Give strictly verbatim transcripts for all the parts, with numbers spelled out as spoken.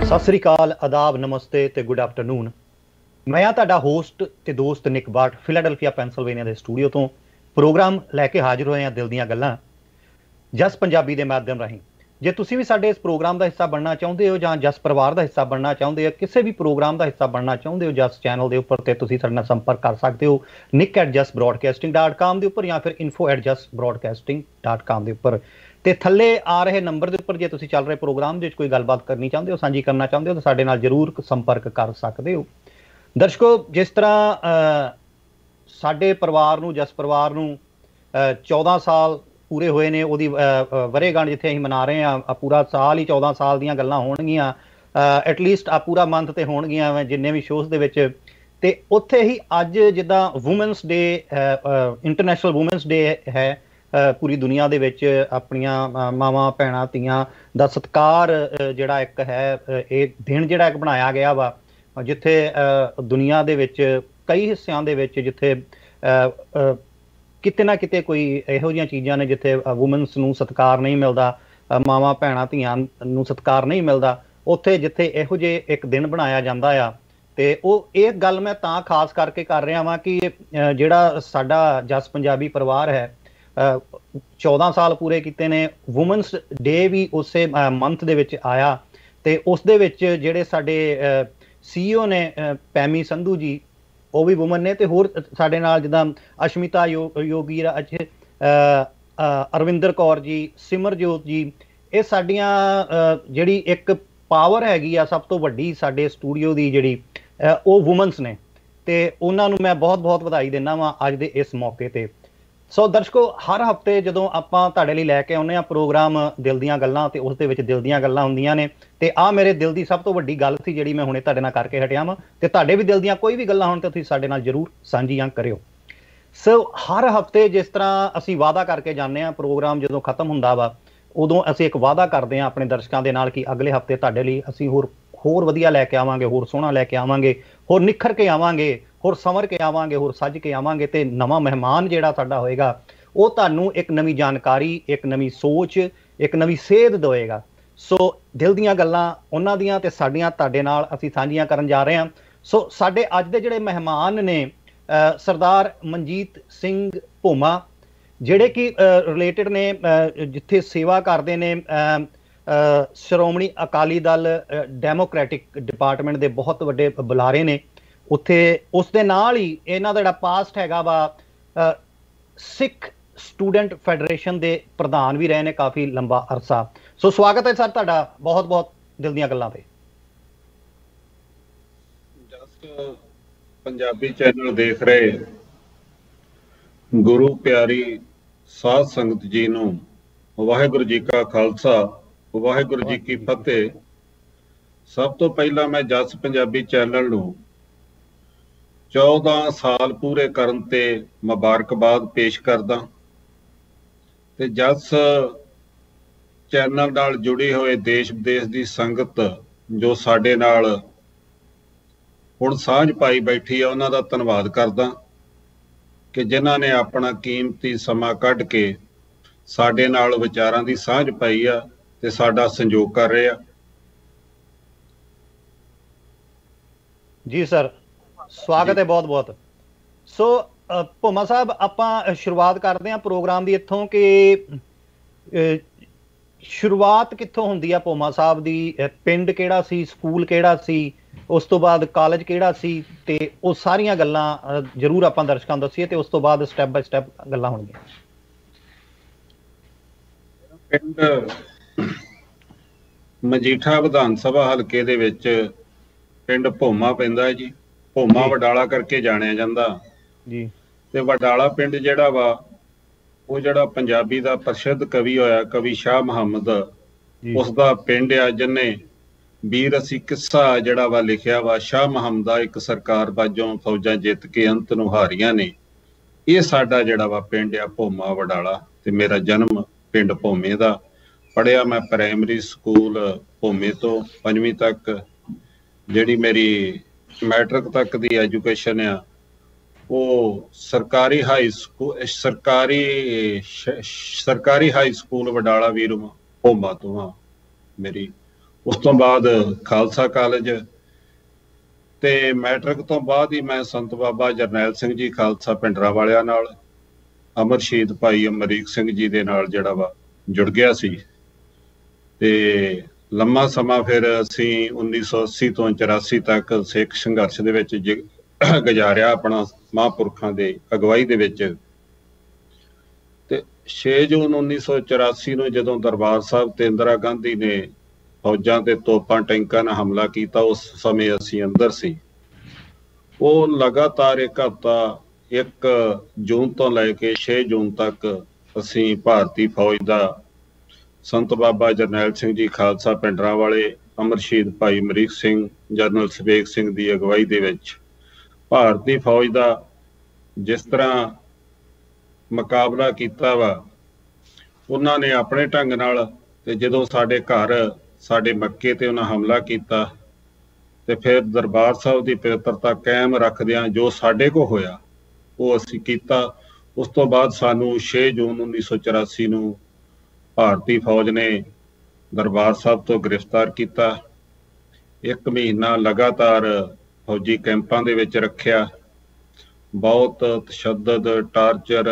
सत श्री अकाल, आदाब, नमस्ते ते गुड आफ्टरनून। मैं हाँ तुहाडा होस्ट ते दोस्त निक बाट फिलाडेल्फिया पेंसिल्वेनिया के स्टूडियो तो प्रोग्राम लैके हाजिर होए हैं दिल दीआं गल्लां जस पंजाबी के माध्यम राहीं। जे तुसीं भी साडे इस प्रोग्राम का हिस्सा बनना चाहुंदे हो जां जस परिवार का हिस्सा बनना चाहुंदे हो, किसी भी प्रोग्राम का हिस्सा बनना चाहुंदे हो जस चैनल के उपर ते तुसीं साडे नाल संपर्क कर सकते हो nick at just broadcasting dot com के उपर या फिर info at just broadcasting dot com के उपर। ते थल्ले आ रहे नंबर के उपर जे तुसीं चल रहे प्रोग्राम दे कोई गलबात करनी चाहुंदे हो, सांझी करना चाहुंदे हो तो साडे नाल जरूर संपर्क कर सकते हो। दर्शकों, जिस तरह साडे परिवार नूं जस परिवार नूं चौदह साल पूरे हुए ने, उहदी वरेगंढ जिथे असीं मना रहे हैं, पूरा साल ही चौदह साल दीयां गल्लां होणगीਆਂ, एटलीस्ट आ पूरा मंथ ते होणगीਆਂ जिन्ने भी शोज़ दे विच। ते उत्थे ही अज जिद्दां women's day, international women's day है, पूरी दुनिया दे विच अपणियां मावां भैणां धीआं दा सत्कार जिहड़ा एक है, ये दिन जिहड़ा एक बनाया गया वा, जिथे दुनिया दे विच कई हिस्सिਆਂ दे विच जिथे किते ना किते कोई इहो जिहियां चीज़ां ने जिथे वूमेंस नूं सत्कार नहीं मिलदा, मावां भैणां धीआं नूं सत्कार नहीं मिलदा, उत्थे जिथे इहो जिहे एक दिन बनाया जांदा आ। ते ਉਹ ਇਹ ਗੱਲ मैं तां खास करके कर रहा वां कि जिहड़ा साडा जस पंजाबी परिवार है चौदह साल पूरे कीते ने, वूमेंस डे भी उसे मंथ दे विच आया ते उस दे विच जिहड़े साडे सीईओ ने पैमी संधू जी, वो भी वूमन ने, ते होर साडे नाल जिद्दां अशमिता यो योगी राज, अरविंदर कौर जी, सिमरजोत जी, ये साडियां जिहड़ी एक पावर हैगी आ सब तो वड्डी साडे स्टूडियो दी जिहड़ी वो वूमनस ने, ते उन्हां नूं मैं बहुत बहुत वधाई दिंदा वां अज दे इस मौके ते। सो दर्शकों, हर हफ्ते जदों आपां तुहाडे लई लैके आउंदे आ प्रोग्राम दिल दीआं गल्लां, ते उस दे विच दिल दीआं गल्लां हुंदियां ने, ते आ मेरे दिल दी सब तो वड्डी गल सी जिहड़ी मैं हुणे तुहाडे नाल करके हटिया वां, ते तुहाडे भी दिल दीआं कोई भी गल्लां होण ते तुसीं साडे नाल जरूर सांझीआं करिओ। सो हर हफ्ते जिस तरह असीं वादा करके जाने आ, प्रोग्राम जदों खत्म हुंदा वा उदों असीं एक वादा करदे आ अपने दर्शकां दे नाल कि अगले हफ्ते तुहाडे लई असीं होर होर वधिया लैके आवांगे, होर सोहना लैके आवांगे, होर निखर के आवांगे, होर संवर के आवांगे, होर सज के आवांगे, ते नवां मेहमान जिहड़ा साडा होएगा वो तुहानूं एक नवीं जानकारी, एक नवीं सोच, एक नवीं सेध देगा। सो दिल दीआं गल्लां उन्हां दीआं ते साडीआं तुहाडे नाल असीं सांझीआं करन जा रहे हां। सो साडे अज दे जिहड़े मेहमान ने सरदार मनजीत सिंह भोमा, जिहड़े कि रिलेटेड ने जिथे सेवा करते ने श्रोमणी अकाली दल डेमोक्रेटिक डिपार्टमेंट के बहुत वड्डे बुलारे ने उत्थे। उस दे नाल ही इन्हां दा जिहड़ा पास्ट हैगा वा सिख स्टूडेंट फैडरेशन के प्रधान भी रहे ने काफ़ी लंबा अरसा। सो स्वागत है सर तुहाडा बहुत बहुत दिल दीआं गल्लां ते। जस पंजाबी चैनल देख रहे गुरु प्यारी साध संगत जी नूं वाहिगुरू जी का खालसा वाहिगुरू जी की फतेह। सब तो पहला मैं जस पंजाबी चैनल नूं चौदह साल पूरे करन ते मुबारकबाद पेश करदा, ते जस चैनल नाल जुड़ी हुए देश विदेश की संगत जो साडे नाल हुण सांझ पाई बैठी है, उन्हां दा धन्नवाद करदा कि जिन्हां ने अपना कीमती समा कढ के साडे नाल विचारां दी सांझ पाई आ ते साडा संयोग कर रहे आ। जी सर, स्वागत है बहुत बहुत। सो भोमा साहब, आपां शुरुआत करते हैं प्रोग्राम की इत्थों कि शुरुआत कित्थों हुंदी है भोमा साहब दी, पिंड किहड़ा सी, स्कूल किहड़ा सी, उस तो बाद कॉलेज किहड़ा सी, ते वो सारियां गल्लां जरूर आपां दर्शकां नूं दस्सीए, ते उस तो बाद स्टैप बाय स्टैप गल्लां होणगीਆਂ। पिंड मजीठा विधान सभा हलके दे विच पिंड भोमा पैंदा है जी। भोमा वडाला करके जानिया जांदा जी। ते वडाला पिंड जिहड़ा वा वो जिहड़ा पंजाबी दा प्रसिद्ध कवि होया कवि शाह मुहम्मद, उसदा पिंड आ, जिन्ने वीर असी किस्सा जिहड़ा वा लिखिया वा शाह मुहम्मद दा एक सरकार बाजों फौजां जित के अंत नूं हारियां ने। ये साडा जिहड़ा वा पिंड आ भोमा वडाला, ते मेरा जन्म पिंड भोमे दा। पढ़िया मैं प्राइमरी स्कूल भोमे तो पंजवीं तक, जिहड़ी मेरी मैट्रिक तक दी एजुकेशन आ वो सरकारी हाई स्कूल सरकारी सरकारी हाई स्कूल वडाला वीर भोमा तो हाँ मेरी ਉਸ ਤੋਂ ਬਾਅਦ ਖਾਲਸਾ ਕਾਲਜ ਤੇ ਮੈਟ੍ਰਿਕ ਤੋਂ ਬਾਅਦ ਹੀ ਮੈਂ ਸੰਤ ਬਾਬਾ ਜਰਨੈਲ ਸਿੰਘ ਜੀ ਖਾਲਸਾ ਪਿੰਡਰਾ ਵਾਲਿਆਂ ਨਾਲ ਅਮਰ ਸ਼ਹੀਦ ਭਾਈ ਅਮਰੀਕ ਸਿੰਘ ਜੀ ਦੇ ਨਾਲ ਜਿਹੜਾ ਵਾ ਜੁੜ ਗਿਆ ਸੀ। ਤੇ ਲੰਮਾ ਸਮਾਂ ਫਿਰ ਅਸੀਂ ਉੱਨੀ ਸੌ ਅੱਸੀ ਤੋਂ ਚੁਰਾਸੀ ਤੱਕ ਸਿੱਖ ਸੰਘਰਸ਼ ਦੇ ਵਿੱਚ ਗੁਜ਼ਾਰਿਆ ਆਪਣਾ ਮਹਾਂਪੁਰਖਾਂ ਦੇ ਅਗਵਾਈ ਦੇ ਵਿੱਚ। ਤੇ ਛੇ ਜੂਨ ਉੱਨੀ ਸੌ ਚੁਰਾਸੀ ਨੂੰ ਜਦੋਂ ਦਰਬਾਰ ਸਾਹਿਬ ਤੇ ਇੰਦਰਾ ਗਾਂਧੀ ਨੇ ਫੌਜਾਂ ਤੇ ਤੋਪਾਂ ਟੈਂਕਾਂ ਨਾਲ ਹਮਲਾ ਕੀਤਾ, ਉਸ ਸਮੇਂ ਅਸੀਂ ਅੰਦਰ ਸੀ। ਉਹ ਲਗਾਤਾਰ ਇੱਕ ਹਫ਼ਤਾ ਇੱਕ ਜੂਨ ਤੋਂ ਲੈ ਕੇ ਛੇ ਜੂਨ ਤੱਕ ਅਸੀਂ ਭਾਰਤੀ ਫੌਜ ਦਾ ਸੰਤ ਬਾਬਾ ਜਰਨੈਲ ਸਿੰਘ ਜੀ ਖਾਲਸਾ ਪਿੰਡਰਾਂ ਵਾਲੇ, ਅਮਰ ਸ਼ਹੀਦ ਭਾਈ ਅਮਰੀਕ ਸਿੰਘ, ਜਨਰਲ ਸਵੇਗ ਸਿੰਘ ਦੀ ਅਗਵਾਈ ਦੇ ਵਿੱਚ ਭਾਰਤੀ ਫੌਜ ਦਾ ਜਿਸ ਤਰ੍ਹਾਂ ਮੁਕਾਬਲਾ ਕੀਤਾ ਵਾ, ਉਹਨਾਂ ਨੇ ਆਪਣੇ ਢੰਗ ਨਾਲ। ਤੇ ਜਦੋਂ ਸਾਡੇ ਘਰ ਸਾਡੇ ਮੱਕੇ ਤੇ ਉਹਨਾਂ ਹਮਲਾ ਕੀਤਾ ਤੇ ਫਿਰ ਦਰਬਾਰ ਸਾਹਿਬ ਦੀ ਪਵਿੱਤਰਤਾ ਕਾਇਮ ਰੱਖਦਿਆਂ ਜੋ ਸਾਡੇ ਕੋਲ ਹੋਇਆ ਉਹ ਅਸੀਂ ਕੀਤਾ। ਉਸ ਤੋਂ ਬਾਅਦ ਸਾਨੂੰ ਛੇ ਜੂਨ ਉੱਨੀ ਸੌ ਚੁਰਾਸੀ ਨੂੰ ਭਾਰਤੀ ਫੌਜ ਨੇ ਦਰਬਾਰ ਸਾਹਿਬ ਤੋਂ ਗ੍ਰਿਫਤਾਰ ਕੀਤਾ। ਇੱਕ ਮਹੀਨਾ ਲਗਾਤਾਰ ਫੌਜੀ ਕੈਂਪਾਂ ਦੇ ਵਿੱਚ ਰੱਖਿਆ, ਬਹੁਤ ਤਸ਼ੱਦਦ, ਟਾਰਚਰ,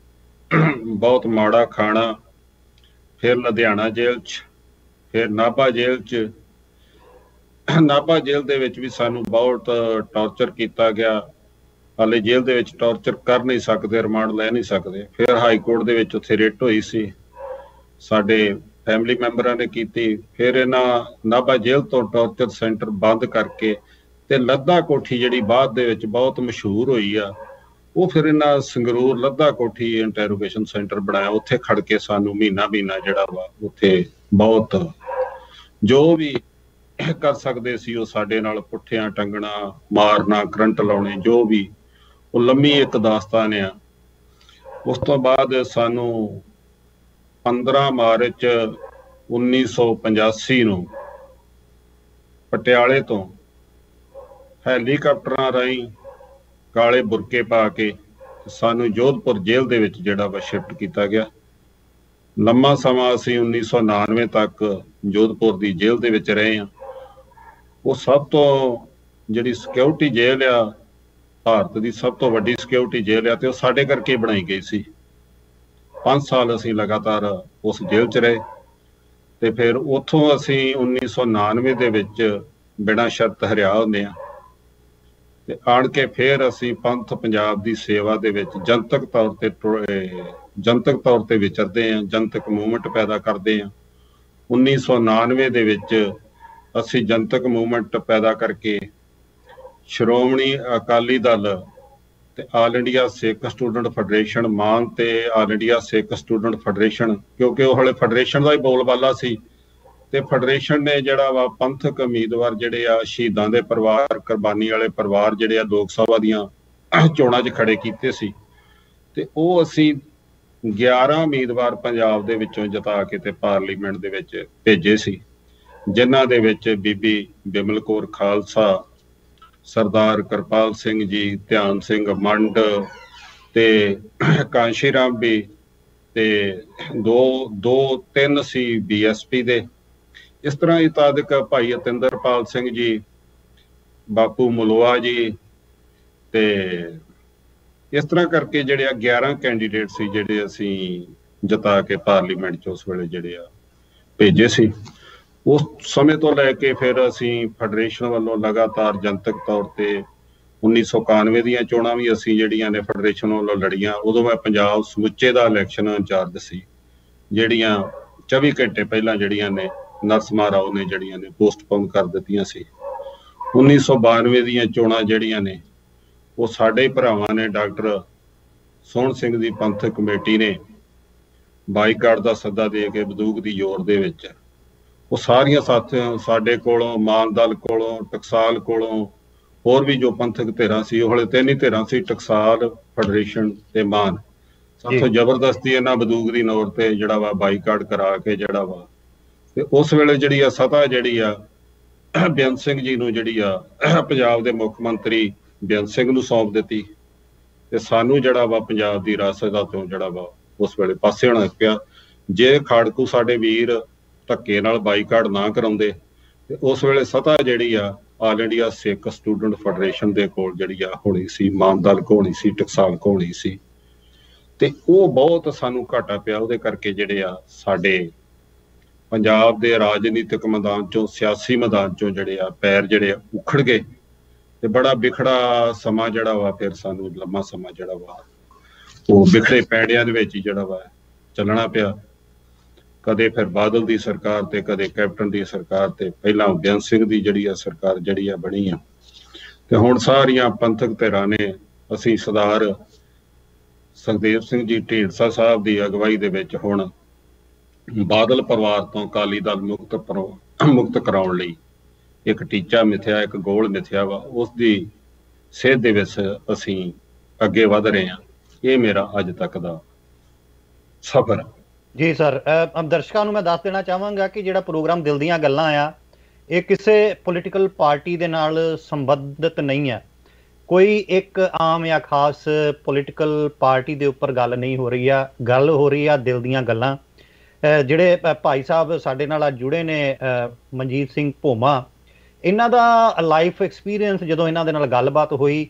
ਬਹੁਤ ਮਾੜਾ ਖਾਣਾ। ਫਿਰ ਲੁਧਿਆਣਾ ਜੇਲ੍ਹ 'ਚ, ਫਿਰ ਨਾਭਾ ਜੇਲ੍ਹ 'ਚ। ਨਾਭਾ ਜੇਲ੍ਹ ਦੇ ਵਿੱਚ ਵੀ ਸਾਨੂੰ ਬਹੁਤ ਟਾਰਚਰ ਕੀਤਾ ਗਿਆ। ਹਾਲੇ ਜੇਲ੍ਹ ਦੇ ਵਿੱਚ ਟਾਰਚਰ ਕਰ ਨਹੀਂ ਸਕਦੇ, ਰਿਮਾਂਡ ਲੈ ਨਹੀਂ ਸਕਦੇ। ਫਿਰ ਹਾਈ ਕੋਰਟ ਦੇ ਵਿੱਚ ਉੱਥੇ ਰਿਟ ਹੋਈ ਸੀ, ਸਾਡੇ ਫੈਮਿਲੀ ਮੈਂਬਰਾਂ ਨੇ ਕੀਤੀ। ਫਿਰ ਇਹਨਾਂ ਨਾਭਾ ਜੇਲ੍ਹ ਤੋਂ ਟਾਰਚਰ ਸੈਂਟਰ ਬੰਦ ਕਰਕੇ ਤੇ ਲੱਧਾ ਕੋਠੀ ਜਿਹੜੀ ਬਾਅਦ ਦੇ ਵਿੱਚ ਬਹੁਤ ਮਸ਼ਹੂਰ ਹੋਈ ਆ, ਉਹ ਫਿਰ ਇਹਨਾਂ ਸੰਗਰੂਰ ਲੱਧਾ ਕੋਠੀ ਇੰਟਰੋਗੇਸ਼ਨ ਸੈਂਟਰ ਬਣਾਇਆ। ਉੱਥੇ ਖੜ ਕੇ ਸਾਨੂੰ ਮਹੀਨਾ ਮਹੀਨਾ ਜਿਹੜਾ ਵਾ ਉੱਥੇ ਬਹੁਤ ਜੋ ਵੀ ਕਰ ਸਕਦੇ ਸੀ ਉਹ ਸਾਡੇ ਨਾਲ ਪੁੱਠਿਆਂ ਟੰਗਣਾ, ਮਾਰਨਾ, ਕਰੰਟ ਲਾਉਣੇ, ਜੋ ਵੀ। ਉਹ ਲੰਮੀ ਇੱਕ ਦਾਸਤਾਨ ਆ। ਉਸ ਤੋਂ ਬਾਅਦ ਸਾਨੂੰ ਪੰਦਰਾਂ ਮਾਰਚ ਉੱਨੀ ਸੌ ਪਚਾਸੀ ਨੂੰ ਪਟਿਆਲੇ ਤੋਂ ਹੈਲੀਕਾਪਟਰਾਂ ਰਾਹੀਂ ਕਾਲੇ ਬੁਰਕੇ ਪਾ ਕੇ ਸਾਨੂੰ ਜੋਧਪੁਰ ਜੇਲ੍ਹ ਦੇ ਵਿੱਚ ਜਿਹੜਾ ਵਾ ਸ਼ਿਫਟ ਕੀਤਾ ਗਿਆ। ਲੰਮਾ ਸਮਾਂ ਅਸੀਂ ਉੱਨੀ ਸੌ ਉਨਾਨਵੇਂ ਤੱਕ ਜੋਧਪੁਰ ਦੀ ਜੇਲ੍ਹ ਦੇ ਵਿੱਚ ਰਹੇ ਹਾਂ। ਉਹ ਸਭ ਤੋਂ ਜਿਹੜੀ ਸਿਕਿਉਰਿਟੀ ਜੇਲ੍ਹ ਆ, ਭਾਰਤ ਦੀ ਸਭ ਤੋਂ ਵੱਡੀ ਸਿਕਿਉਰਿਟੀ ਜੇਲ੍ਹ ਆ, ਤੇ ਉਹ ਸਾਡੇ ਕਰਕੇ ਬਣਾਈ ਗਈ ਸੀ। ਪੰਜ ਸਾਲ ਅਸੀਂ ਲਗਾਤਾਰ ਉਸ ਜੇਲ੍ਹ 'ਚ ਰਹੇ। ਤੇ ਫਿਰ ਉੱਥੋਂ ਅਸੀਂ ਉੱਨੀ ਸੌ ਉਨਾਨਵੇਂ ਦੇ ਵਿੱਚ ਬਿਨਾਂ ਸ਼ਰਤ ਹਰਿਆ ਹੁੰਦੇ ਹਾਂ। ਤੇ ਆਣ ਕੇ ਫਿਰ ਅਸੀਂ ਪੰਥ ਪੰਜਾਬ ਦੀ ਸੇਵਾ ਦੇ ਵਿੱਚ ਜਨਤਕ ਤੌਰ ਤੇ ਜਨਤਕ ਤੌਰ ਤੇ ਵਿਚਰਦੇ ਹਾਂ, ਜਨਤਕ ਮੂਵਮੈਂਟ ਪੈਦਾ ਕਰਦੇ ਹਾਂ। ਉੱਨੀ ਸੌ ਉਨਾਨਵੇਂ ਦੇ ਵਿੱਚ ਅਸੀਂ ਜਨਤਕ ਮੂਵਮੈਂਟ ਪੈਦਾ ਕਰਕੇ ਸ਼੍ਰੋਮਣੀ ਅਕਾਲੀ ਦਲ ਤੇ all India Sikh student federation, Mann ਤੇ all India Sikh student federation, ਕਿਉਂਕਿ ਉਹ ਹਲੇ ਫੈਡਰੇਸ਼ਨ ਦਾ ਹੀ ਬੋਲਬਾਲਾ ਸੀ। ਤੇ ਫੈਡਰੇਸ਼ਨ ਨੇ ਜਿਹੜਾ ਵਾ ਪੰਥਕ ਉਮੀਦਵਾਰ ਜਿਹੜੇ ਆ, ਸ਼ਹੀਦਾਂ ਦੇ ਪਰਿਵਾਰ, ਕੁਰਬਾਨੀ ਵਾਲੇ ਪਰਿਵਾਰ ਜਿਹੜੇ ਆ, ਲੋਕ ਸਭਾ ਦੀਆਂ ਚੋਣਾਂ 'ਚ ਖੜੇ ਕੀਤੇ ਸੀ। ਤੇ ਉਹ ਅਸੀਂ ਗਿਆਰਾਂ ਉਮੀਦਵਾਰ ਪੰਜਾਬ ਦੇ ਵਿੱਚੋਂ ਜਿਤਾ ਕੇ ਤੇ ਪਾਰਲੀਮੈਂਟ ਦੇ ਵਿੱਚ ਭੇਜੇ ਸੀ, ਜਿਨ੍ਹਾਂ ਦੇ ਵਿੱਚ ਬੀਬੀ ਬਿਮਲ ਕੌਰ ਖਾਲਸਾ, ਸਰਦਾਰ ਕਿਰਪਾਲ ਸਿੰਘ ਜੀ, ਧਿਆਨ ਸਿੰਘ ਮੰਡ ਤੇ ਕਾਂਸ਼ੀ ਰਾਮ ਵੀ, ਤੇ ਦੋ ਦੋ ਤਿੰਨ ਸੀ ਬੀ ਐਸ ਪੀ ਦੇ। ਇਸ ਤਰ੍ਹਾਂ ਹੀ ਤਾਦਕ ਭਾਈ ਅਤਿੰਦਰਪਾਲ ਸਿੰਘ ਜੀ, ਬਾਪੂ ਮਲੋਆ ਜੀ, ਤੇ ਇਸ ਤਰ੍ਹਾਂ ਕਰਕੇ ਜਿਹੜੇ ਆ ਗਿਆਰਾਂ ਕੈਂਡੀਡੇਟ ਸੀ ਜਿਹੜੇ ਅਸੀਂ ਜਿਤਾ ਕੇ ਪਾਰਲੀਮੈਂਟ 'ਚ ਉਸ ਵੇਲੇ ਜਿਹੜੇ ਆ ਭੇਜੇ ਸੀ। ਉਸ ਸਮੇਂ ਤੋਂ ਲੈ ਕੇ ਫਿਰ ਅਸੀਂ ਫੈਡਰੇਸ਼ਨ ਵੱਲੋਂ ਲਗਾਤਾਰ ਜਨਤਕ ਤੌਰ ਤੇ ਉੱਨੀ ਸੌ ਇਕਾਨਵੇਂ ਦੀਆਂ ਚੋਣਾਂ ਵੀ ਅਸੀਂ ਜਿਹੜੀਆਂ ਨੇ ਫੈਡਰੇਸ਼ਨ ਵੱਲੋਂ ਲੜੀਆਂ। ਉਦੋਂ ਮੈਂ ਪੰਜਾਬ ਸਮੁੱਚੇ ਦਾ ਇਲੈਕਸ਼ਨ ਇੰਚਾਰਜ ਸੀ, ਜਿਹੜੀਆਂ ਚੌਵੀ ਘੰਟੇ ਪਹਿਲਾਂ ਜਿਹੜੀਆਂ ਨੇ ਨਰਸਮਾ ਰਾਓ ਨੇ ਜਿਹੜੀਆਂ ਨੇ ਪੋਸਟਪੋਨ ਕਰ ਦਿੱਤੀਆਂ ਸੀ। ਉੱਨੀ ਸੌ ਬਾਨਵੇਂ ਦੀਆਂ ਚੋਣਾਂ ਜਿਹੜੀਆਂ ਨੇ ਉਹ ਸਾਡੇ ਭਰਾਵਾਂ ਨੇ, ਡਾਕਟਰ ਸੋਹਣ ਸਿੰਘ ਦੀ ਪੰਥਕ ਕਮੇਟੀ ਨੇ ਬਾਈਕਾਟ ਦਾ ਸੱਦਾ ਦੇ ਕੇ ਬੰਦੂਕ ਦੀ ਜ਼ੋਰ ਦੇ ਵਿੱਚ ਉਹ ਸਾਰੀਆਂ ਸਾਥੀਆਂ ਸਾਡੇ ਕੋਲੋਂ, ਮਾਨ ਦਲ ਕੋਲੋਂ, ਟਕਸਾਲ ਕੋਲੋਂ, ਹੋਰ ਵੀ ਜੋ ਪੰਥਕ ਧਿਰਾਂ ਸੀ, ਉਹ ਹਲੇ ਤਿੰਨ ਹੀ ਧਿਰਾਂ ਸੀ, ਟਕਸਾਲ, ਫੈਡਰੇਸ਼ਨ ਤੇ ਮਾਨ, ਸਾਥੋਂ ਜ਼ਬਰਦਸਤੀ ਇਹਨਾਂ ਬੰਦੂਕ ਦੀ ਨੋਰ ਤੇ ਜਿਹੜਾ ਵਾ ਬਾਈਕਾਟ ਕਰਾ ਕੇ ਜਿਹੜਾ ਵਾ ਤੇ ਉਸ ਵੇਲੇ ਜਿਹੜੀ ਆ ਸਤਾ ਜਿਹੜੀ ਆ ਬੇਅੰਤ ਸਿੰਘ ਜੀ ਨੂੰ ਜਿਹੜੀ ਆ ਪੰਜਾਬ ਦੇ ਮੁੱਖ ਮੰਤਰੀ ਬੇਅੰਤ ਸਿੰਘ ਨੂੰ ਸੌਂਪ ਦਿੱਤੀ। ਤੇ ਸਾਨੂੰ ਜਿਹੜਾ ਵਾ ਪੰਜਾਬ ਦੀ ਰਾਜਸਥਾ ਦਾ ਤੋਂ ਜਿਹੜਾ ਵਾ ਉਸ ਵੇਲੇ ਪਾਸੇ ਹੋਣਾ ਪਿਆ। ਜੇ ਖਾੜਕੂ ਸਾਡੇ ਵੀਰ ਧੱਕੇ ਨਾਲ ਬਾਈਕਾਟ ਨਾ ਕਰਾਉਂਦੇ ਤੇ ਉਸ ਵੇਲੇ ਸਤਾ ਜਿਹੜੀ ਆ all India Sikh student federation ਦੇ ਕੋਲ ਜਿਹੜੀ ਆ ਹੋਣੀ ਸੀ, ਮਾਨਦਲ ਕੋ ਹੋਣੀ ਸੀ, ਟਕਸਾਲ ਕੋ ਹੋਣੀ ਸੀ। ਤੇ ਉਹ ਬਹੁਤ ਸਾਨੂੰ ਘਾਟਾ ਪਿਆ। ਉਹਦੇ ਕਰਕੇ ਜਿਹੜੇ ਆ ਸਾਡੇ ਪੰਜਾਬ ਦੇ ਰਾਜਨੀਤਿਕ ਮੈਦਾਨ ਚੋਂ, ਸਿਆਸੀ ਮੈਦਾਨ ਚੋਂ ਜਿਹੜੇ ਆ ਪੈਰ ਜਿਹੜੇ ਆ ਉਖੜ ਗਏ ਤੇ ਬੜਾ ਬਿਖੜਾ ਸਮਾਂ ਜਿਹੜਾ ਵਾ ਫਿਰ ਸਾਨੂੰ ਲੰਮਾ ਸਮਾਂ ਜਿਹੜਾ ਵਾ ਉਹ ਬਿਖੜੇ ਪੈੜਿਆਂ ਦੇ ਵਿੱਚ ਹੀ ਜਿਹੜਾ ਵਾ ਚੱਲਣਾ ਪਿਆ। ਕਦੇ ਫਿਰ ਬਾਦਲ ਦੀ ਸਰਕਾਰ ਤੇ ਕਦੇ ਕੈਪਟਨ ਦੀ ਸਰਕਾਰ ਤੇ ਪਹਿਲਾਂ ਬੇਅੰਤ ਸਿੰਘ ਦੀ ਜਿਹੜੀ ਆ ਸਰਕਾਰ ਜਿਹੜੀ ਆ ਬਣੀ ਆ ਤੇ ਹੁਣ ਸਾਰੀਆਂ ਪੰਥਕ ਧਿਰਾਂ ਨੇ ਅਸੀਂ ਸਰਦਾਰ ਸੁਖਦੇਵ ਸਿੰਘ ਜੀ ਢੀਂਡਸਾ ਸਾਹਿਬ ਦੀ ਅਗਵਾਈ ਦੇ ਵਿੱਚ ਹੁਣ ਬਾਦਲ ਪਰਿਵਾਰ ਤੋਂ ਅਕਾਲੀ ਦਲ ਮੁਕਤ ਮੁਕਤ ਕਰਾਉਣ ਲਈ ਇੱਕ ਟੀਚਾ ਮਿਥਿਆ, ਇੱਕ ਗੋਲ ਮਿਥਿਆ ਵਾ। ਉਸ ਦੀ ਸੇਧ ਦੇ ਵਿੱਚ ਅਸੀਂ ਅੱਗੇ ਵਧ ਰਹੇ ਹਾਂ। ਇਹ ਮੇਰਾ ਅੱਜ ਤੱਕ ਦਾ ਸਫ਼ਰ। ਜੀ ਸਰ, ਦਰਸ਼ਕਾਂ ਨੂੰ ਮੈਂ ਦੱਸ ਦੇਣਾ ਚਾਹਾਂਗਾ ਕਿ ਜਿਹੜਾ ਪ੍ਰੋਗਰਾਮ ਦਿਲ ਦੀਆਂ ਗੱਲਾਂ ਆ ਇਹ ਕਿਸੇ ਪੋਲੀਟੀਕਲ ਪਾਰਟੀ ਦੇ ਨਾਲ ਸੰਬੰਧਿਤ ਨਹੀਂ ਹੈ। ਕੋਈ ਇੱਕ ਆਮ ਜਾਂ ਖਾਸ ਪੋਲੀਟੀਕਲ ਪਾਰਟੀ ਦੇ ਉੱਪਰ ਗੱਲ ਨਹੀਂ ਹੋ ਰਹੀ ਆ, ਗੱਲ ਹੋ ਰਹੀ ਆ ਦਿਲ ਦੀਆਂ ਗੱਲਾਂ। ਜਿਹੜੇ ਭਾਈ ਸਾਹਿਬ ਸਾਡੇ ਨਾਲ ਅੱਜ ਜੁੜੇ ਨੇ, ਮਨਜੀਤ ਸਿੰਘ ਭੋਮਾ, ਇਹਨਾਂ ਦਾ ਲਾਈਫ ਐਕਸਪੀਰੀਅੰਸ ਜਦੋਂ ਇਹਨਾਂ ਦੇ ਨਾਲ ਗੱਲਬਾਤ ਹੋਈ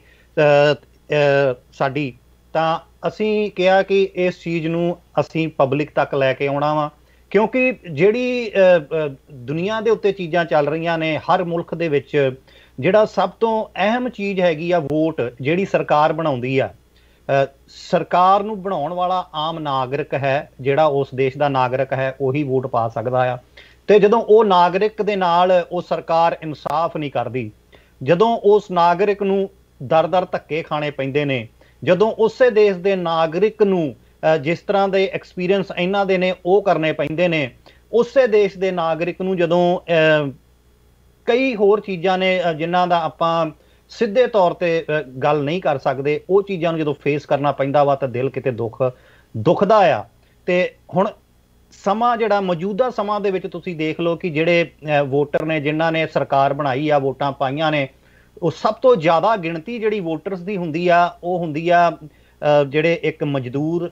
ਸਾਡੀ, ਤਾਂ ਅਸੀਂ ਕਿਹਾ ਕਿ ਇਸ ਚੀਜ਼ ਨੂੰ ਅਸੀਂ ਪਬਲਿਕ ਤੱਕ ਲੈ ਕੇ ਆਉਣਾ ਵਾ, ਕਿਉਂਕਿ ਜਿਹੜੀ ਦੁਨੀਆ ਦੇ ਉੱਤੇ ਚੀਜ਼ਾਂ ਚੱਲ ਰਹੀਆਂ ਨੇ ਹਰ ਮੁਲਕ ਦੇ ਵਿੱਚ, ਜਿਹੜਾ ਸਭ ਤੋਂ ਅਹਿਮ ਚੀਜ਼ ਹੈਗੀ ਆ ਵੋਟ, ਜਿਹੜੀ ਸਰਕਾਰ ਬਣਾਉਂਦੀ ਆ। ਸਰਕਾਰ ਨੂੰ ਬਣਾਉਣ ਵਾਲਾ ਆਮ ਨਾਗਰਿਕ ਹੈ, ਜਿਹੜਾ ਉਸ ਦੇਸ਼ ਦਾ ਨਾਗਰਿਕ ਹੈ ਉਹੀ ਵੋਟ ਪਾ ਸਕਦਾ ਆ। ਤੇ ਜਦੋਂ ਉਹ ਨਾਗਰਿਕ ਦੇ ਨਾਲ ਉਹ ਸਰਕਾਰ ਇਨਸਾਫ ਨਹੀਂ ਕਰਦੀ, ਜਦੋਂ ਉਸ ਨਾਗਰਿਕ ਨੂੰ ਦਰ ਦਰ ਧੱਕੇ ਖਾਣੇ ਪੈਂਦੇ ਨੇ, ਜਦੋਂ ਉਸੇ ਦੇਸ਼ ਦੇ ਨਾਗਰਿਕ ਨੂੰ ਜਿਸ ਤਰ੍ਹਾਂ ਦੇ ਐਕਸਪੀਰੀਅੰਸ ਇਹਨਾਂ ਦੇ ਨੇ ਉਹ ਕਰਨੇ ਪੈਂਦੇ ਨੇ, ਉਸੇ ਦੇਸ਼ ਦੇ ਨਾਗਰਿਕ ਨੂੰ ਜਦੋਂ ਕਈ ਹੋਰ ਚੀਜ਼ਾਂ ਨੇ ਜਿਨ੍ਹਾਂ ਦਾ ਆਪਾਂ ਸਿੱਧੇ ਤੌਰ ਤੇ ਗੱਲ ਨਹੀਂ ਕਰ ਸਕਦੇ, ਉਹ ਚੀਜ਼ਾਂ ਨੂੰ ਜਦੋਂ ਫੇਸ ਕਰਨਾ ਪੈਂਦਾ ਵਾ ਤਾਂ ਦਿਲ ਕਿਤੇ ਦੁੱਖ ਦੁਖਦਾ ਆ। ਤੇ ਹੁਣ ਸਮਾਂ ਜਿਹੜਾ ਮੌਜੂਦਾ ਸਮਾਂ ਦੇ ਵਿੱਚ ਤੁਸੀਂ ਦੇਖ ਲਓ ਕਿ ਜਿਹੜੇ ਵੋਟਰ ਨੇ ਜਿਨ੍ਹਾਂ ਨੇ ਸਰਕਾਰ ਬਣਾਈ ਆ, ਵੋਟਾਂ ਪਾਈਆਂ ਨੇ, ਉਹ ਸਭ ਤੋਂ ਜ਼ਿਆਦਾ ਗਿਣਤੀ ਜਿਹੜੀ ਵੋਟਰਸ ਦੀ ਹੁੰਦੀ ਆ ਉਹ ਹੁੰਦੀ ਆ ਜਿਹੜੇ ਇੱਕ ਮਜ਼ਦੂਰ,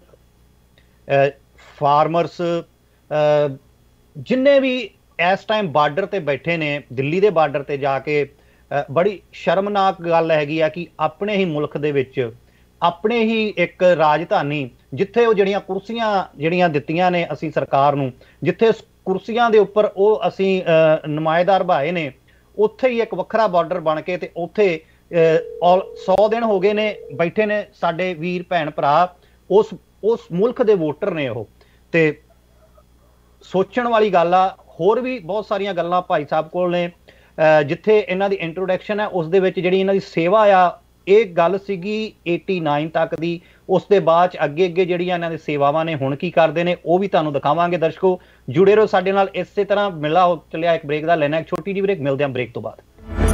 ਫਾਰਮਰਸ, ਜਿੰਨੇ ਵੀ ਇਸ ਟਾਈਮ ਬਾਰਡਰ ਤੇ ਬੈਠੇ ਨੇ, ਦਿੱਲੀ ਦੇ ਬਾਰਡਰ ਤੇ ਜਾ ਕੇ। ਬੜੀ ਸ਼ਰਮਨਾਕ ਗੱਲ ਹੈਗੀ ਆ ਕਿ ਆਪਣੇ ਹੀ ਮੁਲਕ ਦੇ ਵਿੱਚ, ਆਪਣੇ ਹੀ ਇੱਕ ਰਾਜਧਾਨੀ ਜਿੱਥੇ ਉਹ ਜਿਹੜੀਆਂ ਕੁਰਸੀਆਂ ਜਿਹੜੀਆਂ ਦਿੱਤੀਆਂ ਨੇ ਅਸੀਂ ਸਰਕਾਰ ਨੂੰ, ਜਿੱਥੇ ਕੁਰਸੀਆਂ ਦੇ ਉੱਪਰ ਉਹ ਅਸੀਂ ਨੁਮਾਇੰਦਾਰ ਭਾਏ ਨੇ, ਉੱਥੇ ਹੀ ਇੱਕ ਵੱਖਰਾ ਬਾਰਡਰ ਬਣ ਕੇ ਤੇ ਉੱਥੇ ਸੌ ਦਿਨ ਹੋ ਗਏ ਨੇ ਬੈਠੇ ਨੇ ਸਾਡੇ ਵੀਰ ਭੈਣ ਭਰਾ, ਉਸ ਉਸ ਮੁਲਕ ਦੇ ਵੋਟਰ ਨੇ ਉਹ। ਤੇ ਸੋਚਣ ਵਾਲੀ ਗੱਲ ਆ। ਹੋਰ ਵੀ ਬਹੁਤ ਸਾਰੀਆਂ ਗੱਲਾਂ ਭਾਈ ਸਾਹਿਬ ਕੋਲ ਨੇ, ਜਿੱਥੇ ਇਹਨਾਂ ਦੀ ਇੰਟਰੋਡਕਸ਼ਨ ਹੈ ਉਸ ਦੇ ਵਿੱਚ ਜਿਹੜੀ ਇਹਨਾਂ ਦੀ ਸੇਵਾ ਆ, ਇਹ ਗੱਲ ਸੀਗੀ ਨਵਾਸੀ ਤੱਕ ਦੀ। ਉਸ ਦੇ ਬਾਅਦ ਚ ਅੱਗੇ ਅੱਗੇ ਜਿਹੜੀਆਂ ਇਹਨਾਂ ਦੀ ਸੇਵਾਵਾਂ ਨੇ ਹੁਣ ਕੀ ਕਰਦੇ ਨੇ ਉਹ ਵੀ ਤੁਹਾਨੂੰ ਦਿਖਾਵਾਂਗੇ। ਦਰਸ਼ਕੋ ਜੁੜੇ ਰਹੋ ਸਾਡੇ ਨਾਲ। ਇਸੇ ਤਰ੍ਹਾਂ ਮਿਲਾ ਹੋ ਚੱਲਿਆ ਇੱਕ ਬ੍ਰੇਕ ਦਾ, ਲੈਣਾ ਇੱਕ ਛੋਟੀ ਜਿਹੀ ਬ੍ਰੇਕ, ਮਿਲਦੇ ਹਾਂ ਬ੍ਰੇਕ ਤੋਂ ਬਾਅਦ।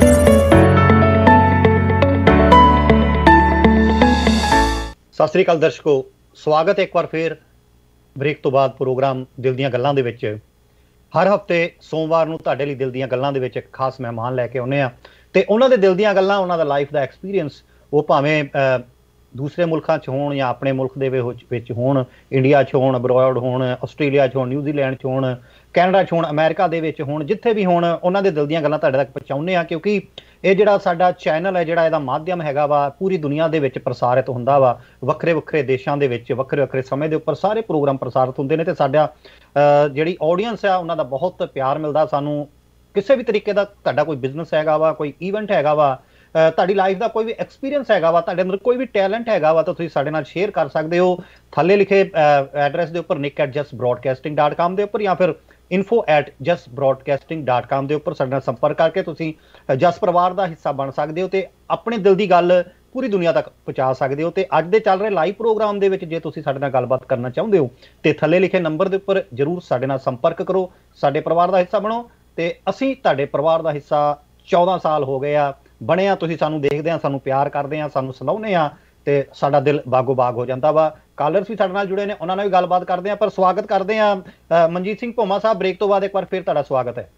ਸਤਿ ਸ੍ਰੀ ਅਕਾਲ ਦਰਸ਼ਕੋ, ਸਵਾਗਤ ਹੈ ਇੱਕ ਵਾਰ ਫੇਰ ਬ੍ਰੇਕ ਤੋਂ ਬਾਅਦ ਪ੍ਰੋਗਰਾਮ ਦਿਲ ਦੀਆਂ ਗੱਲਾਂ ਦੇ ਵਿੱਚ। ਹਰ ਹਫ਼ਤੇ ਸੋਮਵਾਰ ਨੂੰ ਤੁਹਾਡੇ ਲਈ ਦਿਲ ਦੀਆਂ ਗੱਲਾਂ ਦੇ ਵਿੱਚ ਇੱਕ ਖਾਸ ਮਹਿਮਾਨ ਲੈ ਕੇ ਆਉਂਦੇ ਆ ਤੇ ਉਹਨਾਂ ਦੇ ਦਿਲ ਦੀਆਂ ਗੱਲਾਂ, ਉਹਨਾਂ ਦਾ ਲਾਈਫ ਦਾ ਐਕਸਪੀਰੀਅੰਸ, ਉਹ ਭਾਵੇਂ ਦੂਸਰੇ ਮੁਲਕਾਂ 'ਚ ਹੋਣ ਜਾਂ ਆਪਣੇ ਮੁਲਕ ਦੇ ਵਿੱਚ ਹੋਣ, ਇੰਡੀਆ 'ਚ ਹੋਣ, ਅਬਰੋਡ ਹੋਣ, ਆਸਟ੍ਰੇਲੀਆ 'ਚ ਹੋਣ, ਨਿਊਜ਼ੀਲੈਂਡ 'ਚ ਹੋਣ, ਕੈਨੇਡਾ 'ਚ ਹੋਣ, ਅਮਰੀਕਾ ਦੇ ਵਿੱਚ ਹੋਣ, ਜਿੱਥੇ ਵੀ ਹੋਣ, ਉਹਨਾਂ ਦੇ ਦਿਲ ਦੀਆਂ ਗੱਲਾਂ ਤੁਹਾਡੇ ਤੱਕ ਪਹੁੰਚਾਉਂਦੇ ਆ। ਕਿਉਂਕਿ ਇਹ ਜਿਹੜਾ ਸਾਡਾ ਚੈਨਲ ਹੈ, ਜਿਹੜਾ ਇਹਦਾ ਮਾਧਿਅਮ ਹੈਗਾ ਵਾ, ਪੂਰੀ ਦੁਨੀਆ ਦੇ ਵਿੱਚ ਪ੍ਰਸਾਰਿਤ ਹੁੰਦਾ ਵਾ, ਵੱਖਰੇ ਵੱਖਰੇ ਦੇਸ਼ਾਂ ਦੇ ਵਿੱਚ ਵੱਖਰੇ ਵੱਖਰੇ ਸਮੇਂ ਦੇ ਉੱਪਰ ਸਾਰੇ ਪ੍ਰੋਗਰਾਮ ਪ੍ਰਸਾਰਿਤ ਹੁੰਦੇ ਨੇ ਤੇ ਸਾਡਾ ਜਿਹੜੀ ਆਡੀਅנס ਆ ਉਹਨਾਂ ਦਾ ਬਹੁਤ ਪਿਆਰ ਮਿਲਦਾ ਸਾਨੂੰ। ਕਿਸੇ ਵੀ ਤਰੀਕੇ ਦਾ ਤੁਹਾਡਾ ਕੋਈ ਬਿਜ਼ਨਸ ਹੈਗਾ ਵਾ, ਕੋਈ ਈਵੈਂਟ ਹੈਗਾ ਵਾ, ਤੁਹਾਡੀ ਲਾਈਫ ਦਾ ਕੋਈ ਵੀ ਐਕਸਪੀਰੀਅੰਸ ਹੈਗਾ ਵਾ, ਤੁਹਾਡੇ ਅੰਦਰ ਕੋਈ ਵੀ ਟੈਲੈਂਟ ਹੈਗਾ ਵਾ, ਤਾਂ ਤੁਸੀਂ ਸਾਡੇ ਨਾਲ ਸ਼ੇਅਰ ਕਰ ਸਕਦੇ ਹੋ। ਥੱਲੇ ਲਿਖੇ ਐਡਰੈਸ ਦੇ ਉੱਪਰ ਨਿਕ at just broadcasting dot com ਦੇ ਉੱਪਰ ਜਾਂ ਫਿਰ info at just broadcasting dot com ਦੇ ਉੱਪਰ ਸਾਡੇ ਨਾਲ ਸੰਪਰਕ ਕਰਕੇ ਤੁਸੀਂ ਜਸ ਪਰਿਵਾਰ ਦਾ ਹਿੱਸਾ ਬਣ ਸਕਦੇ ਹੋ ਤੇ ਆਪਣੇ ਦਿਲ ਦੀ ਗੱਲ ਪੂਰੀ ਦੁਨੀਆ ਤੱਕ ਪਹੁੰਚਾ ਸਕਦੇ ਹੋ। ਤੇ ਅੱਜ ਦੇ ਚੱਲ ਰਹੇ ਲਾਈਵ ਪ੍ਰੋਗਰਾਮ ਦੇ ਵਿੱਚ ਜੇ ਤੁਸੀਂ ਸਾਡੇ ਨਾਲ ਗੱਲਬਾਤ ਕਰਨਾ ਚਾਹੁੰਦੇ ਹੋ ਤੇ ਥੱਲੇ ਲਿਖੇ ਨੰਬਰ ਦੇ ਉੱਪਰ ਜ਼ਰੂਰ ਸਾਡੇ ਨਾਲ ਸੰਪਰਕ ਕਰੋ, ਸਾਡੇ ਪਰਿਵਾਰ ਦਾ ਹਿੱਸਾ ਬਣੋ। ਤੇ ਅਸੀਂ ਤੁਹਾਡੇ ਪਰਿਵਾਰ ਦਾ ਹਿੱਸਾ ਚੌਦਾਂ ਸਾਲ ਹੋ ਗਏ ਆ ਬਣੇ ਆ, ਤੁਸੀਂ ਸਾਨੂੰ ਦੇਖਦੇ ਆ, ਸਾਨੂੰ ਪਿਆਰ ਕਰਦੇ ਆ, ਸਾਨੂੰ ਸੁਣਾਉਂਦੇ ਆ ਤੇ ਸਾਡਾ ਦਿਲ ਬਾਗੋ ਬਾਗ ਹੋ ਜਾਂਦਾ ਵਾ। ਕਾਲਰਸ ਵੀ ਸਾਡੇ ਨਾਲ ਜੁੜੇ ਨੇ, ਉਹਨਾਂ ਨਾਲ ਵੀ ਗੱਲਬਾਤ ਕਰਦੇ ਆ। ਪਰ ਸਵਾਗਤ ਕਰਦੇ ਆ ਮਨਜੀਤ ਸਿੰਘ ਭੋਮਾ ਸਾਹਿਬ, ਬ੍ਰੇਕ ਤੋਂ ਬਾਅਦ ਇੱਕ ਵਾਰ ਫਿਰ ਤੁਹਾਡਾ ਸਵਾਗਤ ਹੈ।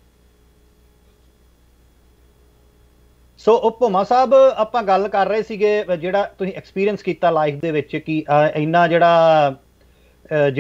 ਸੋ ਉਹ ਭੋਮਾ ਸਾਹਿਬ, ਆਪਾਂ ਗੱਲ ਕਰ ਰਹੇ ਸੀਗੇ ਜਿਹੜਾ ਤੁਸੀਂ ਐਕਸਪੀਰੀਅੰਸ ਕੀਤਾ ਲਾਈਫ ਦੇ ਵਿੱਚ ਕਿ ਇੰਨਾ ਜਿਹੜਾ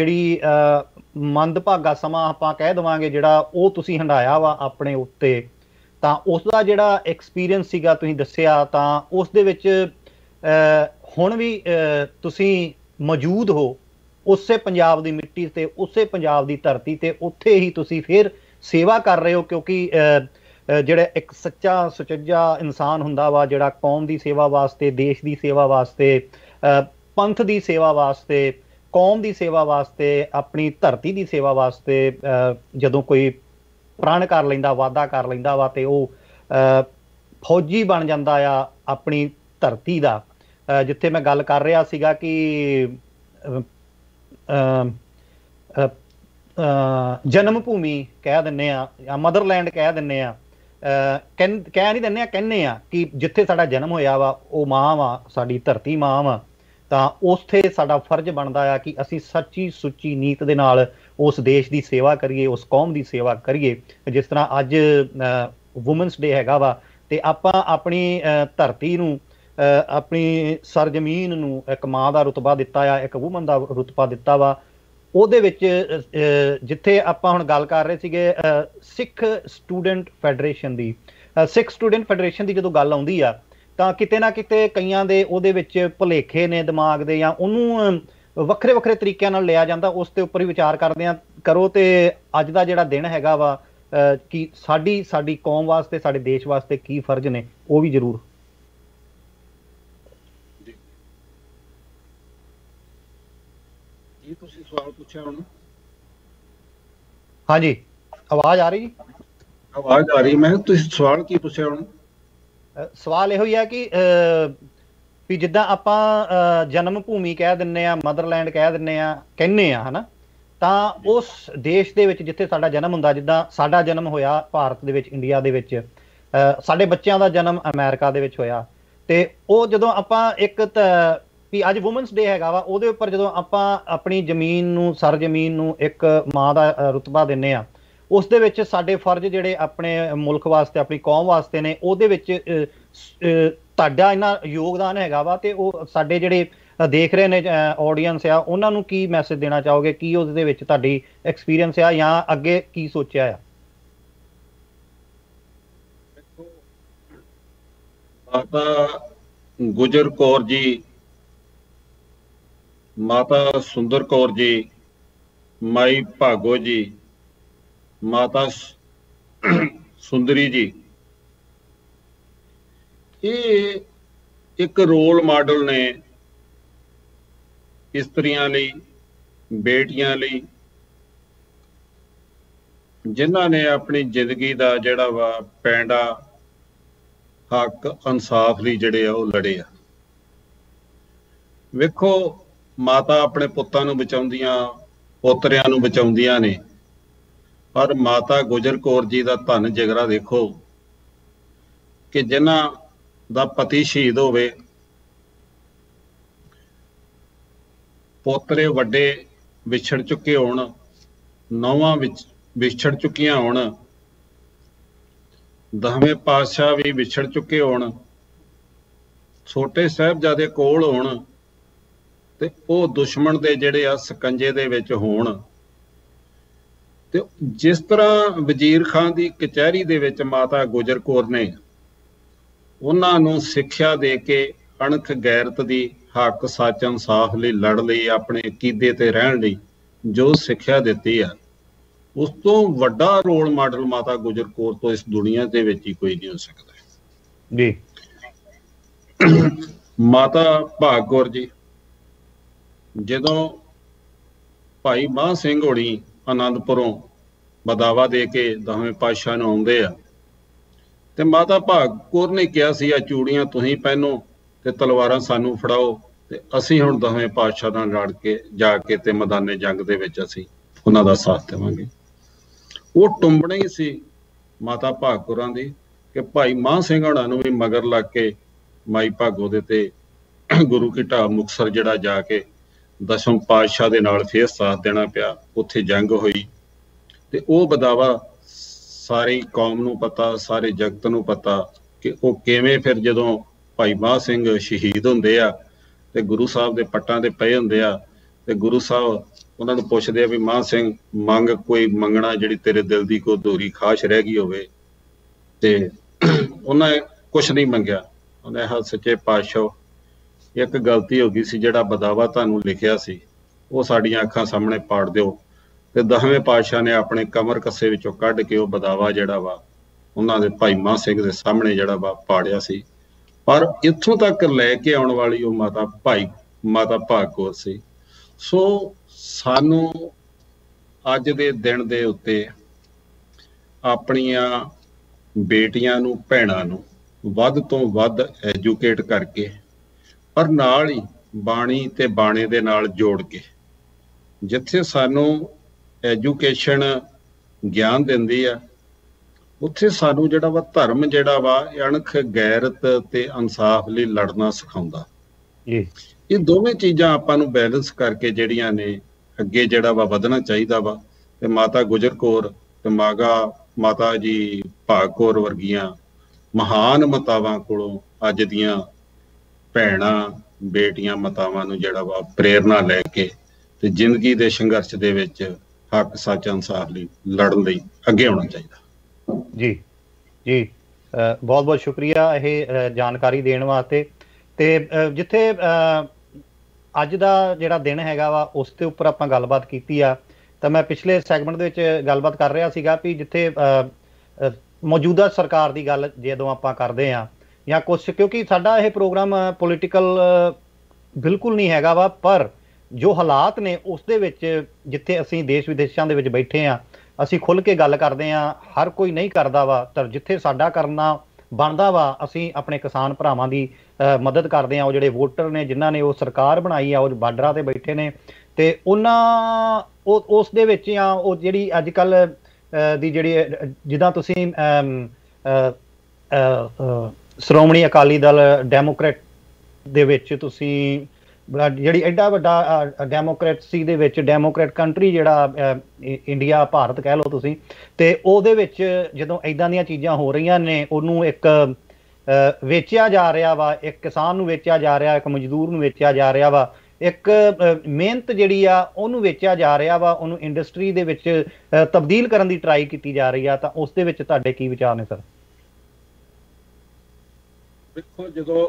ਜਿਹੜੀ ਮੰਦਭਾਗਾ ਸਮਾਂ ਆਪਾਂ ਕਹਿ ਦੇਵਾਂਗੇ ਜਿਹੜਾ ਉਹ ਤੁਸੀਂ ਹੰਢਾਇਆ ਵਾ ਆਪਣੇ ਉੱਤੇ, ਤਾਂ ਉਸ ਦਾ ਜਿਹੜਾ ਐਕਸਪੀਰੀਅੰਸ ਸੀਗਾ ਤੁਸੀਂ ਦੱਸਿਆ, ਤਾਂ ਉਸ ਦੇ ਵਿੱਚ ਹੁਣ ਵੀ ਤੁਸੀਂ ਮੌਜੂਦ ਹੋ ਉਸੇ ਪੰਜਾਬ ਦੀ ਮਿੱਟੀ ਤੇ, ਉਸੇ ਪੰਜਾਬ ਦੀ ਧਰਤੀ ਤੇ, ਉੱਥੇ ਹੀ ਤੁਸੀਂ ਫਿਰ ਸੇਵਾ ਕਰ ਰਹੇ ਹੋ, ਕਿਉਂਕਿ ਜਿਹੜਾ ਇੱਕ ਸੱਚਾ ਸੁਚੱਜਾ ਇਨਸਾਨ ਹੁੰਦਾ ਵਾ, ਜਿਹੜਾ ਕੌਮ ਦੀ ਸੇਵਾ ਵਾਸਤੇ, ਦੇਸ਼ ਦੀ ਸੇਵਾ ਵਾਸਤੇ, ਪੰਥ ਦੀ ਸੇਵਾ ਵਾਸਤੇ, ਕੌਮ ਦੀ ਸੇਵਾ ਵਾਸਤੇ, ਆਪਣੀ ਧਰਤੀ ਦੀ ਸੇਵਾ ਵਾਸਤੇ ਜਦੋਂ ਕੋਈ ਪ੍ਰਣ ਕਰ ਲੈਂਦਾ, ਵਾਅਦਾ ਕਰ ਲੈਂਦਾ ਵਾ, ਤੇ ਉਹ ਫੌਜੀ ਬਣ ਜਾਂਦਾ ਆ ਆਪਣੀ ਧਰਤੀ ਦਾ। ਜਿੱਥੇ ਮੈਂ ਗੱਲ ਕਰ ਰਿਹਾ ਸੀਗਾ ਕਿ ਜਨਮ ਭੂਮੀ ਕਹਿ ਦਿੰਦੇ ਆ ਜਾਂ ਮਦਰਲੈਂਡ ਕਹਿ ਦਿੰਦੇ ਆ, ਕਹਿ ਕਹਿ ਨਹੀਂ ਦਿੰਦੇ ਆ, ਕਹਿੰਦੇ ਆ ਕਿ ਜਿੱਥੇ ਸਾਡਾ ਜਨਮ ਹੋਇਆ ਵਾ ਉਹ ਮਾਂ ਵਾ, ਸਾਡੀ ਧਰਤੀ ਮਾਂ ਵਾ। ਤਾਂ ਉੱਥੇ ਸਾਡਾ ਫਰਜ਼ ਬਣਦਾ ਆ ਕਿ ਅਸੀਂ ਸੱਚੀ ਸੁੱਚੀ ਨੀਤ ਦੇ ਨਾਲ ਉਸ ਦੇਸ਼ ਦੀ ਸੇਵਾ ਕਰੀਏ, ਉਸ ਕੌਮ ਦੀ ਸੇਵਾ ਕਰੀਏ। ਜਿਸ ਤਰ੍ਹਾਂ ਅੱਜ ਵੂਮਨਸ ਡੇ ਹੈਗਾ ਵਾ, ਤੇ ਆਪਾਂ ਆਪਣੀ ਧਰਤੀ ਨੂੰ, ਆਪਣੀ ਸਰਜ਼ਮੀਨ ਨੂੰ ਇੱਕ ਮਾਂ ਦਾ ਰੁਤਬਾ ਦਿੱਤਾ ਆ, ਇੱਕ ਵੂਮਨ ਦਾ ਰੁਤਬਾ ਦਿੱਤਾ ਵਾ। ਉਹਦੇ ਵਿੱਚ ਜਿੱਥੇ ਆਪਾਂ ਹੁਣ ਗੱਲ ਕਰ ਰਹੇ ਸੀਗੇ ਸਿੱਖ ਸਟੂਡੈਂਟ ਫੈਡਰੇਸ਼ਨ ਦੀ, ਸਿੱਖ ਸਟੂਡੈਂਟ ਫੈਡਰੇਸ਼ਨ ਦੀ ਜਦੋਂ ਗੱਲ ਆਉਂਦੀ ਆ, ਤਾਂ ਕਿਤੇ ਨਾ ਕਿਤੇ ਕਈਆਂ ਦੇ ਉਹਦੇ ਵਿੱਚ ਭੁਲੇਖੇ ਨੇ ਦਿਮਾਗ ਦੇ, ਜਾਂ ਉਹਨੂੰ ਵੱਖਰੇ ਵੱਖਰੇ ਤਰੀਕਿਆਂ ਨਾਲ ਲਿਆ ਜਾਂਦਾ। ਉਸ ਦੇ ਉੱਪਰ ਹੀ ਵਿਚਾਰ ਕਰਦੇ ਆ ਕਰੋ। ਤੇ ਅੱਜ ਦਾ ਜਿਹੜਾ ਦਿਨ ਹੈਗਾ ਵਾ, ਕਿ ਸਾਡੀ ਸਾਡੀ ਕੌਮ ਵਾਸਤੇ, ਸਾਡੇ ਦੇਸ਼ ਵਾਸਤੇ ਕੀ ਫਰਜ਼ ਨੇ, ਉਹ ਵੀ ਜ਼ਰੂਰ। ਜੀ ਤੁਸੀਂ ਸਵਾਲ ਪੁੱਛਿਆ ਹੁਣ? ਹਾਂਜੀ, ਆਵਾਜ਼ ਆ ਰਹੀ ਜੀ? ਆਵਾਜ਼ ਆ ਰਹੀ। ਮੈਂ ਤੁਸੀਂ ਸਵਾਲ ਕੀ ਪੁੱਛਿਆ ਹੁਣ? ਸਵਾਲ ਇਹੋ ਹੀ ਆ ਕਿ ਵੀ ਜਿੱਦਾਂ ਆਪਾਂ ਜਨਮ ਭੂਮੀ ਕਹਿ ਦਿੰਦੇ ਆ, ਮਦਰਲੈਂਡ ਕਹਿ ਦਿੰਦੇ ਆ, ਕਹਿੰਦੇ ਆ, ਹਨਾ, ਤਾਂ ਉਸ ਦੇਸ਼ ਦੇ ਵਿੱਚ ਜਿੱਥੇ ਸਾਡਾ ਜਨਮ ਹੁੰਦਾ, ਜਿੱਦਾਂ ਸਾਡਾ ਜਨਮ ਹੋਇਆ ਭਾਰਤ ਦੇ ਵਿੱਚ, ਇੰਡੀਆ ਦੇ ਵਿੱਚ, ਸਾਡੇ ਬੱਚਿਆਂ ਦਾ ਜਨਮ ਅਮਰੀਕਾ ਦੇ ਵਿੱਚ ਹੋਇਆ। ਤੇ ਉਹ ਜਦੋਂ ਆਪਾਂ ਇੱਕ ਵੀ ਅੱਜ ਵੂਮਨਸ ਡੇ ਹੈਗਾ ਵਾ, ਉਹਦੇ ਉੱਪਰ ਜਦੋਂ ਆਪਾਂ ਆਪਣੀ ਜ਼ਮੀਨ ਨੂੰ, ਸਰਜ਼ਮੀਨ ਨੂੰ ਇੱਕ ਮਾਂ ਦਾ ਰੁਤਬਾ ਦਿੰਦੇ ਆ, ਉਸ ਦੇ ਵਿੱਚ ਸਾਡੇ ਫਰਜ਼ ਜਿਹੜੇ ਆਪਣੇ ਮੁਲਕ ਵਾਸਤੇ, ਆਪਣੀ ਕੌਮ ਵਾਸਤੇ ਨੇ, ਉਹਦੇ ਵਿੱਚ ਤੁਹਾਡਾ ਇੰਨਾ ਯੋਗਦਾਨ ਹੈਗਾ ਵਾ। ਤੇ ਉਹ ਸਾਡੇ ਜਿਹੜੇ ਦੇਖ ਰਹੇ ਨੇ ਆਡੀਅנס ਆ, ਉਹਨਾਂ ਨੂੰ ਕੀ ਮੈਸੇਜ ਦੇਣਾ ਚਾਹੋਗੇ? ਕੀ ਉਹਦੇ ਵਿੱਚ ਤੁਹਾਡੀ ਐਕਸਪੀਰੀਅੰਸ ਆ, ਜਾਂ ਅੱਗੇ ਕੀ ਸੋਚਿਆ ਆ? ਮਾਤਾ ਗੁਜਰ ਕੌਰ ਜੀ, ਮਾਤਾ ਸੁੰਦਰ ਕੌਰ ਜੀ, ਮਾਈ ਭਾਗੋ ਜੀ, ਮਾਤਾ ਸੁੰਦਰੀ ਜੀ, ਇਹ ਇੱਕ ਰੋਲ ਮਾਡਲ ਨੇ ਇਸਤਰੀਆਂ ਲਈ, ਬੇਟੀਆਂ ਲਈ, ਜਿਨ੍ਹਾਂ ਨੇ ਆਪਣੀ ਜ਼ਿੰਦਗੀ ਦਾ ਜਿਹੜਾ ਵਾ ਪੈਂਡਾ ਹੱਕ ਇਨਸਾਫ ਲਈ ਜਿਹੜੇ ਆ ਉਹ ਲੜੇ ਆ। ਵੇਖੋ, ਮਾਤਾ ਆਪਣੇ ਪੁੱਤਾਂ ਨੂੰ ਬਚਾਉਂਦੀਆਂ, ਪੋਤਰਿਆਂ ਨੂੰ ਬਚਾਉਂਦੀਆਂ ਨੇ, ਪਰ ਮਾਤਾ ਗੁਜਰ ਕੌਰ ਜੀ ਦਾ ਧੰਨ ਜਿਗਰਾ ਦੇਖੋ ਕਿ ਜਿਨ੍ਹਾਂ ਦਾ ਪਤੀ ਸ਼ਹੀਦ ਹੋਵੇ, ਪੋਤਰੇ ਵੱਡੇ ਵਿਛੜ ਚੁੱਕੇ ਹੋਣ, ਨੌਵਾਂ ਵਿੱਚ ਵਿਛੜ ਚੁੱਕੀਆਂ ਹੋਣ, ਦਸਵੇਂ ਪਾਤਸ਼ਾਹ ਵੀ ਵਿਛੜ ਚੁੱਕੇ ਹੋਣ, ਛੋਟੇ ਸਾਹਿਬਜ਼ਾਦੇ ਕੋਲ ਹੋਣ, ਤੇ ਉਹ ਦੁਸ਼ਮਣ ਦੇ ਜਿਹੜੇ ਆ ਸਕੰਜੇ ਦੇ ਵਿੱਚ ਹੋਣ। ਤੇ ਜਿਸ ਤਰ੍ਹਾਂ ਵਜ਼ੀਰ ਖਾਨ ਦੀ ਕਚਹਿਰੀ ਦੇ ਵਿੱਚ ਮਾਤਾ ਗੁਜਰ ਕੌਰ ਨੇ ਉਹਨਾਂ ਨੂੰ ਸਿੱਖਿਆ ਦੇ ਕੇ ਅਣਖ ਗੈਰਤ ਦੀ, ਹੱਕ ਸੱਚ ਇਨਸਾਫ ਲਈ ਲੜ ਲਈ, ਆਪਣੇ ਅਕੀਦੇ ਤੇ ਰਹਿਣ ਲਈ ਜੋ ਸਿੱਖਿਆ ਦਿੱਤੀ ਆ, ਉਸ ਤੋਂ ਵੱਡਾ ਰੋਲ ਮਾਡਲ ਮਾਤਾ ਗੁਜਰ ਕੌਰ ਤੋਂ ਇਸ ਦੁਨੀਆ ਦੇ ਵਿੱਚ ਹੀ ਕੋਈ ਨਹੀਂ ਹੋ ਸਕਦਾ ਜੀ। ਮਾਤਾ ਭਾਗ ਕੌਰ ਜੀ, ਜਦੋਂ ਭਾਈ ਮਾਹ ਸਿੰਘ ਹੋਣੀ ਆਨੰਦਪੁਰੋਂ ਬਦਾਵਾ ਦੇ ਕੇ ਦਸਵੇਂ ਪਾਤਸ਼ਾਹ ਨੂੰ ਆਉਂਦੇ ਆ, ਤੇ ਮਾਤਾ ਭਾਗ ਕੌਰ ਨੇ ਕਿਹਾ ਸੀ, ਆ ਚੂੜੀਆਂ ਤੁਸੀਂ ਪਹਿਨੋ ਤੇ ਤਲਵਾਰਾਂ ਸਾਨੂੰ ਫੜਾਓ, ਤੇ ਅਸੀਂ ਹੁਣ ਦਸਵੇਂ ਪਾਤਸ਼ਾਹ ਨਾਲ ਲੜ ਕੇ ਜਾ ਕੇ ਤੇ ਮੈਦਾਨੇ ਜੰਗ ਦੇ ਵਿੱਚ ਅਸੀਂ ਉਹਨਾਂ ਦਾ ਸਾਥ ਦੇਵਾਂਗੇ। ਉਹ ਟੁੰਬਣੇ ਹੀ ਸੀ ਮਾਤਾ ਭਾਗ ਕੌਰਾਂ ਦੀ ਕਿ ਭਾਈ ਮਾਹ ਸਿੰਘ ਹੋਣਾ ਨੂੰ ਵੀ ਮਗਰ ਲੱਗ ਕੇ ਮਾਈ ਭਾਗੋ ਦੇ ਤੇ ਗੁਰੂ ਕੀ ਢਾਬ ਮੁਕਤਸਰ ਜਿਹੜਾ ਜਾ ਕੇ ਦਸਮ ਪਾਤਸ਼ਾਹ ਦੇ ਨਾਲ ਫੇਰ ਸਾਥ ਦੇਣਾ ਪਿਆ। ਉੱਥੇ ਜੰਗ ਹੋਈ ਤੇ ਉਹ ਬਦਾਵਾ ਸਾਰੀ ਕੌਮ ਨੂੰ ਪਤਾ, ਸਾਰੇ ਜਗਤ ਨੂੰ ਪਤਾ ਕਿ ਉਹ ਕਿਵੇਂ ਫਿਰ ਜਦੋਂ ਭਾਈ ਮਾਹ ਸਿੰਘ ਸ਼ਹੀਦ ਹੁੰਦੇ ਆ ਤੇ ਗੁਰੂ ਸਾਹਿਬ ਦੇ ਪੱਟਾਂ ਤੇ ਪਏ ਹੁੰਦੇ ਆ, ਤੇ ਗੁਰੂ ਸਾਹਿਬ ਉਹਨਾਂ ਨੂੰ ਪੁੱਛਦੇ ਆ ਵੀ ਮਾਹ ਸਿੰਘ ਮੰਗ ਕੋਈ ਮੰਗਣਾ ਜਿਹੜੀ ਤੇਰੇ ਦਿਲ ਦੀ ਕੋਈ ਅਧੂਰੀ ਖਾਸ਼ ਰਹਿ ਗਈ ਹੋਵੇ। ਤੇ ਉਹਨੇ ਕੁਛ ਨਹੀਂ ਮੰਗਿਆ। ਉਹਨੇ ਹਾ ਸੱਚੇ ਪਾਤਸ਼ਾਹ ਇੱਕ ਗਲਤੀ ਹੋ ਗਈ ਸੀ, ਜਿਹੜਾ ਬਦਾਵਾ ਤੁਹਾਨੂੰ ਲਿਖਿਆ ਸੀ ਉਹ ਸਾਡੀਆਂ ਅੱਖਾਂ ਸਾਹਮਣੇ ਪਾੜ ਦਿਓ। ਤੇ ਦਸਵੇਂ ਪਾਤਸ਼ਾਹ ਨੇ ਆਪਣੇ ਕਮਰ ਕੱਸੇ ਵਿੱਚੋਂ ਕੱਢ ਕੇ ਉਹ ਬਦਾਵਾ ਜਿਹੜਾ ਵਾ ਉਹਨਾਂ ਦੇ ਭਾਈ ਮਹਾਂ ਸਿੰਘ ਦੇ ਸਾਹਮਣੇ ਜਿਹੜਾ ਵਾ ਪਾੜਿਆ ਸੀ। ਪਰ ਇੱਥੋਂ ਤੱਕ ਲੈ ਕੇ ਆਉਣ ਵਾਲੀ ਉਹ ਮਾਤਾ ਭਾਈ ਮਾਤਾ ਭਾਗ ਕੌਰ ਸੀ। ਸੋ ਸਾਨੂੰ ਅੱਜ ਦੇ ਦਿਨ ਦੇ ਉੱਤੇ ਆਪਣੀਆਂ ਬੇਟੀਆਂ ਨੂੰ, ਭੈਣਾਂ ਨੂੰ ਵੱਧ ਤੋਂ ਵੱਧ ਐਜੂਕੇਟ ਕਰਕੇ, ਪਰ ਨਾਲ ਹੀ ਬਾਣੀ ਤੇ ਬਾਣੇ ਦੇ ਨਾਲ ਜੋੜ ਕੇ, ਜਿੱਥੇ ਸਾਨੂੰ ਐਜੂਕੇਸ਼ਨ ਗਿਆਨ ਦਿੰਦੀ ਆ, ਉੱਥੇ ਸਾਨੂੰ ਜਿਹੜਾ ਵਾ ਧਰਮ ਜਿਹੜਾ ਵਾ ਅਣਖ, ਗੈਰਤ ਤੇ ਇਨਸਾਫ ਲਈ ਲੜਨਾ ਸਿਖਾਉਂਦਾ। ਇਹ ਦੋਵੇਂ ਚੀਜ਼ਾਂ ਆਪਾਂ ਨੂੰ ਬੈਲੈਂਸ ਕਰਕੇ ਜਿਹੜੀਆਂ ਨੇ ਅੱਗੇ ਜਿਹੜਾ ਵਾ ਵਧਣਾ ਚਾਹੀਦਾ ਵਾ। ਤੇ ਮਾਤਾ ਗੁਜਰ ਕੌਰ ਤੇ ਮਾਗਾ ਮਾਤਾ ਜੀ ਭਾਗ ਕੌਰ ਵਰਗੀਆਂ ਮਹਾਨ ਮਾਤਾਵਾਂ ਕੋਲੋਂ ਅੱਜ ਦੀਆਂ ਭੈਣਾਂ, ਬੇਟੀਆਂ, ਮਾਤਾਵਾਂ ਨੂੰ ਜਿਹੜਾ ਵਾ ਪ੍ਰੇਰਨਾ ਲੈ ਕੇ ਤੇ ਜ਼ਿੰਦਗੀ ਦੇ ਸੰਘਰਸ਼ ਦੇ ਵਿੱਚ ਹੱਕ, ਸੱਚ, ਇਨਸਾਫ ਲਈ ਲੜਨ ਲਈ ਅੱਗੇ ਆਉਣਾ ਚਾਹੀਦਾ। ਜੀ ਜੀ ਬਹੁਤ ਬਹੁਤ ਸ਼ੁਕਰੀਆ ਇਹ ਜਾਣਕਾਰੀ ਦੇਣ ਵਾਸਤੇ। ਤੇ ਜਿੱਥੇ ਅੱਜ ਦਾ ਜਿਹੜਾ ਦਿਨ ਹੈਗਾ ਵਾ ਉਸ ਦੇ ਉੱਪਰ ਆਪਾਂ ਗੱਲਬਾਤ ਕੀਤੀ ਆ, ਤਾਂ ਮੈਂ ਪਿਛਲੇ ਸੈਗਮੈਂਟ ਦੇ ਵਿੱਚ ਗੱਲਬਾਤ ਕਰ ਰਿਹਾ ਸੀਗਾ ਵੀ ਜਿੱਥੇ ਮੌਜੂਦਾ ਸਰਕਾਰ ਦੀ ਗੱਲ ਜਦੋਂ ਆਪਾਂ ਕਰਦੇ ਹਾਂ ਜਾਂ ਕੁਛ, ਕਿਉਂਕਿ ਸਾਡਾ ਇਹ ਪ੍ਰੋਗਰਾਮ ਪੋਲੀਟੀਕਲ ਬਿਲਕੁਲ ਨਹੀਂ ਹੈਗਾ ਵਾ, ਪਰ ਜੋ ਹਾਲਾਤ ਨੇ ਉਸ ਦੇ ਵਿੱਚ ਜਿੱਥੇ ਅਸੀਂ ਦੇਸ਼ ਵਿਦੇਸ਼ਾਂ ਦੇ ਵਿੱਚ ਬੈਠੇ ਹਾਂ, ਅਸੀਂ ਖੁੱਲ੍ਹ ਕੇ ਗੱਲ ਕਰਦੇ ਹਾਂ। ਹਰ ਕੋਈ ਨਹੀਂ ਕਰਦਾ ਵਾ, ਤਾਂ ਜਿੱਥੇ ਸਾਡਾ ਕਰਨਾ ਬਣਦਾ ਵਾ ਅਸੀਂ ਆਪਣੇ ਕਿਸਾਨ ਭਰਾਵਾਂ ਦੀ ਮਦਦ ਕਰਦੇ ਹਾਂ। ਉਹ ਜਿਹੜੇ ਵੋਟਰ ਨੇ, ਜਿਨ੍ਹਾਂ ਨੇ ਉਹ ਸਰਕਾਰ ਬਣਾਈ ਆ, ਉਹ ਬਾਰਡਰਾਂ ਤੇ ਬੈਠੇ ਨੇ, ਤੇ ਉਹਨਾਂ ਉਹ ਉਸ ਦੇ ਵਿੱਚ ਆ ਉਹ ਜਿਹੜੀ ਅੱਜ ਕੱਲ੍ਹ ਦੀ ਜਿਹੜੀ ਜਿੱਦਾਂ ਤੁਸੀਂ ਸ਼੍ਰੋਮਣੀ ਅਕਾਲੀ ਦਲ ਡੈਮੋਕ੍ਰੇਟ ਦੇ ਵਿੱਚ ਤੁਸੀਂ ਜਿਹੜੀ ਐਡਾ ਵੱਡਾ ਡੈਮੋਕ੍ਰੇਸੀ ਦੇ ਵਿੱਚ ਡੈਮੋਕ੍ਰੇਟ ਕੰਟਰੀ ਜਿਹੜਾ ਇੰਡੀਆ, ਭਾਰਤ ਕਹਿ ਲਓ ਤੁਸੀਂ, ਤੇ ਉਹਦੇ ਵਿੱਚ ਜਦੋਂ ਇੱਦਾਂ ਦੀਆਂ ਚੀਜ਼ਾਂ ਹੋ ਰਹੀਆਂ ਨੇ, ਉਹਨੂੰ ਇੱਕ ਵੇਚਿਆ ਜਾ ਰਿਹਾ ਵਾ, ਇੱਕ ਕਿਸਾਨ ਨੂੰ ਵੇਚਿਆ ਜਾ ਰਿਹਾ, ਇੱਕ ਮਜ਼ਦੂਰ ਨੂੰ ਵੇਚਿਆ ਜਾ ਰਿਹਾ ਵਾ, ਇੱਕ ਮਿਹਨਤ ਜਿਹੜੀ ਆ ਉਹਨੂੰ ਵੇਚਿਆ ਜਾ ਰਿਹਾ ਵਾ, ਉਹਨੂੰ ਇੰਡਸਟਰੀ ਦੇ ਵਿੱਚ ਤਬਦੀਲ ਕਰਨ ਦੀ ਟਰਾਈ ਕੀਤੀ ਜਾ ਰਹੀ ਆ, ਤਾਂ ਉਸ ਦੇ ਵਿੱਚ ਤੁਹਾਡੇ ਕੀ ਵਿਚਾਰ ਨੇ ਸਰ? ਦੇਖੋ, ਜਦੋਂ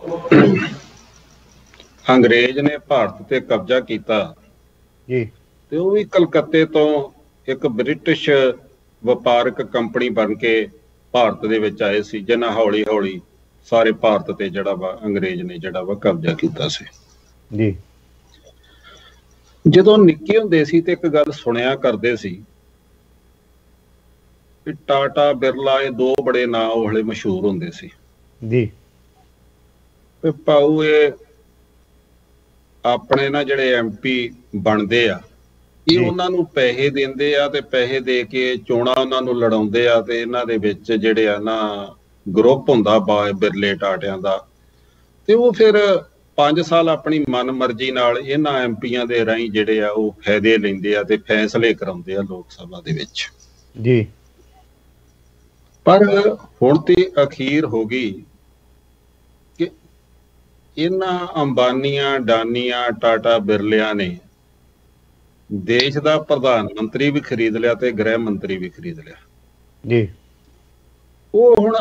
ਅੰਗਰੇਜ਼ ਨੇ ਭਾਰਤ ਤੇ ਕਬਜ਼ਾ ਕੀਤਾ ਜੀ, ਤੇ ਉਹ ਵੀ ਕਲਕੱਤੇ ਤੋਂ ਇੱਕ ਬ੍ਰਿਟਿਸ਼ ਵਪਾਰਕ ਕੰਪਨੀ ਬਣ ਕੇ ਭਾਰਤ ਦੇ ਵਿੱਚ ਆਏ ਸੀ, ਜਿਨ੍ਹਾਂ ਹੌਲੀ ਹੌਲੀ ਸਾਰੇ ਭਾਰਤ ਤੇ ਜਿਹੜਾ ਵਾ ਅੰਗਰੇਜ਼ ਨੇ ਜਿਹੜਾ ਵਾ ਕਬਜ਼ਾ ਕੀਤਾ ਸੀ ਜੀ। ਜਦੋਂ ਨਿੱਕੇ ਹੁੰਦੇ ਸੀ ਤੇ ਇੱਕ ਗੱਲ ਸੁਣਿਆ ਕਰਦੇ ਸੀ ਕਿ ਟਾਟਾ, ਬਿਰਲਾ, ਇਹ ਦੋ ਬੜੇ ਨਾਂ ਉਹ ਹਲੇ ਮਸ਼ਹੂਰ ਹੁੰਦੇ ਸੀ ਜੀ। ਤੇ ਪਾਉ ਇਹ ਆਪਣੇ ਨਾ ਜਿਹੜੇ ਐਮ ਪੀ ਬਣਦੇ ਆ, ਇਹ ਉਹਨਾਂ ਨੂੰ ਪੈਸੇ ਦਿੰਦੇ ਆ ਤੇ ਪੈਸੇ ਦੇ ਕੇ ਚੋਣਾਂ ਉਹਨਾਂ ਨੂੰ ਲੜਾਉਂਦੇ ਆ, ਤੇ ਇਹਨਾਂ ਦੇ ਵਿੱਚ ਜਿਹੜੇ ਆ ਨਾ ਗਰੁੱਪ ਹੁੰਦਾ ਬਾ ਬਿਰਲੇ ਟਾਟਿਆਂ ਦਾ, ਤੇ ਉਹ ਫਿਰ ਪੰਜ ਸਾਲ ਆਪਣੀ ਮਨ ਮਰਜ਼ੀ ਨਾਲ ਇਹਨਾਂ ਐਮ ਪੀਆਂ ਦੇ ਰਾਹੀਂ ਜਿਹੜੇ ਆ ਉਹ ਫਾਇਦੇ ਲੈਂਦੇ ਆ ਤੇ ਫੈਸਲੇ ਕਰਾਉਂਦੇ ਆ ਲੋਕ ਸਭਾ ਦੇ ਵਿੱਚ ਜੀ। ਪਰ ਹੁਣ ਤੇ ਅਖੀਰ ਹੋ ਗਈ ਕਿ ਇਹਨਾਂ ਅੰਬਾਨੀਆਂ, ਡਾਨੀਆਂ, ਟਾਟਾ, ਬਿਰਲਿਆਂ ਨੇ ਦੇਸ਼ ਦਾ ਪ੍ਰਧਾਨ ਮੰਤਰੀ ਵੀ ਖਰੀਦ ਲਿਆ ਤੇ ਗ੍ਰਹਿ ਮੰਤਰੀ ਵੀ ਖਰੀਦ ਲਿਆ ਜੀ। ਉਹ ਹੁਣ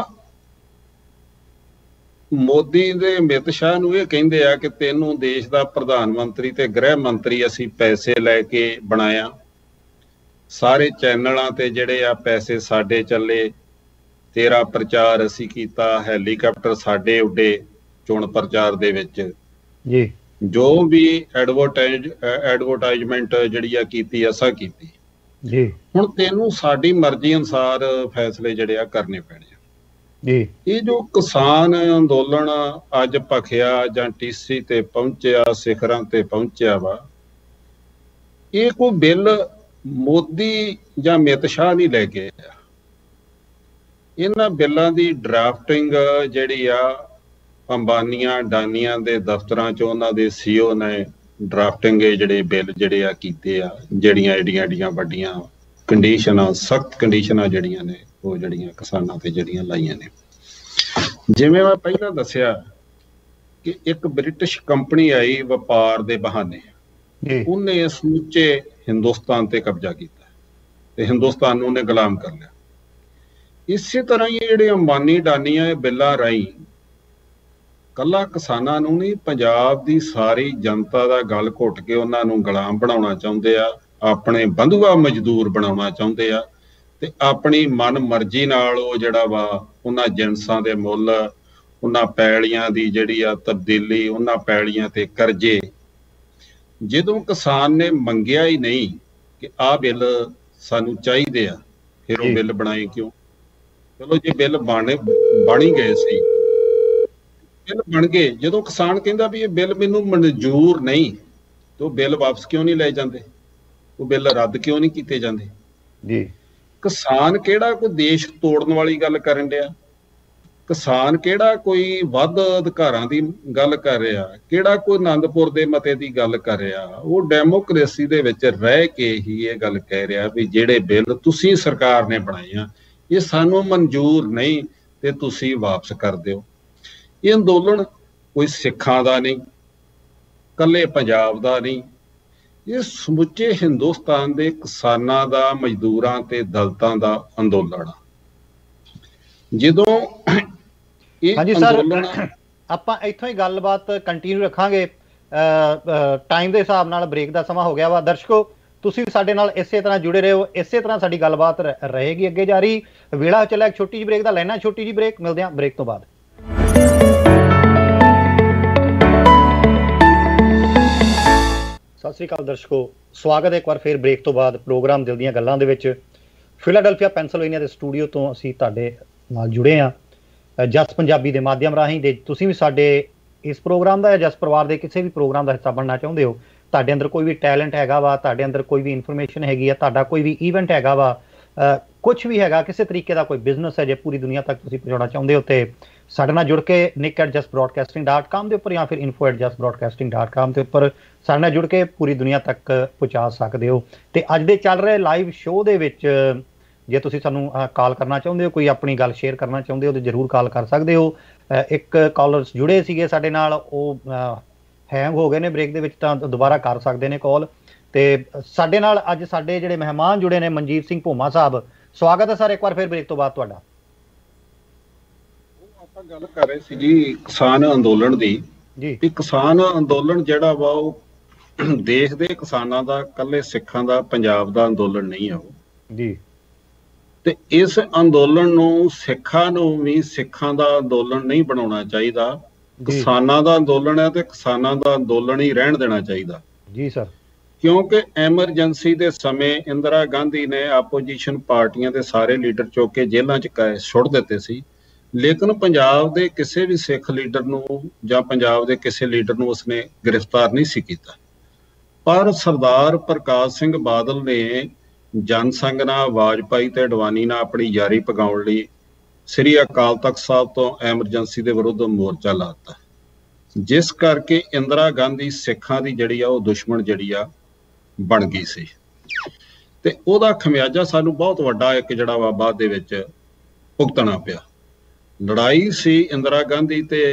ਮੋਦੀ ਦੇ ਅਮਿਤ ਸ਼ਾਹ ਨੂੰ ਇਹ ਕਹਿੰਦੇ ਆ ਕਿ ਤੈਨੂੰ ਦੇਸ਼ ਦਾ ਪ੍ਰਧਾਨ ਮੰਤਰੀ ਤੇ ਗ੍ਰਹਿ ਮੰਤਰੀ ਅਸੀਂ ਪੈਸੇ ਲੈ ਕੇ ਬਣਾਇਆ, ਸਾਰੇ ਚੈਨਲਾਂ ਤੇ ਜਿਹੜੇ ਆ ਪੈਸੇ ਸਾਡੇ ਚੱਲੇ, ਤੇਰਾ ਪ੍ਰਚਾਰ ਅਸੀਂ ਕੀਤਾ, ਹੈਲੀਕਾਪਟਰ ਸਾਡੇ ਉੱਡੇ ਚੋਣ ਪ੍ਰਚਾਰ ਦੇ ਵਿੱਚ ਜੀ, ਜੋ ਵੀ ਐਡਵਰਟਾਈਜ਼ ਐਡਵਰਟਾਈਜ਼ਮੈਂਟ ਜਿਹੜੀ ਆ ਕੀਤੀ, ਅਸਾਂ ਕੀਤੀ ਜੀ। ਹੁਣ ਤੈਨੂੰ ਸਾਡੀ ਮਰਜ਼ੀ ਅਨੁਸਾਰ ਫੈਸਲੇ ਜਿਹੜੇ ਆ ਕਰਨੇ ਪੈਣੇ ਆ ਜੀ। ਇਹ ਜੋ ਕਿਸਾਨ ਅੰਦੋਲਨ ਅੱਜ ਭਖਿਆ ਜਾਂ ਟੀਸੀ ਤੇ ਪਹੁੰਚਿਆ, ਸਿਖਰਾਂ ਤੇ ਪਹੁੰਚਿਆ ਵਾ, ਇਹ ਕੋਈ ਬਿੱਲ ਮੋਦੀ ਜਾਂ ਅਮਿਤ ਸ਼ਾਹ ਨਹੀਂ ਲੈ ਕੇ ਆਇਆ। ਇਹਨਾਂ ਬਿੱਲਾਂ ਦੀ ਡਰਾਫਟਿੰਗ ਜਿਹੜੀ ਆ ਅੰਬਾਨੀਆਂ, ਡਾਨੀਆਂ ਦੇ ਦਫ਼ਤਰਾਂ 'ਚ ਉਹਨਾਂ ਦੇ ਸੀਓ ਨੇ ਡਰਾਫਟਿੰਗ ਜਿਹੜੇ ਬਿੱਲ ਜਿਹੜੇ ਆ ਕੀਤੇ ਆ, ਜਿਹੜੀਆਂ ਐਡੀਆਂ ਐਡੀਆਂ ਵੱਡੀਆਂ ਕੰਡੀਸ਼ਨਾਂ, ਸਖਤ ਕੰਡੀਸ਼ਨਾਂ ਜਿਹੜੀਆਂ ਨੇ ਉਹ ਜਿਹੜੀਆਂ ਕਿਸਾਨਾਂ ਤੇ ਜਿਹੜੀਆਂ ਲਾਈਆਂ ਨੇ। ਜਿਵੇਂ ਮੈਂ ਪਹਿਲਾਂ ਦੱਸਿਆ ਕਿ ਇੱਕ ਬ੍ਰਿਟਿਸ਼ ਕੰਪਨੀ ਆਈ ਵਪਾਰ ਦੇ ਬਹਾਨੇ, ਉਹਨੇ ਸਮੁੱਚੇ ਹਿੰਦੁਸਤਾਨ ਤੇ ਕਬਜ਼ਾ ਕੀਤਾ ਤੇ ਹਿੰਦੁਸਤਾਨ ਨੂੰ ਉਹਨੇ ਗੁਲਾਮ ਕਰ ਲਿਆ। ਇਸੇ ਤਰ੍ਹਾਂ ਹੀ ਜਿਹੜੇ ਅੰਬਾਨੀ ਅਡਾਨੀਆਂ ਇਹ ਬਿੱਲਾਂ ਰਾਹੀਂ ਕੱਲਾ ਕਿਸਾਨਾਂ ਨੂੰ ਨਹੀਂ, ਪੰਜਾਬ ਦੀ ਸਾਰੀ ਜਨਤਾ ਦਾ ਗਲ ਘੁੱਟ ਕੇ ਉਹਨਾਂ ਨੂੰ ਗੁਲਾਮ ਬਣਾਉਣਾ ਚਾਹੁੰਦੇ ਆ, ਆਪਣੇ ਬੰਧੂਆ ਮਜ਼ਦੂਰ ਬਣਾਉਣਾ ਚਾਹੁੰਦੇ ਆ, ਤੇ ਆਪਣੀ ਮਨ ਮਰਜ਼ੀ ਨਾਲ ਉਹ ਜਿਹੜਾ ਵਾ ਉਹਨਾਂ ਜਿਨਸਾਂ ਦੇ ਮੁੱਲ, ਉਹਨਾਂ ਪੈਲੀਆਂ ਦੀ ਜਿਹੜੀ ਆ ਤਬਦੀਲੀ, ਉਹਨਾਂ ਪੈਲੀਆਂ ਤੇ ਕਰਜ਼ੇ। ਜਦੋਂ ਕਿਸਾਨ ਨੇ ਮੰਗਿਆ ਹੀ ਨਹੀਂ ਕਿ ਆਹ ਬਿੱਲ ਸਾਨੂੰ ਚਾਹੀਦੇ ਆ, ਫਿਰ ਉਹ ਬਿੱਲ ਬਣਾਏ ਕਿਉਂ? ਚਲੋ ਜੇ ਬਿੱਲ ਬਣ ਬਣ ਹੀ ਗਏ ਸੀ, ਬਿੱਲ ਬਣ ਗਏ, ਜਦੋਂ ਕਿਸਾਨ ਕਹਿੰਦਾ ਵੀ ਇਹ ਬਿੱਲ ਮੈਨੂੰ ਮਨਜ਼ੂਰ ਨਹੀਂ, ਤੇ ਉਹ ਬਿੱਲ ਵਾਪਸ ਕਿਉਂ ਨਹੀਂ ਲਏ ਜਾਂਦੇ? ਉਹ ਬਿੱਲ ਰੱਦ ਕਿਉਂ ਨਹੀਂ ਕੀਤੇ ਜਾਂਦੇ? ਜੀ, ਕਿਸਾਨ ਕਿਹੜਾ ਕੋਈ ਦੇਸ਼ ਤੋੜਨ ਵਾਲੀ ਗੱਲ ਕਰਨ ਡਿਆ? ਕਿਸਾਨ ਕਿਹੜਾ ਕੋਈ ਵੱਧ ਅਧਿਕਾਰਾਂ ਦੀ ਗੱਲ ਕਰ ਰਿਹਾ? ਕਿਹੜਾ ਕੋਈ ਆਨੰਦਪੁਰ ਦੇ ਮਤੇ ਦੀ ਗੱਲ ਕਰ ਰਿਹਾ? ਉਹ ਡੈਮੋਕ੍ਰੇਸੀ ਦੇ ਵਿੱਚ ਰਹਿ ਕੇ ਹੀ ਇਹ ਗੱਲ ਕਹਿ ਰਿਹਾ ਵੀ ਜਿਹੜੇ ਬਿੱਲ ਤੁਸੀਂ ਸਰਕਾਰ ਨੇ ਬਣਾਏ ਆ ਇਹ ਸਾਨੂੰ ਮਨਜ਼ੂਰ ਨਹੀਂ ਤੇ ਤੁਸੀਂ ਵਾਪਸ ਕਰ ਦਿਓ। ਇਹ ਅੰਦੋਲਨ ਕੋਈ ਸਿੱਖਾਂ ਦਾ ਨਹੀਂ, ਇਕੱਲੇ ਪੰਜਾਬ ਦਾ ਨਹੀਂ, ਇਹ ਸਮੁੱਚੇ ਹਿੰਦੁਸਤਾਨ ਦੇ ਕਿਸਾਨਾਂ ਦਾ, ਮਜ਼ਦੂਰਾਂ ਤੇ ਦਲਿਤਾਂ ਦਾ ਅੰਦੋਲਨ ਆ। ਜਦੋਂ ਇਹ ਅੰਦੋਲਨ, ਆਪਾਂ ਇੱਥੋਂ ਹੀ ਗੱਲਬਾਤ ਕੰਟੀਨਿਊ ਰੱਖਾਂਗੇ। ਟਾਈਮ ਦੇ ਹਿਸਾਬ ਨਾਲ ਬ੍ਰੇਕ ਦਾ ਸਮਾਂ ਹੋ ਗਿਆ ਵਾ। ਦਰਸ਼ਕੋ, ਤੁਸੀਂ ਸਾਡੇ ਨਾਲ ਇਸੇ ਤਰ੍ਹਾਂ ਜੁੜੇ ਰਹੋ, ਇਸੇ ਤਰ੍ਹਾਂ ਸਾਡੀ ਗੱਲਬਾਤ ਰਹੇਗੀ ਅੱਗੇ ਜਾਰੀ। ਵੇਲਾ ਚੱਲਿਆ ਇੱਕ ਛੋਟੀ ਜਿਹੀ ਬ੍ਰੇਕ ਦਾ, ਲੈਣਾ ਛੋਟੀ ਜਿਹੀ ਬ੍ਰੇਕ, ਮਿਲਦੇ ਹਾਂ ਬ੍ਰੇਕ ਤੋਂ ਬਾਅਦ। ਸਤਿ ਸ੍ਰੀ ਅਕਾਲ ਦਰਸ਼ਕੋ, ਸਵਾਗਤ ਹੈ ਇੱਕ ਵਾਰ ਫਿਰ ਬ੍ਰੇਕ ਤੋਂ ਬਾਅਦ ਪ੍ਰੋਗਰਾਮ ਦਿਲ ਦੀਆਂ ਗੱਲਾਂ ਦੇ ਵਿੱਚ। ਫਿਲਾਡੈਲਫੀਆ ਪੈਨਸਿਲਵੇਨੀਆ ਦੇ ਸਟੂਡੀਓ ਤੋਂ ਅਸੀਂ ਤੁਹਾਡੇ ਨਾਲ ਜੁੜੇ ਹਾਂ ਜਸ ਪੰਜਾਬੀ ਦੇ ਮਾਧਿਅਮ ਰਾਹੀਂ। ਦੇ ਤੁਸੀਂ ਵੀ ਸਾਡੇ ਇਸ ਪ੍ਰੋਗਰਾਮ ਦਾ ਜਾਂ ਜਸ ਪਰਿਵਾਰ ਦੇ ਕਿਸੇ ਵੀ ਪ੍ਰੋਗਰਾਮ ਦਾ ਹਿੱਸਾ ਬਣਨਾ ਚਾਹੁੰਦੇ ਹੋ, ਤੁਹਾਡੇ ਅੰਦਰ ਕੋਈ ਵੀ ਟੈਲੈਂਟ ਹੈਗਾ ਵਾ, ਤੁਹਾਡੇ ਅੰਦਰ ਕੋਈ ਵੀ ਇਨਫੋਰਮੇਸ਼ਨ ਹੈਗੀ ਆ, ਤੁਹਾਡਾ ਕੋਈ ਵੀ ਈਵੈਂਟ ਹੈਗਾ ਵਾ, ਕੁਛ ਵੀ ਹੈਗਾ, ਕਿਸੇ ਤਰੀਕੇ ਦਾ ਕੋਈ ਬਿਜ਼ਨਸ ਹੈ ਜੇ ਪੂਰੀ ਦੁਨੀਆ ਤੱਕ ਤੁਸੀਂ ਪਹੁੰਚਾਉਣਾ ਚਾਹੁੰਦੇ ਹੋ, ਤੇ ਸਾਡੇ ਨਾਲ ਜੁੜ ਕੇ ਨਿਕ at just broadcasting dot com ਦੇ ਉੱਪਰ ਜਾਂ ਫਿਰ info at just broadcasting dot com ਦੇ ਉੱਪਰ ਸਾਡੇ ਨਾਲ ਜੁੜ ਕੇ ਪੂਰੀ ਦੁਨੀਆ ਤੱਕ ਪਹੁੰਚਾ ਸਕਦੇ ਹੋ। ਤੇ ਅੱਜ ਦੇ ਚੱਲ ਰਹੇ ਲਾਈਵ ਸ਼ੋਅ ਦੇ ਵਿੱਚ ਜੇ ਤੁਸੀਂ ਸਾਨੂੰ ਕਾਲ ਕਰਨਾ ਚਾਹੁੰਦੇ ਹੋ, ਕੋਈ ਆਪਣੀ ਗੱਲ ਸ਼ੇਅਰ ਕਰਨਾ ਚਾਹੁੰਦੇ ਹੋ, ਤਾਂ ਜ਼ਰੂਰ ਕਾਲ ਕਰ ਸਕਦੇ ਹੋ। ਇੱਕ ਕਾਲਰਸ ਜੁੜੇ ਸੀਗੇ ਸਾਡੇ ਨਾਲ, ਉਹ ਹੈਂਗ ਹੋ ਗਏ ਨੇ ਬ੍ਰੇਕ ਦੇ ਵਿੱਚ, ਤਾਂ ਦੁਬਾਰਾ ਕਰ ਸਕਦੇ ਨੇ ਕਾਲ। ਤੇ ਸਾਡੇ ਨਾਲ ਅੱਜ ਸਾਡੇ ਜਿਹੜੇ ਮਹਿਮਾਨ ਜੁੜੇ ਨੇ, ਮਨਜੀਤ ਸਿੰਘ ਭੋਮਾ ਸਾਹਿਬ, ਸਵਾਗਤ ਹੈ ਸਰ ਇੱਕ ਵਾਰ ਫਿਰ ਬ੍ਰੇਕ ਤੋਂ ਬਾਅਦ ਤੁਹਾਡਾ। ਆਪਾਂ ਗੱਲ ਕਰ ਰਹੇ ਸੀ ਜੀ ਕਿਸਾਨ ਅੰਦੋਲਨ ਦੀ ਜੀ। ਕਿਸਾਨ ਅੰਦੋਲਨ ਜਿਹੜਾ ਵਾ ਉਹ ਦੇਸ਼ ਦੇ ਕਿਸਾਨਾਂ ਦਾ, ਇਕੱਲੇ ਸਿੱਖਾਂ ਦਾ, ਪੰਜਾਬ ਦਾ ਅੰਦੋਲਨ ਨਹੀਂ ਆ ਉਹ ਜੀ। ਤੇ ਇਸ ਅੰਦੋਲਨ ਨੂੰ ਸਿੱਖਾਂ ਨੂੰ ਵੀ ਸਿੱਖਾਂ ਦਾ ਅੰਦੋਲਨ ਨਹੀਂ ਬਣਾਉਣਾ ਚਾਹੀਦਾ, ਕਿਸਾਨਾਂ ਦਾ ਅੰਦੋਲਨ ਹੈ ਤੇ ਕਿਸਾਨਾਂ ਦਾ ਅੰਦੋਲਨ ਹੀ ਰਹਿਣ ਦੇਣਾ ਚਾਹੀਦਾ ਜੀ ਸਰ। ਕਿਉਂਕਿ ਐਮਰਜੈਂਸੀ ਦੇ ਸਮੇਂ ਇੰਦਰਾ ਗਾਂਧੀ ਨੇ ਆਪੋਜੀਸ਼ਨ ਪਾਰਟੀਆਂ ਦੇ ਸਾਰੇ ਲੀਡਰ ਚੁੱਕ ਕੇ ਜੇਲ੍ਹਾਂ 'ਚ ਸੁੱਟ ਦਿੱਤੇ ਸੀ, ਲੇਕਿਨ ਪੰਜਾਬ ਦੇ ਕਿਸੇ ਵੀ ਸਿੱਖ ਲੀਡਰ ਨੂੰ ਜਾਂ ਪੰਜਾਬ ਦੇ ਕਿਸੇ ਲੀਡਰ ਨੂੰ ਉਸਨੇ ਗ੍ਰਿਫਤਾਰ ਨਹੀਂ ਸੀ ਕੀਤਾ। ਪਰ ਸਰਦਾਰ ਪ੍ਰਕਾਸ਼ ਸਿੰਘ ਬਾਦਲ ਨੇ ਜਨ ਸੰਘ ਨਾਲ, ਵਾਜਪਾਈ ਤੇ ਅਡਵਾਨੀ ਨਾਲ ਆਪਣੀ ਯਾਰੀ ਪਗਾਉਣ ਲਈ ਸ੍ਰੀ ਅਕਾਲ ਤਖਤ ਸਾਹਿਬ ਤੋਂ ਐਮਰਜੈਂਸੀ ਦੇ ਵਿਰੁੱਧ ਮੋਰਚਾ ਲਾਤਾ, ਜਿਸ ਕਰਕੇ ਇੰਦਰਾ ਗਾਂਧੀ ਸਿੱਖਾਂ ਦੀ ਜਿਹੜੀ ਆ ਉਹ ਦੁਸ਼ਮਣ ਜਿਹੜੀ ਆ ਬਣ ਗਈ ਸੀ। ਤੇ ਉਹਦਾ ਖਮਿਆਜਾ ਸਾਨੂੰ ਬਹੁਤ ਵੱਡਾ ਇੱਕ ਜਿਹੜਾ ਵਾ ਬਾਅਦ ਦੇ ਵਿੱਚ ਭੁਗਤਣਾ ਪਿਆ। ਲੜਾਈ ਸੀ ਇੰਦਰਾ ਗਾਂਧੀ ਤੇ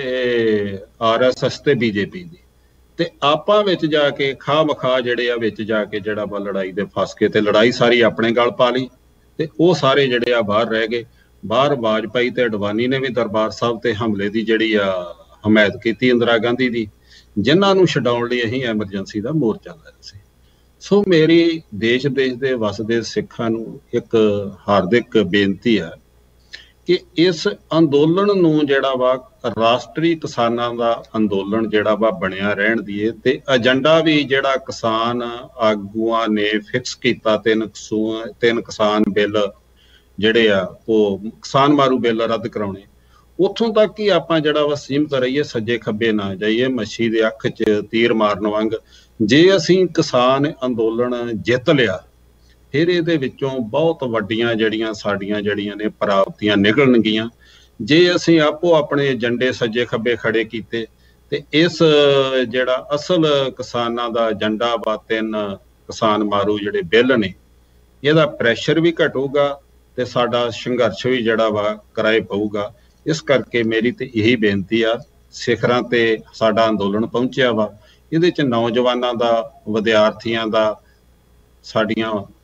ਆਰ ਐਸ ਐਸ ਤੇ ਬੀਜੇਪੀ ਦੀ, ਤੇ ਆਪਾਂ ਵਿੱਚ ਜਾ ਕੇ ਖਾਹ ਮਖਾ ਜਿਹੜੇ ਆ ਵਿੱਚ ਜਾ ਕੇ ਜਿਹੜਾ ਵਾ ਲੜਾਈ ਦੇ ਫਸ ਕੇ ਤੇ ਲੜਾਈ ਸਾਰੀ ਆਪਣੇ ਗਲ ਪਾ ਲਈ, ਤੇ ਉਹ ਸਾਰੇ ਜਿਹੜੇ ਆ ਬਾਹਰ ਰਹਿ ਗਏ। ਬਾਹਰ ਵਾਜਪਾਈ ਤੇ ਅਡਵਾਨੀ ਨੇ ਵੀ ਦਰਬਾਰ ਸਾਹਿਬ ਤੇ ਹਮਲੇ ਦੀ ਜਿਹੜੀ ਆ ਹਮਾਇਤ ਕੀਤੀ ਇੰਦਰਾ ਗਾਂਧੀ ਦੀ, ਜਿਨ੍ਹਾਂ ਨੂੰ ਛਡਾਉਣ ਲਈ ਅਸੀਂ ਐਮਰਜੈਂਸੀ ਦਾ ਮੋਰਚਾ ਲਾਇਆ ਸੀ। ਸੋ ਮੇਰੀ ਦੇਸ਼ ਦੇਸ਼ ਦੇ ਵਸਦੇ ਸਿੱਖਾਂ ਨੂੰ ਇੱਕ ਹਾਰਦਿਕ ਬੇਨਤੀ ਆ ਕਿ ਇਸ ਅੰਦੋਲਨ ਨੂੰ ਜਿਹੜਾ ਵਾ ਰਾਸ਼ਟਰੀ ਕਿਸਾਨਾਂ ਦਾ ਅੰਦੋਲਨ ਜਿਹੜਾ ਵਾ ਬਣਿਆ ਰਹਿਣ ਦੀਏ, ਤੇ ਏਜੰਡਾ ਵੀ ਜਿਹੜਾ ਕਿਸਾਨ ਆਗੂਆਂ ਨੇ ਫਿਕਸ ਕੀਤਾ, ਤਿੰਨ ਤਿੰਨ ਕਿਸਾਨ ਬਿੱਲ ਜਿਹੜੇ ਆ ਉਹ ਕਿਸਾਨ ਮਾਰੂ ਬਿੱਲ ਰੱਦ ਕਰਾਉਣੇ, ਉੱਥੋਂ ਤੱਕ ਹੀ ਆਪਾਂ ਜਿਹੜਾ ਵਾ ਸੀਮਤ ਰਹੀਏ, ਸੱਜੇ ਖੱਬੇ ਨਾ ਜਾਈਏ ਮੱਛੀ ਦੇ ਅੱਖ 'ਚ ਤੀਰ ਮਾਰਨ ਵਾਂਗ। ਜੇ ਅਸੀਂ ਕਿਸਾਨ ਅੰਦੋਲਨ ਜਿੱਤ ਲਿਆ, ਫਿਰ ਇਹਦੇ ਵਿੱਚੋਂ ਬਹੁਤ ਵੱਡੀਆਂ ਜਿਹੜੀਆਂ ਸਾਡੀਆਂ ਜਿਹੜੀਆਂ ਨੇ ਪ੍ਰਾਪਤੀਆਂ ਨਿਕਲਣਗੀਆਂ। ਜੇ ਅਸੀਂ ਆਪੋ ਆਪਣੇ ਏਜੰਡੇ ਸੱਜੇ ਖੱਬੇ ਖੜੇ ਕੀਤੇ, ਤੇ ਇਸ ਜਿਹੜਾ ਅਸਲ ਕਿਸਾਨਾਂ ਦਾ ਏਜੰਡਾ ਵਾ ਤਿੰਨ ਕਿਸਾਨ ਮਾਰੂ ਜਿਹੜੇ ਬਿੱਲ ਨੇ, ਇਹਦਾ ਪ੍ਰੈਸ਼ਰ ਵੀ ਘਟੂਗਾ ਤੇ ਸਾਡਾ ਸੰਘਰਸ਼ ਵੀ ਜਿਹੜਾ ਵਾ ਕਿਰਾਏ ਪਊਗਾ। ਇਸ ਕਰਕੇ ਮੇਰੀ ਤੇ ਇਹੀ ਬੇਨਤੀ ਆ, ਸਿਖਰਾਂ ਤੇ ਸਾਡਾ ਅੰਦੋਲਨ ਪਹੁੰਚਿਆ ਵਾ, ਇਹਦੇ 'ਚ ਨੌਜਵਾਨਾਂ ਦਾ, ਵਿਦਿਆਰਥੀਆਂ ਦਾ, ਸਾਡੀਆਂ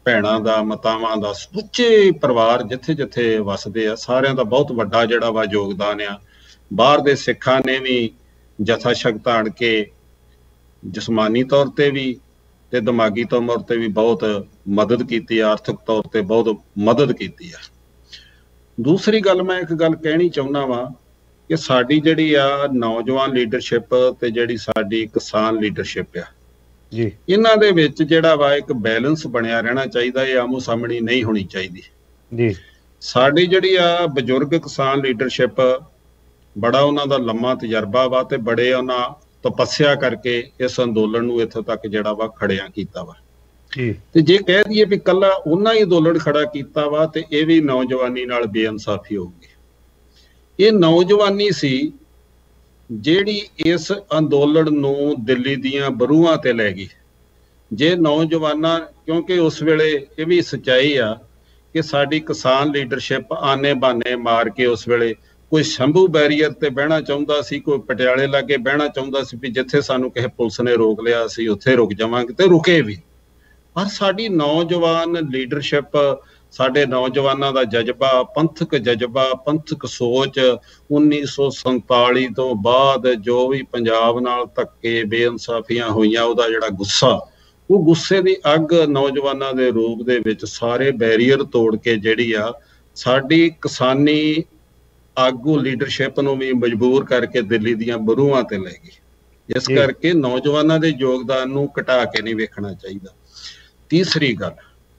ਭੈਣਾਂ ਦਾ, ਮਾਤਾਵਾਂ ਦਾ, ਸਮੁੱਚੇ ਪਰਿਵਾਰ ਜਿੱਥੇ ਜਿੱਥੇ ਵਸਦੇ ਆ, ਸਾਰਿਆਂ ਦਾ ਬਹੁਤ ਵੱਡਾ ਜਿਹੜਾ ਵਾ ਯੋਗਦਾਨ ਆ। ਬਾਹਰ ਦੇ ਸਿੱਖਾਂ ਨੇ ਵੀ ਜਥਾ ਸ਼ਕਤ ਆਣ ਕੇ ਜਿਸਮਾਨੀ ਤੌਰ ਤੇ ਵੀ ਤੇ ਦਿਮਾਗੀ ਤੌਰ ਤੇ ਵੀ ਬਹੁਤ ਮਦਦ ਕੀਤੀ, ਆਰਥਿਕ ਤੌਰ ਤੇ ਬਹੁਤ ਮਦਦ ਕੀਤੀ ਆ। ਦੂਸਰੀ ਗੱਲ ਮੈਂ ਇੱਕ ਗੱਲ ਕਹਿਣੀ ਚਾਹੁੰਦਾ ਵਾਂ ਕਿ ਸਾਡੀ ਜਿਹੜੀ ਆ ਨੌਜਵਾਨ ਲੀਡਰਸ਼ਿਪ ਤੇ ਜਿਹੜੀ ਸਾਡੀ ਕਿਸਾਨ ਲੀਡਰਸ਼ਿਪ ਆ ਜੀ, ਇਹਨਾਂ ਦੇ ਵਿੱਚ ਜਿਹੜਾ ਵਾ ਇੱਕ ਬੈਲੈਂਸ ਬਣਿਆ ਰਹਿਣਾ ਚਾਹੀਦਾ। ਇਹ ਆਮੋ ਸਾਹਮਣੀ ਨਹੀਂ ਹੋਣੀ ਚਾਹੀਦੀ ਜੀ। ਸਾਡੀ ਜਿਹੜੀ ਆ ਬਜ਼ੁਰਗ ਕਿਸਾਨ ਲੀਡਰਸ਼ਿਪ, ਬੜਾ ਉਹਨਾਂ ਦਾ ਲੰਮਾ ਤਜਰਬਾ ਵਾ ਤੇ ਬੜੇ ਉਹਨਾਂ ਤਪੱਸਿਆ ਕਰਕੇ ਇਸ ਅੰਦੋਲਨ ਨੂੰ ਇੱਥੋਂ ਤੱਕ ਜਿਹੜਾ ਵਾ ਖੜਿਆ ਕੀਤਾ ਵਾ। ਤੇ ਜੇ ਕਹਿ ਦਈਏ ਵੀ ਕੱਲਾ ਉਹਨਾਂ ਹੀ ਅੰਦੋਲਨ ਖੜਾ ਕੀਤਾ ਵਾ ਤੇ ਇਹ ਵੀ ਨੌਜਵਾਨੀ ਨਾਲ ਬੇਇਨਸਾਫੀ ਹੋਊਗੀ। ਇਹ ਨੌਜਵਾਨੀ ਸੀ ਜਿਹੜੀ ਇਸ ਅੰਦੋਲਨ ਨੂੰ ਦਿੱਲੀ ਦੀਆਂ ਬਰੂਹਾਂ ਤੇ ਲੈ ਗਈ। ਜੇ ਨੌਜਵਾਨਾਂ, ਕਿਉਂਕਿ ਉਸ ਵੇਲੇ ਇਹ ਵੀ ਸੱਚਾਈ ਆ ਕਿ ਸਾਡੀ ਕਿਸਾਨ ਲੀਡਰਸ਼ਿਪ ਆਨੇ ਬਾਨੇ ਮਾਰ ਕੇ ਉਸ ਵੇਲੇ ਕੋਈ ਸ਼ੰਭੂ ਬੈਰੀਅਰ ਤੇ ਬਹਿਣਾ ਚਾਹੁੰਦਾ ਸੀ, ਕੋਈ ਪਟਿਆਲੇ ਲਾਗੇ ਬਹਿਣਾ ਚਾਹੁੰਦਾ ਸੀ ਵੀ ਜਿੱਥੇ ਸਾਨੂੰ ਕਿਸੇ ਪੁਲਿਸ ਨੇ ਰੋਕ ਲਿਆ ਅਸੀਂ ਉੱਥੇ ਰੁਕ ਜਾਵਾਂਗੇ, ਤੇ ਰੁਕੇ ਵੀ। ਪਰ ਸਾਡੀ ਨੌਜਵਾਨ ਲੀਡਰਸ਼ਿਪ, ਸਾਡੇ ਨੌਜਵਾਨਾਂ ਦਾ ਜਜ਼ਬਾ, ਪੰਥਕ ਜਜ਼ਬਾ, ਪੰਥਕ ਸੋਚ, ਉੱਨੀ ਸੌ ਸੰਤਾਲੀ ਤੋਂ ਬਾਅਦ ਜੋ ਵੀ ਪੰਜਾਬ ਨਾਲ ਧੱਕੇ ਬੇਇਨਸਾਫੀਆਂ ਹੋਈਆਂ, ਉਹਦਾ ਜਿਹੜਾ ਗੁੱਸਾ, ਉਹ ਗੁੱਸੇ ਦੀ ਅੱਗ ਨੌਜਵਾਨਾਂ ਦੇ ਰੂਪ ਦੇ ਵਿੱਚ ਸਾਰੇ ਬੈਰੀਅਰ ਤੋੜ ਕੇ ਜਿਹੜੀ ਆ ਸਾਡੀ ਕਿਸਾਨੀ ਆਗੂ ਲੀਡਰਸ਼ਿਪ ਨੂੰ ਵੀ ਮਜਬੂਰ ਕਰਕੇ ਦਿੱਲੀ ਦੀਆਂ ਬਰੂਹਾਂ ਤੇ ਲੈ ਗਈ। ਇਸ ਕਰਕੇ ਨੌਜਵਾਨਾਂ ਦੇ ਯੋਗਦਾਨ ਨੂੰ ਘਟਾ ਕੇ ਨਹੀਂ ਵੇਖਣਾ ਚਾਹੀਦਾ। ਤੀਸਰੀ ਗੱਲ,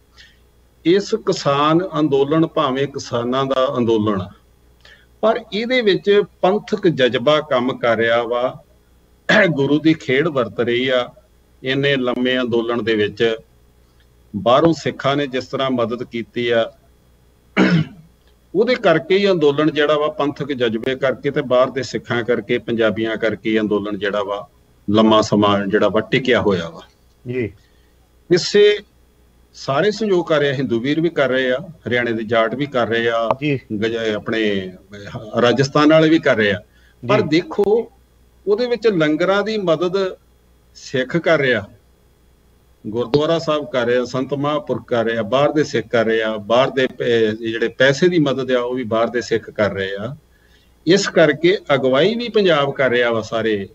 ਇਸ ਕਿਸਾਨ ਅੰਦੋਲਨ ਭਾਵੇਂ ਕਿਸਾਨਾਂ ਦਾ ਅੰਦੋਲਨ ਆ, ਪਰ ਇਹਦੇ ਵਿੱਚ ਪੰਥਕ ਜਜ਼ਬਾ ਕੰਮ ਕਰ ਰਿਹਾ ਵਾ, ਗੁਰੂ ਦੀ ਖੇਡ ਵਰਤ ਰਹੀ ਆ। ਇੰਨੇ ਲੰਮੇ ਅੰਦੋਲਨ ਦੇ ਵਿੱਚ ਬਾਹਰੋਂ ਸਿੱਖਾਂ ਨੇ ਜਿਸ ਤਰ੍ਹਾਂ ਮਦਦ ਕੀਤੀ ਆ, ਉਹਦੇ ਕਰਕੇ ਹੀ ਅੰਦੋਲਨ ਜਿਹੜਾ ਵਾ ਪੰਥਕ ਜਜ਼ਬੇ ਕਰਕੇ ਤੇ ਬਾਹਰ ਦੇ ਸਿੱਖਾਂ ਕਰਕੇ, ਪੰਜਾਬੀਆਂ ਕਰਕੇ ਅੰਦੋਲਨ ਜਿਹੜਾ ਵਾ ਲੰਮਾ ਸਮਾਂ ਜਿਹੜਾ ਵਾ ਟਿਕਿਆ ਹੋਇਆ ਵਾ ਜੀ। ਇਸੇ ਸਾਰੇ ਸਹਿਯੋਗ ਕਰ ਰਹੇ, ਹਿੰਦੂ ਵੀਰ ਵੀ ਕਰ ਰਹੇ ਆ, ਹਰਿਆਣੇ ਦੇ ਜਾਟ ਵੀ ਕਰ ਰਹੇ ਆ, ਆਪਣੇ ਰਾਜਸਥਾਨ ਵਾਲੇ ਵੀ ਕਰ ਰਹੇ ਆ। ਪਰ ਦੇਖੋ ਉਹਦੇ ਵਿੱਚ ਲੰਗਰਾਂ ਦੀ ਮਦਦ ਸਿੱਖ ਕਰ ਰਿਹਾ, ਗੁਰਦੁਆਰਾ ਸਾਹਿਬ ਕਰ ਰਿਹਾ, ਸੰਤ ਮਹਾਂਪੁਰਖ ਕਰ ਰਿਹਾ, ਬਾਹਰ ਦੇ ਸਿੱਖ ਕਰ ਰਹੇ ਆ, ਬਾਹਰ ਦੇ ਜਿਹੜੇ ਪੈਸੇ ਦੀ ਮਦਦ ਆ ਉਹ ਵੀ ਬਾਹਰ ਦੇ ਸਿੱਖ ਕਰ ਰਹੇ ਆ। ਇਸ ਕਰਕੇ ਅਗਵਾਈ ਵੀ ਪੰਜਾਬ ਕਰ ਰਿਹਾ ਵਾ ਸਾਰੇ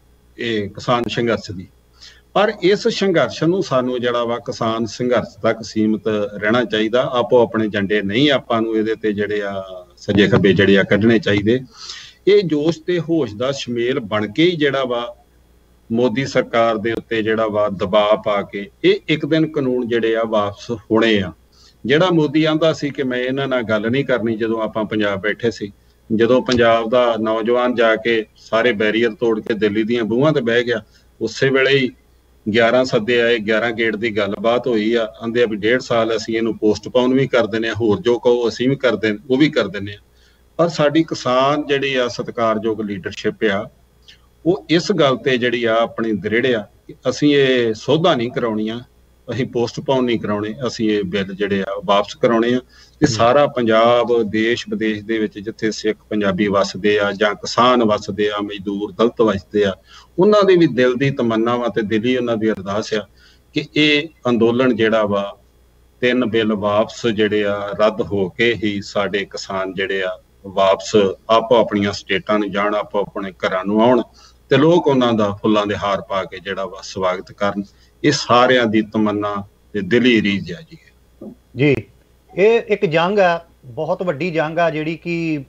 ਇਹ ਕਿਸਾਨ ਸੰਘਰਸ਼ ਦੀ। ਪਰ ਇਸ ਸੰਘਰਸ਼ ਨੂੰ ਸਾਨੂੰ ਜਿਹੜਾ ਵਾ ਕਿਸਾਨ ਸੰਘਰਸ਼ ਤੱਕ ਸੀਮਿਤ ਰਹਿਣਾ ਚਾਹੀਦਾ। ਆਪੋ ਆਪਣੇ ਝੰਡੇ ਨਹੀਂ ਆਪਾਂ ਨੂੰ ਇਹਦੇ ਤੇ ਜਿਹੜੇ ਆ ਸੱਜੇ ਖੱਬੇ ਜਿਹੜੇ ਆ ਕੱਢਣੇ ਚਾਹੀਦੇ। ਇਹ ਜੋਸ਼ ਤੇ ਹੋਸ਼ ਦਾ ਸ਼ਮੇਲ ਬਣ ਕੇ ਹੀ ਜਿਹੜਾ ਵਾ ਮੋਦੀ ਸਰਕਾਰ ਦੇ ਉੱਤੇ ਜਿਹੜਾ ਵਾ ਦਬਾਅ ਪਾ ਕੇ ਇਹ ਇੱਕ ਦਿਨ ਕਾਨੂੰਨ ਜਿਹੜੇ ਆ ਵਾਪਸ ਹੋਣੇ ਆ। ਜਿਹੜਾ ਮੋਦੀ ਆਂਦਾ ਸੀ ਕਿ ਮੈਂ ਇਹਨਾਂ ਨਾਲ ਗੱਲ ਨਹੀਂ ਕਰਨੀ, ਜਦੋਂ ਆਪਾਂ ਪੰਜਾਬ ਬੈਠੇ ਸੀ, ਜਦੋਂ ਪੰਜਾਬ ਦਾ ਨੌਜਵਾਨ ਜਾ ਕੇ ਸਾਰੇ ਬੈਰੀਅਰ ਤੋੜ ਕੇ ਦਿੱਲੀ ਦੀਆਂ ਬੂਹਾਂ ਤੇ ਬਹਿ ਗਿਆ, ਉਸੇ ਵੇਲੇ ਹੀ ਗਿਆਰਾਂ ਸੱਦੇ ਆਏ, ਗਿਆਰਾਂ ਗੇਟ ਦੀ ਗੱਲਬਾਤ ਹੋਈ ਆ। ਆਂਦੇ ਆ ਵੀ ਡੇਢ ਸਾਲ ਅਸੀਂ ਇਹਨੂੰ ਪੋਸਟਪੋਨ ਵੀ ਕਰ ਦਿੰਦੇ ਹਾਂ, ਹੋਰ ਜੋ ਕਹੋ ਅਸੀਂ ਵੀ ਕਰਦੇ ਉਹ ਵੀ ਕਰ ਦਿੰਦੇ ਹਾਂ। ਪਰ ਸਾਡੀ ਕਿਸਾਨ ਜਿਹੜੀ ਆ ਸਤਿਕਾਰਯੋਗ ਲੀਡਰਸ਼ਿਪ ਆ, ਉਹ ਇਸ ਗੱਲ ਤੇ ਜਿਹੜੀ ਆ ਆਪਣੀ ਦ੍ਰਿੜ ਆ ਕਿ ਅਸੀਂ ਇਹ ਸੋਧਾਂ ਨਹੀਂ ਕਰਾਉਣੀਆਂ, ਅਸੀਂ ਪੋਸਟਪੋਨ ਨਹੀਂ ਕਰਾਉਣੇ, ਅਸੀਂ ਇਹ ਬਿੱਲ ਜਿਹੜੇ ਆ ਵਾਪਸ ਕਰਾਉਣੇ ਆ। ਤੇ ਸਾਰਾ ਪੰਜਾਬ, ਦੇਸ਼ ਵਿਦੇਸ਼ ਦੇ ਵਿੱਚ ਜਿੱਥੇ ਸਿੱਖ ਪੰਜਾਬੀ ਵਸਦੇ ਆ ਜਾਂ ਕਿਸਾਨ ਵਸਦੇ ਆ, ਮਜ਼ਦੂਰ ਦਲਿਤ ਵਸਦੇ ਆ, ਉਹਨਾਂ ਦੀ ਵੀ ਦਿਲ ਦੀ ਤਮੰਨਾ ਵਾ ਤੇ ਦਿਲੀ ਉਹਨਾਂ ਦੀ ਅਰਦਾਸ ਆ ਕਿ ਇਹ ਅੰਦੋਲਨ ਜਿਹੜਾ ਵਾ ਤਿੰਨ ਬਿੱਲ ਵਾਪਸ ਜਿਹੜੇ ਆ ਰੱਦ ਹੋ ਕੇ ਹੀ ਸਾਡੇ ਕਿਸਾਨ ਜਿਹੜੇ ਆ ਵਾਪਸ ਆਪੋ ਆਪਣੀਆਂ ਸਟੇਟਾਂ ਨੂੰ ਜਾਣ, ਆਪੋ ਆਪਣੇ ਘਰਾਂ ਨੂੰ ਆਉਣ ਤੇ ਲੋਕ ਉਹਨਾਂ ਦਾ ਫੁੱਲਾਂ ਦੇ ਹਾਰ ਪਾ ਕੇ ਜਿਹੜਾ ਵਾ ਸਵਾਗਤ ਕਰਨ। ਇਹ ਸਾਰਿਆਂ ਦੀ ਤਮੰਨਾ ਤੇ ਦਿਲੀ ਰੀਝ ਆ ਜੀ। ਜੀ, ਇਹ ਇੱਕ ਜੰਗ ਆ, ਬਹੁਤ ਵੱਡੀ ਜੰਗ ਆ, ਜਿਹੜੀ ਕਿ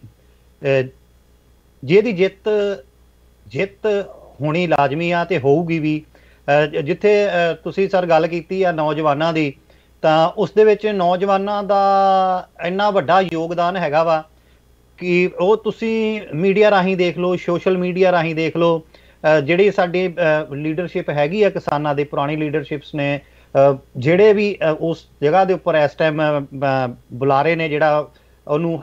ਜਿਹਦੀ ਜਿੱਤ ਜਿੱਤ ਹੋਣੀ ਲਾਜ਼ਮੀ ਆ ਤੇ ਹੋਊਗੀ ਵੀ। ਜਿੱਥੇ ਤੁਸੀਂ ਸਰ ਗੱਲ ਕੀਤੀ ਆ ਨੌਜਵਾਨਾਂ ਦੀ, ਤਾਂ ਉਸ ਦੇ ਵਿੱਚ ਨੌਜਵਾਨਾਂ ਦਾ ਇੰਨਾ ਵੱਡਾ ਯੋਗਦਾਨ ਹੈਗਾ ਵਾ ਕਿ ਉਹ ਤੁਸੀਂ ਮੀਡੀਆ ਰਾਹੀਂ ਦੇਖ ਲਓ, ਸੋਸ਼ਲ ਮੀਡੀਆ ਰਾਹੀਂ ਦੇਖ ਲਓ, ਜਿਹੜੀ ਸਾਡੀ ਲੀਡਰਸ਼ਿਪ ਹੈਗੀ ਆ ਕਿਸਾਨਾਂ ਦੇ, ਪੁਰਾਣੀ ਲੀਡਰਸ਼ਿਪਸ ਨੇ, ਜਿਹੜੇ ਵੀ ਉਸ ਜਗ੍ਹਾ ਦੇ ਉੱਪਰ ਇਸ ਟਾਈਮ ਬੁਲਾਰੇ ਨੇ, ਜਿਹੜਾ ਉਹਨੂੰ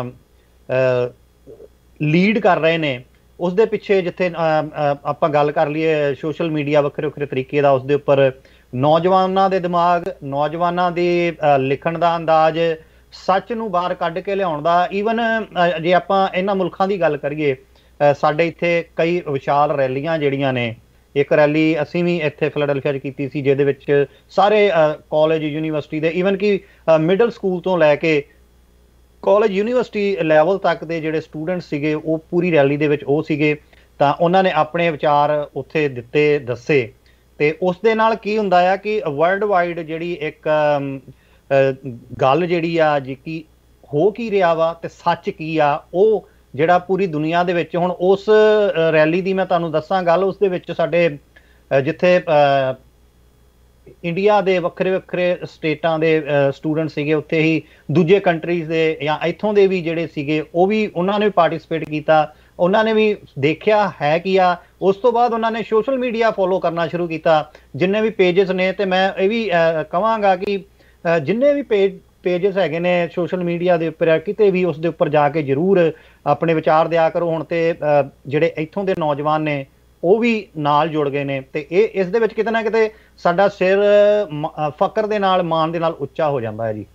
ਲੀਡ ਕਰ ਰਹੇ ਨੇ, ਉਸ ਦੇ ਪਿੱਛੇ ਜਿੱਥੇ ਆਪਾਂ ਗੱਲ ਕਰ ਲਈਏ ਸੋਸ਼ਲ ਮੀਡੀਆ ਵੱਖਰੇ ਵੱਖਰੇ ਤਰੀਕੇ ਦਾ, ਉਸ ਦੇ ਉੱਪਰ ਨੌਜਵਾਨਾਂ ਦੇ ਦਿਮਾਗ, ਨੌਜਵਾਨਾਂ ਦੇ ਲਿਖਣ ਦਾ ਅੰਦਾਜ਼, ਸੱਚ ਨੂੰ ਬਾਹਰ ਕੱਢ ਕੇ ਲਿਆਉਣ ਦਾ। ਈਵਨ ਜੇ ਆਪਾਂ ਇਹਨਾਂ ਮੁਲਕਾਂ ਦੀ ਗੱਲ ਕਰੀਏ, ਸਾਡੇ ਇੱਥੇ ਕਈ ਵਿਸ਼ਾਲ ਰੈਲੀਆਂ ਜਿਹੜੀਆਂ ਨੇ ਇੱਕ ਰੈਲੀ ਅਸੀਂ ਵੀ ਇੱਥੇ ਫਿਲਾਡੈਲਫੀਆ 'ਚ ਕੀਤੀ ਸੀ, ਜਿਹਦੇ ਵਿੱਚ ਸਾਰੇ ਕਾਲਜ ਯੂਨੀਵਰਸਿਟੀ ਦੇ, ਈਵਨ ਕਿ ਮਿਡਲ ਸਕੂਲ ਤੋਂ ਲੈ ਕੇ ਕਾਲਜ ਯੂਨੀਵਰਸਿਟੀ ਲੈਵਲ ਤੱਕ ਦੇ ਜਿਹੜੇ ਸਟੂਡੈਂਟ ਸੀਗੇ ਉਹ ਪੂਰੀ ਰੈਲੀ ਦੇ ਵਿੱਚ ਉਹ ਸੀਗੇ। ਤਾਂ ਉਹਨਾਂ ਨੇ ਆਪਣੇ ਵਿਚਾਰ ਉੱਥੇ ਦਿੱਤੇ, ਦੱਸੇ। ਤੇ ਉਸ ਦੇ ਨਾਲ ਕੀ ਹੁੰਦਾ ਆ ਕਿ ਵਰਲਡ ਵਾਈਡ ਜਿਹੜੀ ਇੱਕ ਗੱਲ ਜਿਹੜੀ ਆ ਜੀ ਕੀ ਹੋ ਕੀ ਰਿਹਾ ਵਾ ਤੇ ਸੱਚ ਕੀ ਆ, ਉਹ ਜਿਹੜਾ ਪੂਰੀ ਦੁਨੀਆ ਦੇ ਵਿੱਚ ਹੁਣ ਉਸ ਰੈਲੀ ਦੀ ਮੈਂ ਤੁਹਾਨੂੰ ਦੱਸਾਂ ਗੱਲ, ਉਸ ਦੇ ਵਿੱਚ ਸਾਡੇ ਜਿੱਥੇ ਇੰਡੀਆ ਦੇ ਵੱਖਰੇ ਵੱਖਰੇ ਸਟੇਟਾਂ ਦੇ ਸਟੂਡੈਂਟ ਸੀਗੇ, ਉੱਥੇ ਹੀ ਦੂਜੇ ਕੰਟਰੀਜ਼ ਦੇ ਜਾਂ ਇੱਥੋਂ ਦੇ ਵੀ ਜਿਹੜੇ ਸੀਗੇ ਉਹ ਵੀ ਉਹਨਾਂ ਨੇ ਵੀ ਪਾਰਟਿਸਿਪੇਟ ਕੀਤਾ, ਉਹਨਾਂ ਨੇ ਵੀ ਦੇਖਿਆ ਹੈ ਕੀ ਆ। ਉਸ ਤੋਂ ਬਾਅਦ ਉਹਨਾਂ ਨੇ ਸੋਸ਼ਲ ਮੀਡੀਆ ਫੋਲੋ ਕਰਨਾ ਸ਼ੁਰੂ ਕੀਤਾ, ਜਿੰਨੇ ਵੀ ਪੇਜਸ ਨੇ। ਤੇ ਮੈਂ ਇਹ ਵੀ ਕਹਾਂਗਾ ਕਿ ਜਿੰਨੇ ਵੀ ਪੇਜ ਪੇਜਸ ਹੈਗੇ ਨੇ ਸੋਸ਼ਲ ਮੀਡੀਆ ਦੇ ਉੱਪਰ, ਕਿਤੇ ਵੀ ਉਸ ਦੇ ਉੱਪਰ ਜਾ ਕੇ ਜ਼ਰੂਰ ਆਪਣੇ ਵਿਚਾਰ ਦਿਆ ਕਰੋ। ਹੁਣ ਤੇ ਜਿਹੜੇ ਇੱਥੋਂ ਦੇ ਨੌਜਵਾਨ ਨੇ ਉਹ ਵੀ ਨਾਲ ਜੁੜ ਗਏ ਨੇ, ਤੇ ਇਹ ਇਸ ਦੇ ਵਿੱਚ ਕਿਤੇ ਨਾ ਕਿਤੇ ਸਾਡਾ ਸਿਰ ਫਕਰ ਦੇ ਨਾਲ, ਮਾਣ ਦੇ ਨਾਲ ਉੱਚਾ ਹੋ ਜਾਂਦਾ ਹੈ ਜੀ।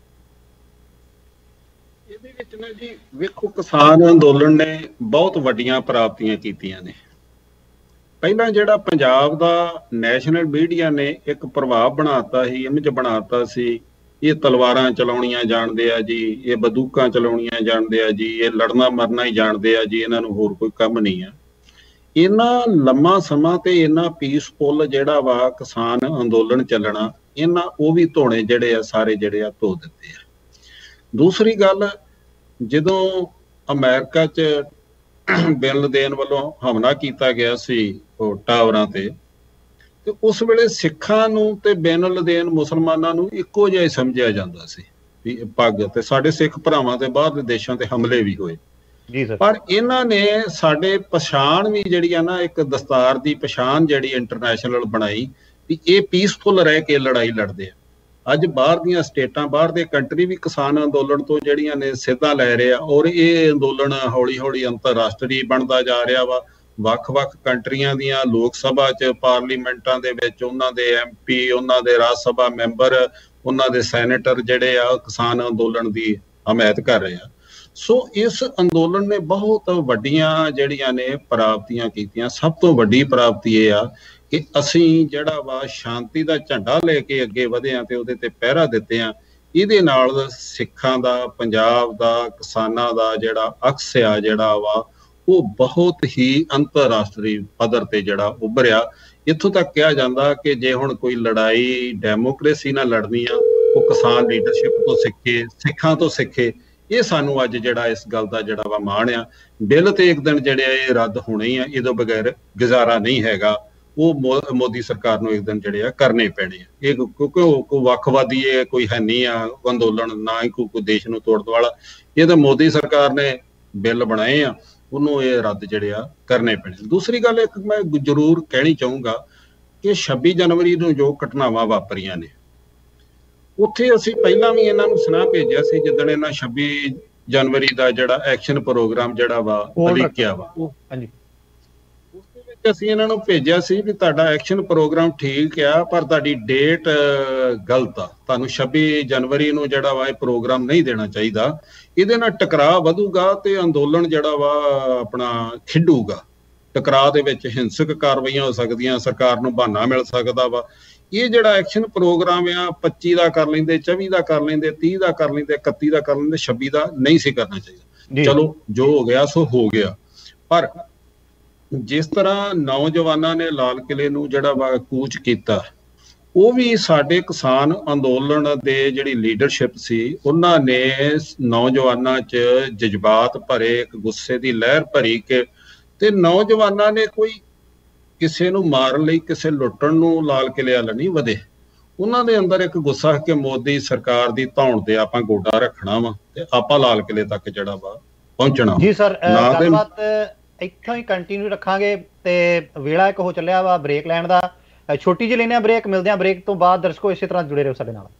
ਇਹਦੇ ਵਿੱਚ ਨਾ ਜੀ ਵੇਖੋ, ਕਿਸਾਨ ਅੰਦੋਲਨ ਨੇ ਬਹੁਤ ਵੱਡੀਆਂ ਪ੍ਰਾਪਤੀਆਂ ਕੀਤੀਆਂ ਨੇ। ਪਹਿਲਾਂ ਜਿਹੜਾ ਪੰਜਾਬ ਦਾ ਨੈਸ਼ਨਲ ਮੀਡੀਆ ਨੇ ਇੱਕ ਪ੍ਰਭਾਵ ਬਣਾਤਾ ਸੀ, ਇਮੇਜ ਬਣਾਤਾ ਸੀ, ਇਹ ਤਲਵਾਰਾਂ ਚਲਾਉਣੀਆਂ ਜਾਣਦੇ ਆ ਜੀ, ਇਹ ਬੰਦੂਕਾਂ ਚਲਾਉਣੀਆਂ ਜਾਣਦੇ ਆ ਜੀ, ਇਹ ਲੜਨਾ ਮਰਨਾ ਹੀ ਜਾਣਦੇ ਆ ਜੀ, ਇਹਨਾਂ ਨੂੰ ਹੋਰ ਕੋਈ ਕੰਮ ਨਹੀਂ ਆ। ਇਹਨਾਂ ਲੰਮਾ ਸਮਾਂ ਤੇ ਇਹਨਾਂ ਪੀਸਫੁਲ ਜਿਹੜਾ ਵਾ ਕਿਸਾਨ ਅੰਦੋਲਨ ਚੱਲਣਾ, ਇਹਨਾਂ ਉਹ ਵੀ ਧੋਣੇ ਜਿਹੜੇ ਆ ਸਾਰੇ ਜਿਹੜੇ ਆ ਧੋ ਦਿੱਤੇ ਆ। ਦੂਸਰੀ ਗੱਲ, ਜਦੋਂ ਅਮਰੀਕਾ 'ਚ ਬਿਨ ਲਾਦੇਨ ਵੱਲੋਂ ਹਮਲਾ ਕੀਤਾ ਗਿਆ ਸੀ ਉਹ ਟਾਵਰਾਂ ਤੇ, ਤੇ ਉਸ ਵੇਲੇ ਸਿੱਖਾਂ ਨੂੰ ਤੇ ਬਿਨ ਲਾਦੇਨ ਮੁਸਲਮਾਨਾਂ ਨੂੰ ਇੱਕੋ ਜਿਹਾ ਹੀ ਸਮਝਿਆ ਜਾਂਦਾ ਸੀ ਵੀ ਪੱਗ, ਤੇ ਸਾਡੇ ਸਿੱਖ ਭਰਾਵਾਂ ਤੇ ਬਾਹਰਲੇ ਦੇਸ਼ਾਂ ਤੇ ਹਮਲੇ ਵੀ ਹੋਏ। ਪਰ ਇਹਨਾਂ ਨੇ ਸਾਡੇ ਪਛਾਣ ਵੀ ਜਿਹੜੀ ਆ ਨਾ, ਇੱਕ ਦਸਤਾਰ ਦੀ ਪਛਾਣ ਜਿਹੜੀ ਇੰਟਰਨੈਸ਼ਨਲ ਬਣਾਈ ਵੀ ਇਹ ਪੀਸਫੁਲ ਰਹਿ ਕੇ ਲੜਾਈ ਲੜਦੇ ਆ। ਅੱਜ ਬਾਹਰ ਦੀਆਂ ਸਟੇਟਾਂ, ਬਾਹਰ ਦੇ ਕੰਟਰੀ ਵੀ ਕਿਸਾਨ ਅੰਦੋਲਨ ਤੋਂ ਜਿਹੜੀਆਂ ਨੇ ਸਿੱਧਾ ਲੈ ਰਹੇ ਆ, ਔਰ ਇਹ ਅੰਦੋਲਨ ਹੌਲੀ ਹੌਲੀ ਅੰਤਰਰਾਸ਼ਟਰੀ ਬਣਦਾ ਜਾ ਰਿਹਾ ਵਾ। ਵੱਖ-ਵੱਖ ਕੰਟਰੀਆਂ ਦੀਆਂ ਲੋਕ ਸਭਾ 'ਚ, ਪਾਰਲੀਮੈਂਟਾਂ ਦੇ ਵਿੱਚ ਉਹਨਾਂ ਦੇ ਐਮ ਪੀ, ਉਹਨਾਂ ਦੇ ਰਾਜ ਸਭਾ ਮੈਂਬਰ, ਉਹਨਾਂ ਦੇ ਸੈਨੇਟਰ ਜਿਹੜੇ ਆ ਕਿਸਾਨ ਅੰਦੋਲਨ ਦੀ ਹਮਾਇਤ ਕਰ ਰਹੇ ਆ। ਸੋ ਇਸ ਅੰਦੋਲਨ ਨੇ ਬਹੁਤ ਵੱਡੀਆਂ ਜਿਹੜੀਆਂ ਨੇ ਪ੍ਰਾਪਤੀਆਂ ਕੀਤੀਆਂ। ਸਭ ਤੋਂ ਵੱਡੀ ਪ੍ਰਾਪਤੀ ਇਹ ਆ ਕਿ ਅਸੀਂ ਜਿਹੜਾ ਵਾ ਸ਼ਾਂਤੀ ਦਾ ਝੰਡਾ ਲੈ ਕੇ ਅੱਗੇ ਵਧੇ ਆ ਤੇ ਉਹਦੇ ਤੇ ਪਹਿਰਾ ਦਿੱਤੇ ਆ। ਇਹਦੇ ਨਾਲ ਸਿੱਖਾਂ ਦਾ, ਪੰਜਾਬ ਦਾ, ਕਿਸਾਨਾਂ ਦਾ ਜਿਹੜਾ ਅਕਸ ਆ ਜਿਹੜਾ ਵਾ ਉਹ ਬਹੁਤ ਹੀ ਅੰਤਰਰਾਸ਼ਟਰੀ ਪੱਧਰ ਤੇ ਜਿਹੜਾ ਉੱਭਰਿਆ। ਇੱਥੋਂ ਤੱਕ ਕਿਹਾ ਜਾਂਦਾ ਕਿ ਜੇ ਹੁਣ ਕੋਈ ਲੜਾਈ ਡੈਮੋਕ੍ਰੇਸੀ ਨਾਲ ਲੜਨੀ ਆ, ਉਹ ਕਿਸਾਨ ਲੀਡਰਸ਼ਿਪ ਤੋਂ ਸਿੱਖੇ, ਸਿੱਖਾਂ ਤੋਂ ਸਿੱਖੇ। ਇਹ ਸਾਨੂੰ ਅੱਜ ਜਿਹੜਾ ਇਸ ਗੱਲ ਦਾ ਜਿਹੜਾ ਵਾ ਮਾਣ ਆ। ਬਿੱਲ ਤੇ ਇੱਕ ਦਿਨ ਜਿਹੜੇ ਆ ਇਹ ਰੱਦ ਹੋਣੇ ਹੀ ਆ, ਇਹਦੋਂ ਬਗੈਰ ਗੁਜ਼ਾਰਾ ਨਹੀਂ ਹੈਗਾ। ਉਹ ਮੋਦੀ ਸਰਕਾਰ ਨੂੰ ਇੱਕ ਦਿਨ ਜਿਹੜੇ ਆ ਕਰਨੇ ਪੈਣੇ ਆ। ਇਹ ਕਿਉਂਕਿ ਉਹ ਕੋਈ ਵੱਖਵਾਦੀ ਇਹ ਕੋਈ ਹੈ ਨਹੀਂ ਆ ਅੰਦੋਲਨ, ਨਾ ਹੀ ਕੋਈ ਕੋਈ ਦੇਸ਼ ਨੂੰ ਤੋੜਨ ਵਾਲਾ। ਇਹ ਤਾਂ ਮੋਦੀ ਸਰਕਾਰ ਨੇ ਬਿੱਲ ਬਣਾਏ ਆ, ਉਹਨੂੰ ਇਹ ਰੱਦ ਜਿਹੜੇ ਆ ਕਰਨੇ ਪੈਣੇ। ਦੂਸਰੀ ਗੱਲ ਇੱਕ ਮੈਂ ਜ਼ਰੂਰ ਕਹਿਣੀ ਚਾਹੂੰਗਾ ਕਿ ਛੱਬੀ ਜਨਵਰੀ ਨੂੰ ਜੋ ਘਟਨਾਵਾਂ ਵਾਪਰੀਆਂ ਨੇ, ਉੱਥੇ ਅਸੀਂ ਪਹਿਲਾਂ ਵੀ ਇਹਨਾਂ ਨੂੰ ਸੁਨੇਹਾ ਭੇਜਿਆ ਸੀ, ਜਿੱਦਣ ਇਹਨਾਂ ਛੱਬੀ ਜਨਵਰੀ ਦਾ ਜਿਹੜਾ ਐਕਸ਼ਨ ਪ੍ਰੋਗਰਾਮ ਜਿਹੜਾ ਵਾ ਉਲੀਕਿਆ ਵਾ, ਹਾਂਜੀ, ਉਸ ਦੇ ਵਿੱਚ ਅਸੀਂ ਇਹਨਾਂ ਨੂੰ ਭੇਜਿਆ ਸੀ ਵੀ ਤੁਹਾਡਾ ਐਕਸ਼ਨ ਪ੍ਰੋਗਰਾਮ ਠੀਕ ਆ, ਪਰ ਤੁਹਾਡੀ ਡੇਟ ਗਲਤ ਆ। ਤੁਹਾਨੂੰ ਛੱਬੀ ਜਨਵਰੀ ਨੂੰ ਜਿਹੜਾ ਵਾ ਇਹ ਪ੍ਰੋਗਰਾਮ ਨਹੀਂ ਦੇਣਾ ਚਾਹੀਦਾ। ਇਹਦੇ ਨਾਲ ਟਕਰਾਅ ਵਧੂਗਾ ਤੇ ਅੰਦੋਲਨ ਜਿਹੜਾ ਵਾ ਆਪਣਾ ਖਿੰਡੂਗਾ। ਟਕਰਾਅ ਦੇ ਵਿੱਚ ਹਿੰਸਕ ਕਾਰਵਾਈਆਂ ਹੋ ਸਕਦੀਆਂ, ਸਰਕਾਰ ਨੂੰ ਬਹਾਨਾ ਮਿਲ ਸਕਦਾ ਵਾ। ਇਹ ਜਿਹੜਾ ਐਕਸ਼ਨ ਪ੍ਰੋਗਰਾਮ ਆ ਪੱਚੀ ਦਾ ਕਰ ਲੈਂਦੇ, ਚੌਵੀ ਦਾ ਕਰ ਲੈਂਦੇ, ਤੀਹ ਦਾ ਕਰ ਲੈਂਦੇ, ਇਕੱਤੀ ਦਾ ਕਰ ਲੈਂਦੇ, ਛੱਬੀ ਦਾ ਨਹੀਂ ਸੀ ਕਰਨਾ ਚਾਹੀਦਾ। ਚਲੋ ਜੋ ਹੋ ਗਿਆ ਸੋ ਹੋ ਗਿਆ। ਪਰ ਜਿਸ ਤਰ੍ਹਾਂ ਨੌਜਵਾਨਾਂ ਨੇ ਲਾਲ ਕਿਲੇ ਨੂੰ ਜਿਹੜਾ ਵਾ ਕੂਚ ਕੀਤਾ, ਉਹ ਵੀ ਸਾਡੇ ਕਿਸਾਨ ਅੰਦੋਲਨ ਦੇ ਜਿਹੜੀ ਲੀਡਰਸ਼ਿਪ ਸੀ, ਉਹਨਾਂ ਨੇ ਨੌਜਵਾਨਾਂ 'ਚ ਜਜ਼ਬਾਤ ਭਰੇ, ਇੱਕ ਗੁੱਸੇ ਦੀ ਲਹਿਰ ਭਰੀ ਕਿ ਤੇ ਨੌਜਵਾਨਾਂ ਨੇ ਕੋਈ ਕਿਸੇ ਨੂੰ ਮਾਰਨ ਲਈ, ਕਿਸੇ ਲੁੱਟਣ ਨੂੰ ਲਾਲ ਕਿਲੇ ਵੱਲ ਨਹੀਂ ਵਧੇ। ਉਹਨਾਂ ਦੇ ਅੰਦਰ ਇੱਕ ਗੁੱਸਾ ਕਿ ਮੋਦੀ ਸਰਕਾਰ ਦੀ ਧੌਣ ਤੇ ਆਪਾਂ ਗੋਡਾ ਰੱਖਣਾ ਵਾ ਤੇ ਆਪਾਂ ਲਾਲ ਕਿਲੇ ਤੱਕ ਜਿਹੜਾ ਵਾ ਪਹੁੰਚਣਾ। ਜੀ ਸਰ, ਗੱਲਬਾਤ ਇੱਥੋਂ ਹੀ ਕੰਟੀਨਿਊ ਰੱਖਾਂਗੇ ਤੇ ਵੇਲਾ ਇੱਕ ਹੋ ਚੱਲਿਆ ਵਾ ਬ੍ਰੇਕ ਲੈਣ ਦਾ। ਛੋਟੀ ਜਿਹੀ ਲੈਣੇ ਆ ਬ੍ਰੇਕ, ਮਿਲਦੇ ਆ ਬ੍ਰੇਕ ਤੋਂ ਬਾਅਦ। ਦਰਸ਼ਕੋ ਇਸੇ ਤਰ੍ਹਾਂ ਜੁੜੇ ਰਹੋ ਸਾਡੇ ਨਾਲ।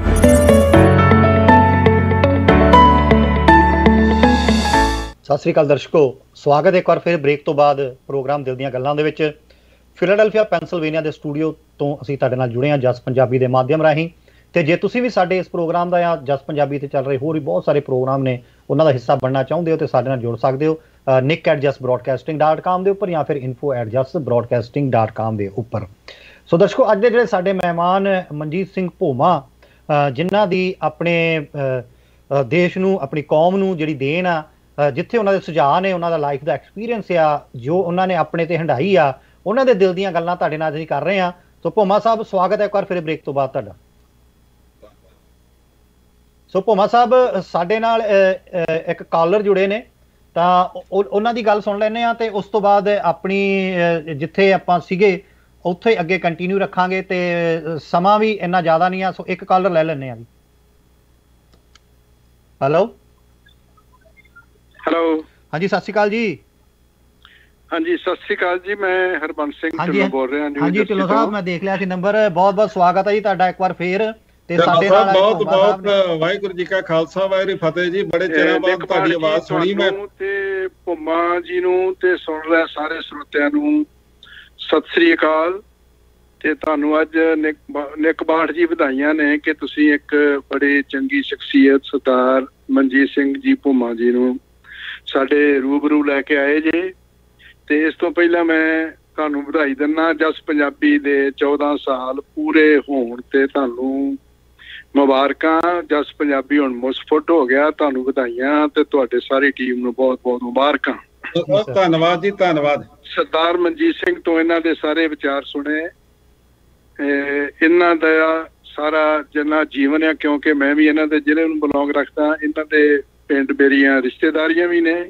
ਸਤਿ ਸ੍ਰੀ ਅਕਾਲ ਦਰਸ਼ਕੋ, ਸਵਾਗਤ ਹੈ ਇੱਕ ਵਾਰ ਫਿਰ ਬ੍ਰੇਕ ਤੋਂ ਬਾਅਦ ਪ੍ਰੋਗਰਾਮ ਦਿਲ ਦੀਆਂ ਗੱਲਾਂ ਦੇ ਵਿੱਚ। ਫਿਲਾਡੈਲਫੀਆ ਪੈਂਸਿਲਵੇਨੀਆ ਦੇ ਸਟੂਡੀਓ ਤੋਂ ਅਸੀਂ ਤੁਹਾਡੇ ਨਾਲ ਜੁੜੇ ਹਾਂ ਜਸ ਪੰਜਾਬੀ ਦੇ ਮਾਧਿਅਮ ਰਾਹੀਂ। ਤੇ ਜੇ ਤੁਸੀਂ ਵੀ ਸਾਡੇ ਇਸ ਪ੍ਰੋਗਰਾਮ ਦਾ ਜਾਂ ਜਸ ਪੰਜਾਬੀ ਤੇ ਚੱਲ ਰਹੇ ਹੋਰ ਵੀ ਬਹੁਤ ਸਾਰੇ ਪ੍ਰੋਗਰਾਮ ਨੇ, ਉਹਨਾਂ ਦਾ ਹਿੱਸਾ ਬਣਨਾ ਚਾਹੁੰਦੇ ਹੋ ਤੇ ਸਾਡੇ ਨਾਲ ਜੁੜ ਸਕਦੇ ਹੋ। ਨਿਕ at just broadcasting dot com ਦੇ ਉੱਪਰ ਜਾਂ ਫਿਰ info at just broadcasting dot com ਦੇ ਉੱਪਰ। ਸੋ ਦਰਸ਼ਕੋ, ਅੱਜ ਦੇ ਜਿਹੜੇ ਸਾਡੇ ਮਹਿਮਾਨ ਮਨਜੀਤ ਸਿੰਘ ਭੋਮਾ, ਜਿਨ੍ਹਾਂ ਦੀ ਆਪਣੇ ਦੇਸ਼ ਨੂੰ, ਆਪਣੀ ਕੌਮ ਨੂੰ ਜਿਹੜੀ ਦੇਣ ਆ, ਜਿੱਥੇ ਉਹਨਾਂ ਦੇ ਸੁਝਾਅ ਨੇ, ਉਹਨਾਂ ਦਾ ਲਾਈਫ ਦਾ ਐਕਸਪੀਰੀਅੰਸ ਆ, ਜੋ ਉਹਨਾਂ ਨੇ ਆਪਣੇ ਤੇ ਹੰਢਾਈ ਆ, ਉਹਨਾਂ ਦੇ ਦਿਲ ਦੀਆਂ ਗੱਲਾਂ ਤੁਹਾਡੇ ਨਾਲ ਅਸੀਂ ਕਰ ਰਹੇ ਹਾਂ। ਸੋ ਭੋਮਾ ਸਾਹਿਬ, ਸਵਾਗਤ ਹੈ ਇੱਕ ਵਾਰ ਫਿਰ ਬ੍ਰੇਕ ਤੋਂ ਬਾਅਦ ਤੁਹਾਡਾ। ਸੋ ਭੋਮਾ ਸਾਹਿਬ, ਸਾਡੇ ਨਾਲ ਇੱਕ ਕਾਲਰ ਜੁੜੇ ਨੇ, ਤਾਂ ਉਹਨਾਂ ਦੀ ਗੱਲ ਸੁਣ ਲੈਂਦੇ ਹਾਂ ਤੇ ਉਸ ਤੋਂ ਬਾਅਦ ਆਪਣੀ ਜਿੱਥੇ ਆਪਾਂ ਸੀਗੇ ਉੱਥੇ ਅੱਗੇ ਕੰਟੀਨਿਊ ਰੱਖਾਂਗੇ, ਤੇ ਸਮਾਂ ਵੀ ਇੰਨਾ ਜ਼ਿਆਦਾ ਨਹੀਂ ਆ। ਸੋ ਇੱਕ ਕਾਲਰ ਲੈ ਲੈਂਦੇ ਹਾਂ ਜੀ। ਹੈਲੋ ਹੈਲੋ ਹਾਂਜੀ, ਸਤਿ ਸ਼੍ਰੀ ਅਕਾਲ ਜੀ। ਹਾਂਜੀ, ਸਤਿ ਸ਼੍ਰੀ ਅਕਾਲ ਜੀ। ਮੈਂ ਹਰਬੰਸ ਸਿੰਘ ਢਿੱਲੋਂ ਬੋਲ ਰਿਹਾ। ਹਾਂਜੀ ਢਿੱਲੋਂ ਸਾਹਿਬ, ਮੈਂ ਦੇਖ ਲਿਆ ਸੀ ਨੰਬਰ। ਬਹੁਤ ਬਹੁਤ ਸਵਾਗਤ ਹੈ ਜੀ ਤੁਹਾਡਾ ਇੱਕ ਵਾਰ ਫੇਰ। ਤੇ ਸਾਡੇ ਨਾਲ ਬਹੁਤ ਬਹੁਤ ਵਾਹਿਗੁਰੂ ਜੀ ਕਾ ਖਾਲਸਾ, ਵਾਹਿਗੁਰੂ ਫਤਿਹ ਜੀ। ਬੜੇ ਚਿਰਾਂ ਬਾਅਦ ਤੁਹਾਡੀ ਆਵਾਜ਼ ਸੁਣੀ ਮੈਂ। ਤੇ ਭੋਮਾ ਜੀ ਨੂੰ ਤੇ ਸੁਣ ਰਹੇ ਸਾਰੇ ਸਰੋਤਿਆਂ ਨੂੰ ਸਤਿ ਸ੍ਰੀ ਅਕਾਲ। ਤੇ ਤੁਹਾਨੂੰ ਅੱਜ ਨਿਕ ਬਾਠ ਜੀ ਵਧਾਈਆਂ ਨੇ ਕਿ ਤੁਸੀਂ ਇੱਕ ਬੜੀ ਚੰਗੀ ਸ਼ਖਸੀਅਤ ਸਰਦਾਰ ਮਨਜੀਤ ਸਿੰਘ ਜੀ ਭੋਮਾ ਜੀ ਨੂੰ ਸਾਡੇ ਰੂਬਰੂ ਲੈ ਕੇ ਆਏ ਜੇ। ਤੇ ਇਸ ਤੋਂ ਪਹਿਲਾਂ ਮੈਂ ਤੁਹਾਨੂੰ ਵਧਾਈ ਦਿੰਦਾ। ਜਸ ਪੰਜਾਬੀ ਦੇ ਚੌਦਾਂ ਸਾਲ ਪੂਰੇ ਹੋਣ ਤੇ ਤੁਹਾਨੂੰ ਮੁਬਾਰਕਾਂ। ਜਸ ਪੰਜਾਬੀ ਹੁਣ ਮੁਸਫਟ ਹੋ ਗਿਆ, ਤੁਹਾਨੂੰ ਵਧਾਈਆਂ ਤੇ ਤੁਹਾਡੇ ਸਾਰੀ ਟੀਮ ਨੂੰ ਬਹੁਤ ਬਹੁਤ ਮੁਬਾਰਕਾਂ। ਧੰਨਵਾਦ ਜੀ, ਧੰਨਵਾਦ। ਸਰਦਾਰ ਮਨਜੀਤ ਸਿੰਘ ਤੋਂ ਇਹਨਾਂ ਦੇ ਸਾਰੇ ਵਿਚਾਰ ਸੁਣੇ, ਇਹਨਾਂ ਦਾ ਸਾਰਾ ਜਿੰਨਾ ਜੀਵਨ ਆ, ਕਿਉਂਕਿ ਮੈਂ ਵੀ ਇਹਨਾਂ ਦੇ ਜ਼ਿਲ੍ਹੇ ਨੂੰ ਬਿਲੋਂਗ ਰੱਖਦਾ, ਇਹਨਾਂ ਦੇ ਪਿੰਡ ਮੇਰੀਆਂ ਰਿਸ਼ਤੇਦਾਰੀਆਂ ਵੀ ਨੇ।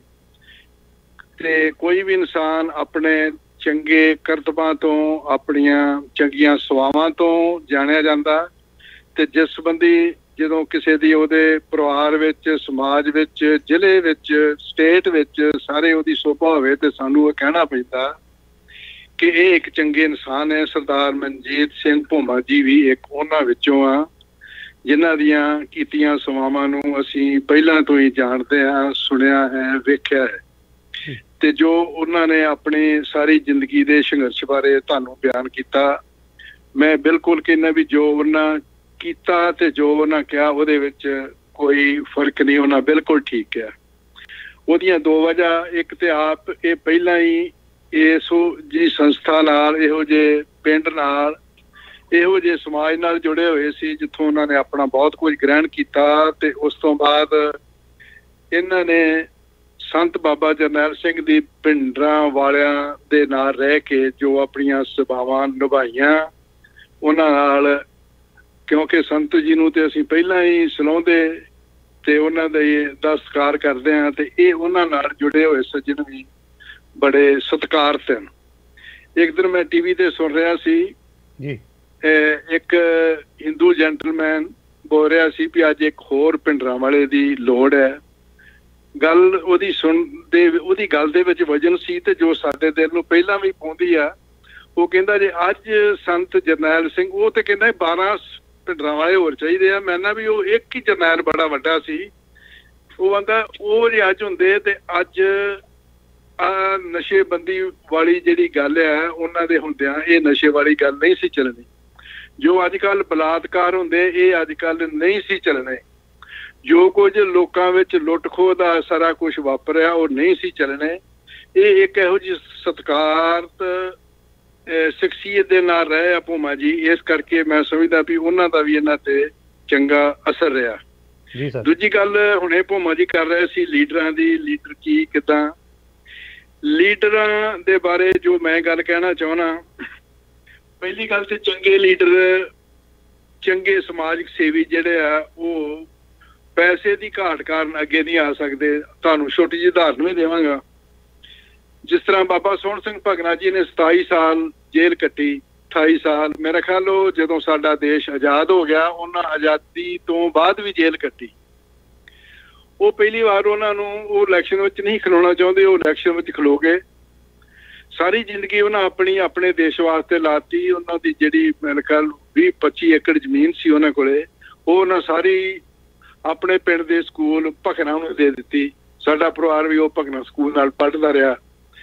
ਤੇ ਕੋਈ ਵੀ ਇਨਸਾਨ ਆਪਣੇ ਚੰਗੇ ਕਰਤਬਾਂ ਤੋਂ, ਆਪਣੀਆਂ ਚੰਗੀਆਂ ਸਵਾਵਾਂ ਤੋਂ ਜਾਣਿਆ ਜਾਂਦਾ। ਤੇ ਜਿਸ ਸੰਬੰਧੀ ਜਦੋਂ ਕਿਸੇ ਦੀ ਉਹਦੇ ਪਰਿਵਾਰ ਵਿੱਚ, ਸਮਾਜ ਵਿੱਚ, ਜ਼ਿਲ੍ਹੇ ਵਿੱਚ, ਸਟੇਟ ਵਿੱਚ ਸਾਰੇ ਉਹਦੀ ਸੋਭਾ ਹੋਵੇ ਤੇ ਸਾਨੂੰ ਇਹ ਕਹਿਣਾ ਪੈਂਦਾ ਕਿ ਇਹ ਇੱਕ ਚੰਗੇ ਇਨਸਾਨ ਹੈ। ਸਰਦਾਰ ਮਨਜੀਤ ਸਿੰਘ ਭੋਮਾ ਜੀ ਵੀ ਇੱਕ ਉਹਨਾਂ ਵਿੱਚੋਂ ਆ ਜਿਨ੍ਹਾਂ ਦੀਆਂ ਕੀਤੀਆਂ ਸੇਵਾਵਾਂ ਨੂੰ ਅਸੀਂ ਪਹਿਲਾਂ ਤੋਂ ਹੀ ਜਾਣਦੇ ਹਾਂ, ਸੁਣਿਆ ਹੈ, ਵੇਖਿਆ ਹੈ। ਤੇ ਜੋ ਉਹਨਾਂ ਨੇ ਆਪਣੀ ਸਾਰੀ ਜ਼ਿੰਦਗੀ ਦੇ ਸੰਘਰਸ਼ ਬਾਰੇ ਤੁਹਾਨੂੰ ਬਿਆਨ ਕੀਤਾ, ਮੈਂ ਬਿਲਕੁਲ ਕਹਿੰਦਾ ਵੀ ਜੋ ਉਹਨਾਂ ਕੀਤਾ ਤੇ ਜੋ ਉਹਨਾਂ ਕਿਹਾ ਉਹਦੇ ਵਿੱਚ ਕੋਈ ਫਰਕ ਨਹੀਂ, ਉਹਨਾਂ ਬਿਲਕੁਲ ਠੀਕ ਕਿਹਾ। ਉਹਦੀਆਂ ਦੋ ਵਜ੍ਹਾ, ਇੱਕ ਤੇ ਆਪ ਇਹ ਪਹਿਲਾਂ ਹੀ ਇਸ ਜੀ ਸੰਸਥਾ ਨਾਲ, ਇਹੋ ਜਿਹੇ ਪਿੰਡ ਨਾਲ, ਇਹੋ ਜਿਹੇ ਸਮਾਜ ਨਾਲ ਜੁੜੇ ਹੋਏ ਸੀ ਜਿੱਥੋਂ ਉਹਨਾਂ ਨੇ ਆਪਣਾ ਬਹੁਤ ਕੁਝ ਗ੍ਰਹਿਣ ਕੀਤਾ। ਤੇ ਉਸ ਤੋਂ ਬਾਅਦ ਇਹਨਾਂ ਨੇ ਸੰਤ ਬਾਬਾ ਜਰਨੈਲ ਸਿੰਘ ਦੀ ਪਿੰਡਰਾਂ ਵਾਲਿਆਂ ਦੇ ਨਾਲ ਰਹਿ ਕੇ ਜੋ ਆਪਣੀਆਂ ਸੇਵਾਵਾਂ ਨਿਭਾਈਆਂ ਉਹਨਾਂ ਨਾਲ, ਕਿਉਂਕਿ ਸੰਤ ਜੀ ਨੂੰ ਤੇ ਅਸੀਂ ਪਹਿਲਾਂ ਹੀ ਸਲਾਹੁੰਦੇ ਤੇ ਉਹਨਾਂ ਦਾ ਸਤਿਕਾਰ ਕਰਦੇ ਹਾਂ, ਤੇ ਇਹ ਉਹਨਾਂ ਨਾਲ ਜੁੜੇ ਹੋਏ ਸੱਜਣ ਵੀ ਬੜੇ ਸਤਿਕਾਰਤ ਹਨ। ਇੱਕ ਦਿਨ ਮੈਂ ਟੀਵੀ ਤੇ ਸੁਣ ਰਿਹਾ ਸੀ ਜੀ, ਇੱਕ ਹਿੰਦੂ ਜੈਂਟਲਮੈਨ ਬੋਲ ਰਿਹਾ ਸੀ ਵੀ ਅੱਜ ਇੱਕ ਹੋਰ ਪਿੰਡਰਾਂ ਵਾਲੇ ਦੀ ਲੋੜ ਹੈ। ਗੱਲ ਉਹਦੀ ਸੁਣਦੇ, ਉਹਦੀ ਗੱਲ ਦੇ ਵਿੱਚ ਵਜਨ ਸੀ ਤੇ ਜੋ ਸਾਡੇ ਦਿਲ ਨੂੰ ਪਹਿਲਾਂ ਵੀ ਪਾਉਂਦੀ ਆ। ਉਹ ਕਹਿੰਦਾ ਜੇ ਅੱਜ ਸੰਤ ਜਰਨੈਲ ਸਿੰਘ, ਉਹ ਤੇ ਕਹਿੰਦਾ ਬਾਰਾਂ ਪਿੰਡਰਾਂ ਵਾਲੇ ਹੋਰ ਚਾਹੀਦੇ ਆ। ਮੈਂ ਨਾ ਵੀ ਉਹ ਇੱਕ ਹੀ ਜਰਨੈਲ ਬੜਾ ਵੱਡਾ ਸੀ। ਉਹ ਕਹਿੰਦਾ ਉਹ ਜੇ ਅੱਜ ਹੁੰਦੇ ਤੇ ਅੱਜ ਆ ਨਸ਼ੇਬੰਦੀ ਵਾਲੀ ਜਿਹੜੀ ਗੱਲ ਹੈ ਉਹਨਾਂ ਦੇ ਹੁੰਦਿਆਂ ਇਹ ਨਸ਼ੇ ਵਾਲੀ ਗੱਲ ਨਹੀਂ ਸੀ ਚੱਲਣੀ। ਜੋ ਅੱਜ ਕੱਲ੍ਹ ਬਲਾਤਕਾਰ ਹੁੰਦੇ ਇਹ ਅੱਜ ਕੱਲ੍ਹ ਨਹੀਂ ਸੀ ਚੱਲਣੇ। ਜੋ ਕੁਝ ਲੋਕਾਂ ਵਿੱਚ ਲੁੱਟ ਖੋਹ ਦਾ ਸਾਰਾ ਕੁਝ ਵਾਪਰਿਆ ਉਹ ਨਹੀਂ ਸੀ ਚੱਲਣੇ। ਇਹ ਇੱਕ ਇਹੋ ਜਿਹੀ ਸਤਿਕਾਰਤ ਸ਼ਖਸੀਅਤ ਦੇ ਨਾਲ ਰਹੇ ਆ ਭੋਮਾ ਜੀ, ਇਸ ਕਰਕੇ ਮੈਂ ਸਮਝਦਾ ਵੀ ਉਹਨਾਂ ਦਾ ਵੀ ਇਹਨਾਂ ਤੇ ਚੰਗਾ ਅਸਰ ਰਿਹਾ। ਦੂਜੀ ਗੱਲ ਹੁਣੇ ਭੋਮਾ ਜੀ ਕਰ ਰਹੇ ਸੀ ਲੀਡਰਾਂ ਦੀ, ਲੀਡਰ ਕੀ ਕਿੱਦਾਂ। ਲੀਡਰਾਂ ਦੇ ਬਾਰੇ ਜੋ ਮੈਂ ਗੱਲ ਕਹਿਣਾ ਚਾਹੁੰਦਾ, ਪਹਿਲੀ ਗੱਲ ਤੇ ਚੰਗੇ ਲੀਡਰ, ਚੰਗੇ ਸਮਾਜਿਕ ਸੇਵੀ ਜਿਹੜੇ ਆ ਉਹ ਪੈਸੇ ਦੀ ਘਾਟ ਕਾਰਨ ਅੱਗੇ ਨਹੀਂ ਆ ਸਕਦੇ। ਤੁਹਾਨੂੰ ਛੋਟੀ ਜਿਹੀ ਉਦਾਹਰਨ ਵੀ ਦੇਵਾਂਗਾ। ਜਿਸ ਤਰ੍ਹਾਂ ਬਾਬਾ ਸੋਹਣ ਸਿੰਘ ਭਗਨਾ ਜੀ ਨੇ ਸਤਾਈ ਸਾਲ ਜੇਲ੍ਹ ਕੱਟੀ, ਅਠਾਈ ਸਾਲ ਮੇਰਾ ਖਿਆਲ ਉਹ ਜਦੋਂ ਸਾਡਾ ਦੇਸ਼ ਆਜ਼ਾਦ ਹੋ ਗਿਆ, ਉਹਨਾਂ ਆਜ਼ਾਦੀ ਤੋਂ ਬਾਅਦ ਵੀ ਜੇਲ੍ਹ ਕੱਟੀ। ਉਹ ਪਹਿਲੀ ਵਾਰ ਉਹਨਾਂ ਨੂੰ ਉਹ ਇਲੈਕਸ਼ਨ ਵਿੱਚ ਨਹੀਂ ਖਲੋਣਾ ਚਾਹੁੰਦੇ, ਉਹ ਇਲੈਕਸ਼ਨ ਵਿੱਚ ਖਲੋ ਗਏ। ਸਾਰੀ ਜ਼ਿੰਦਗੀ ਉਹਨਾਂ ਆਪਣੀ ਆਪਣੇ ਦੇਸ਼ ਵਾਸਤੇ ਲਾਤੀ। ਉਹਨਾਂ ਦੀ ਜਿਹੜੀ ਮੇਰੇ ਖਿਆਲ ਵੀਹ ਪੱਚੀ ਏਕੜ ਜ਼ਮੀਨ ਸੀ ਉਹਨਾਂ ਕੋਲੇ, ਉਹ ਉਹਨਾਂ ਸਾਰੀ ਆਪਣੇ ਪਿੰਡ ਦੇ ਸਕੂਲ ਭਗਨਾ ਨੂੰ ਦੇ ਦਿੱਤੀ। ਸਾਡਾ ਪਰਿਵਾਰ ਵੀ ਉਹ ਭਗਨਾ ਸਕੂਲ ਨਾਲ ਪੜ੍ਹਦਾ ਰਿਹਾ।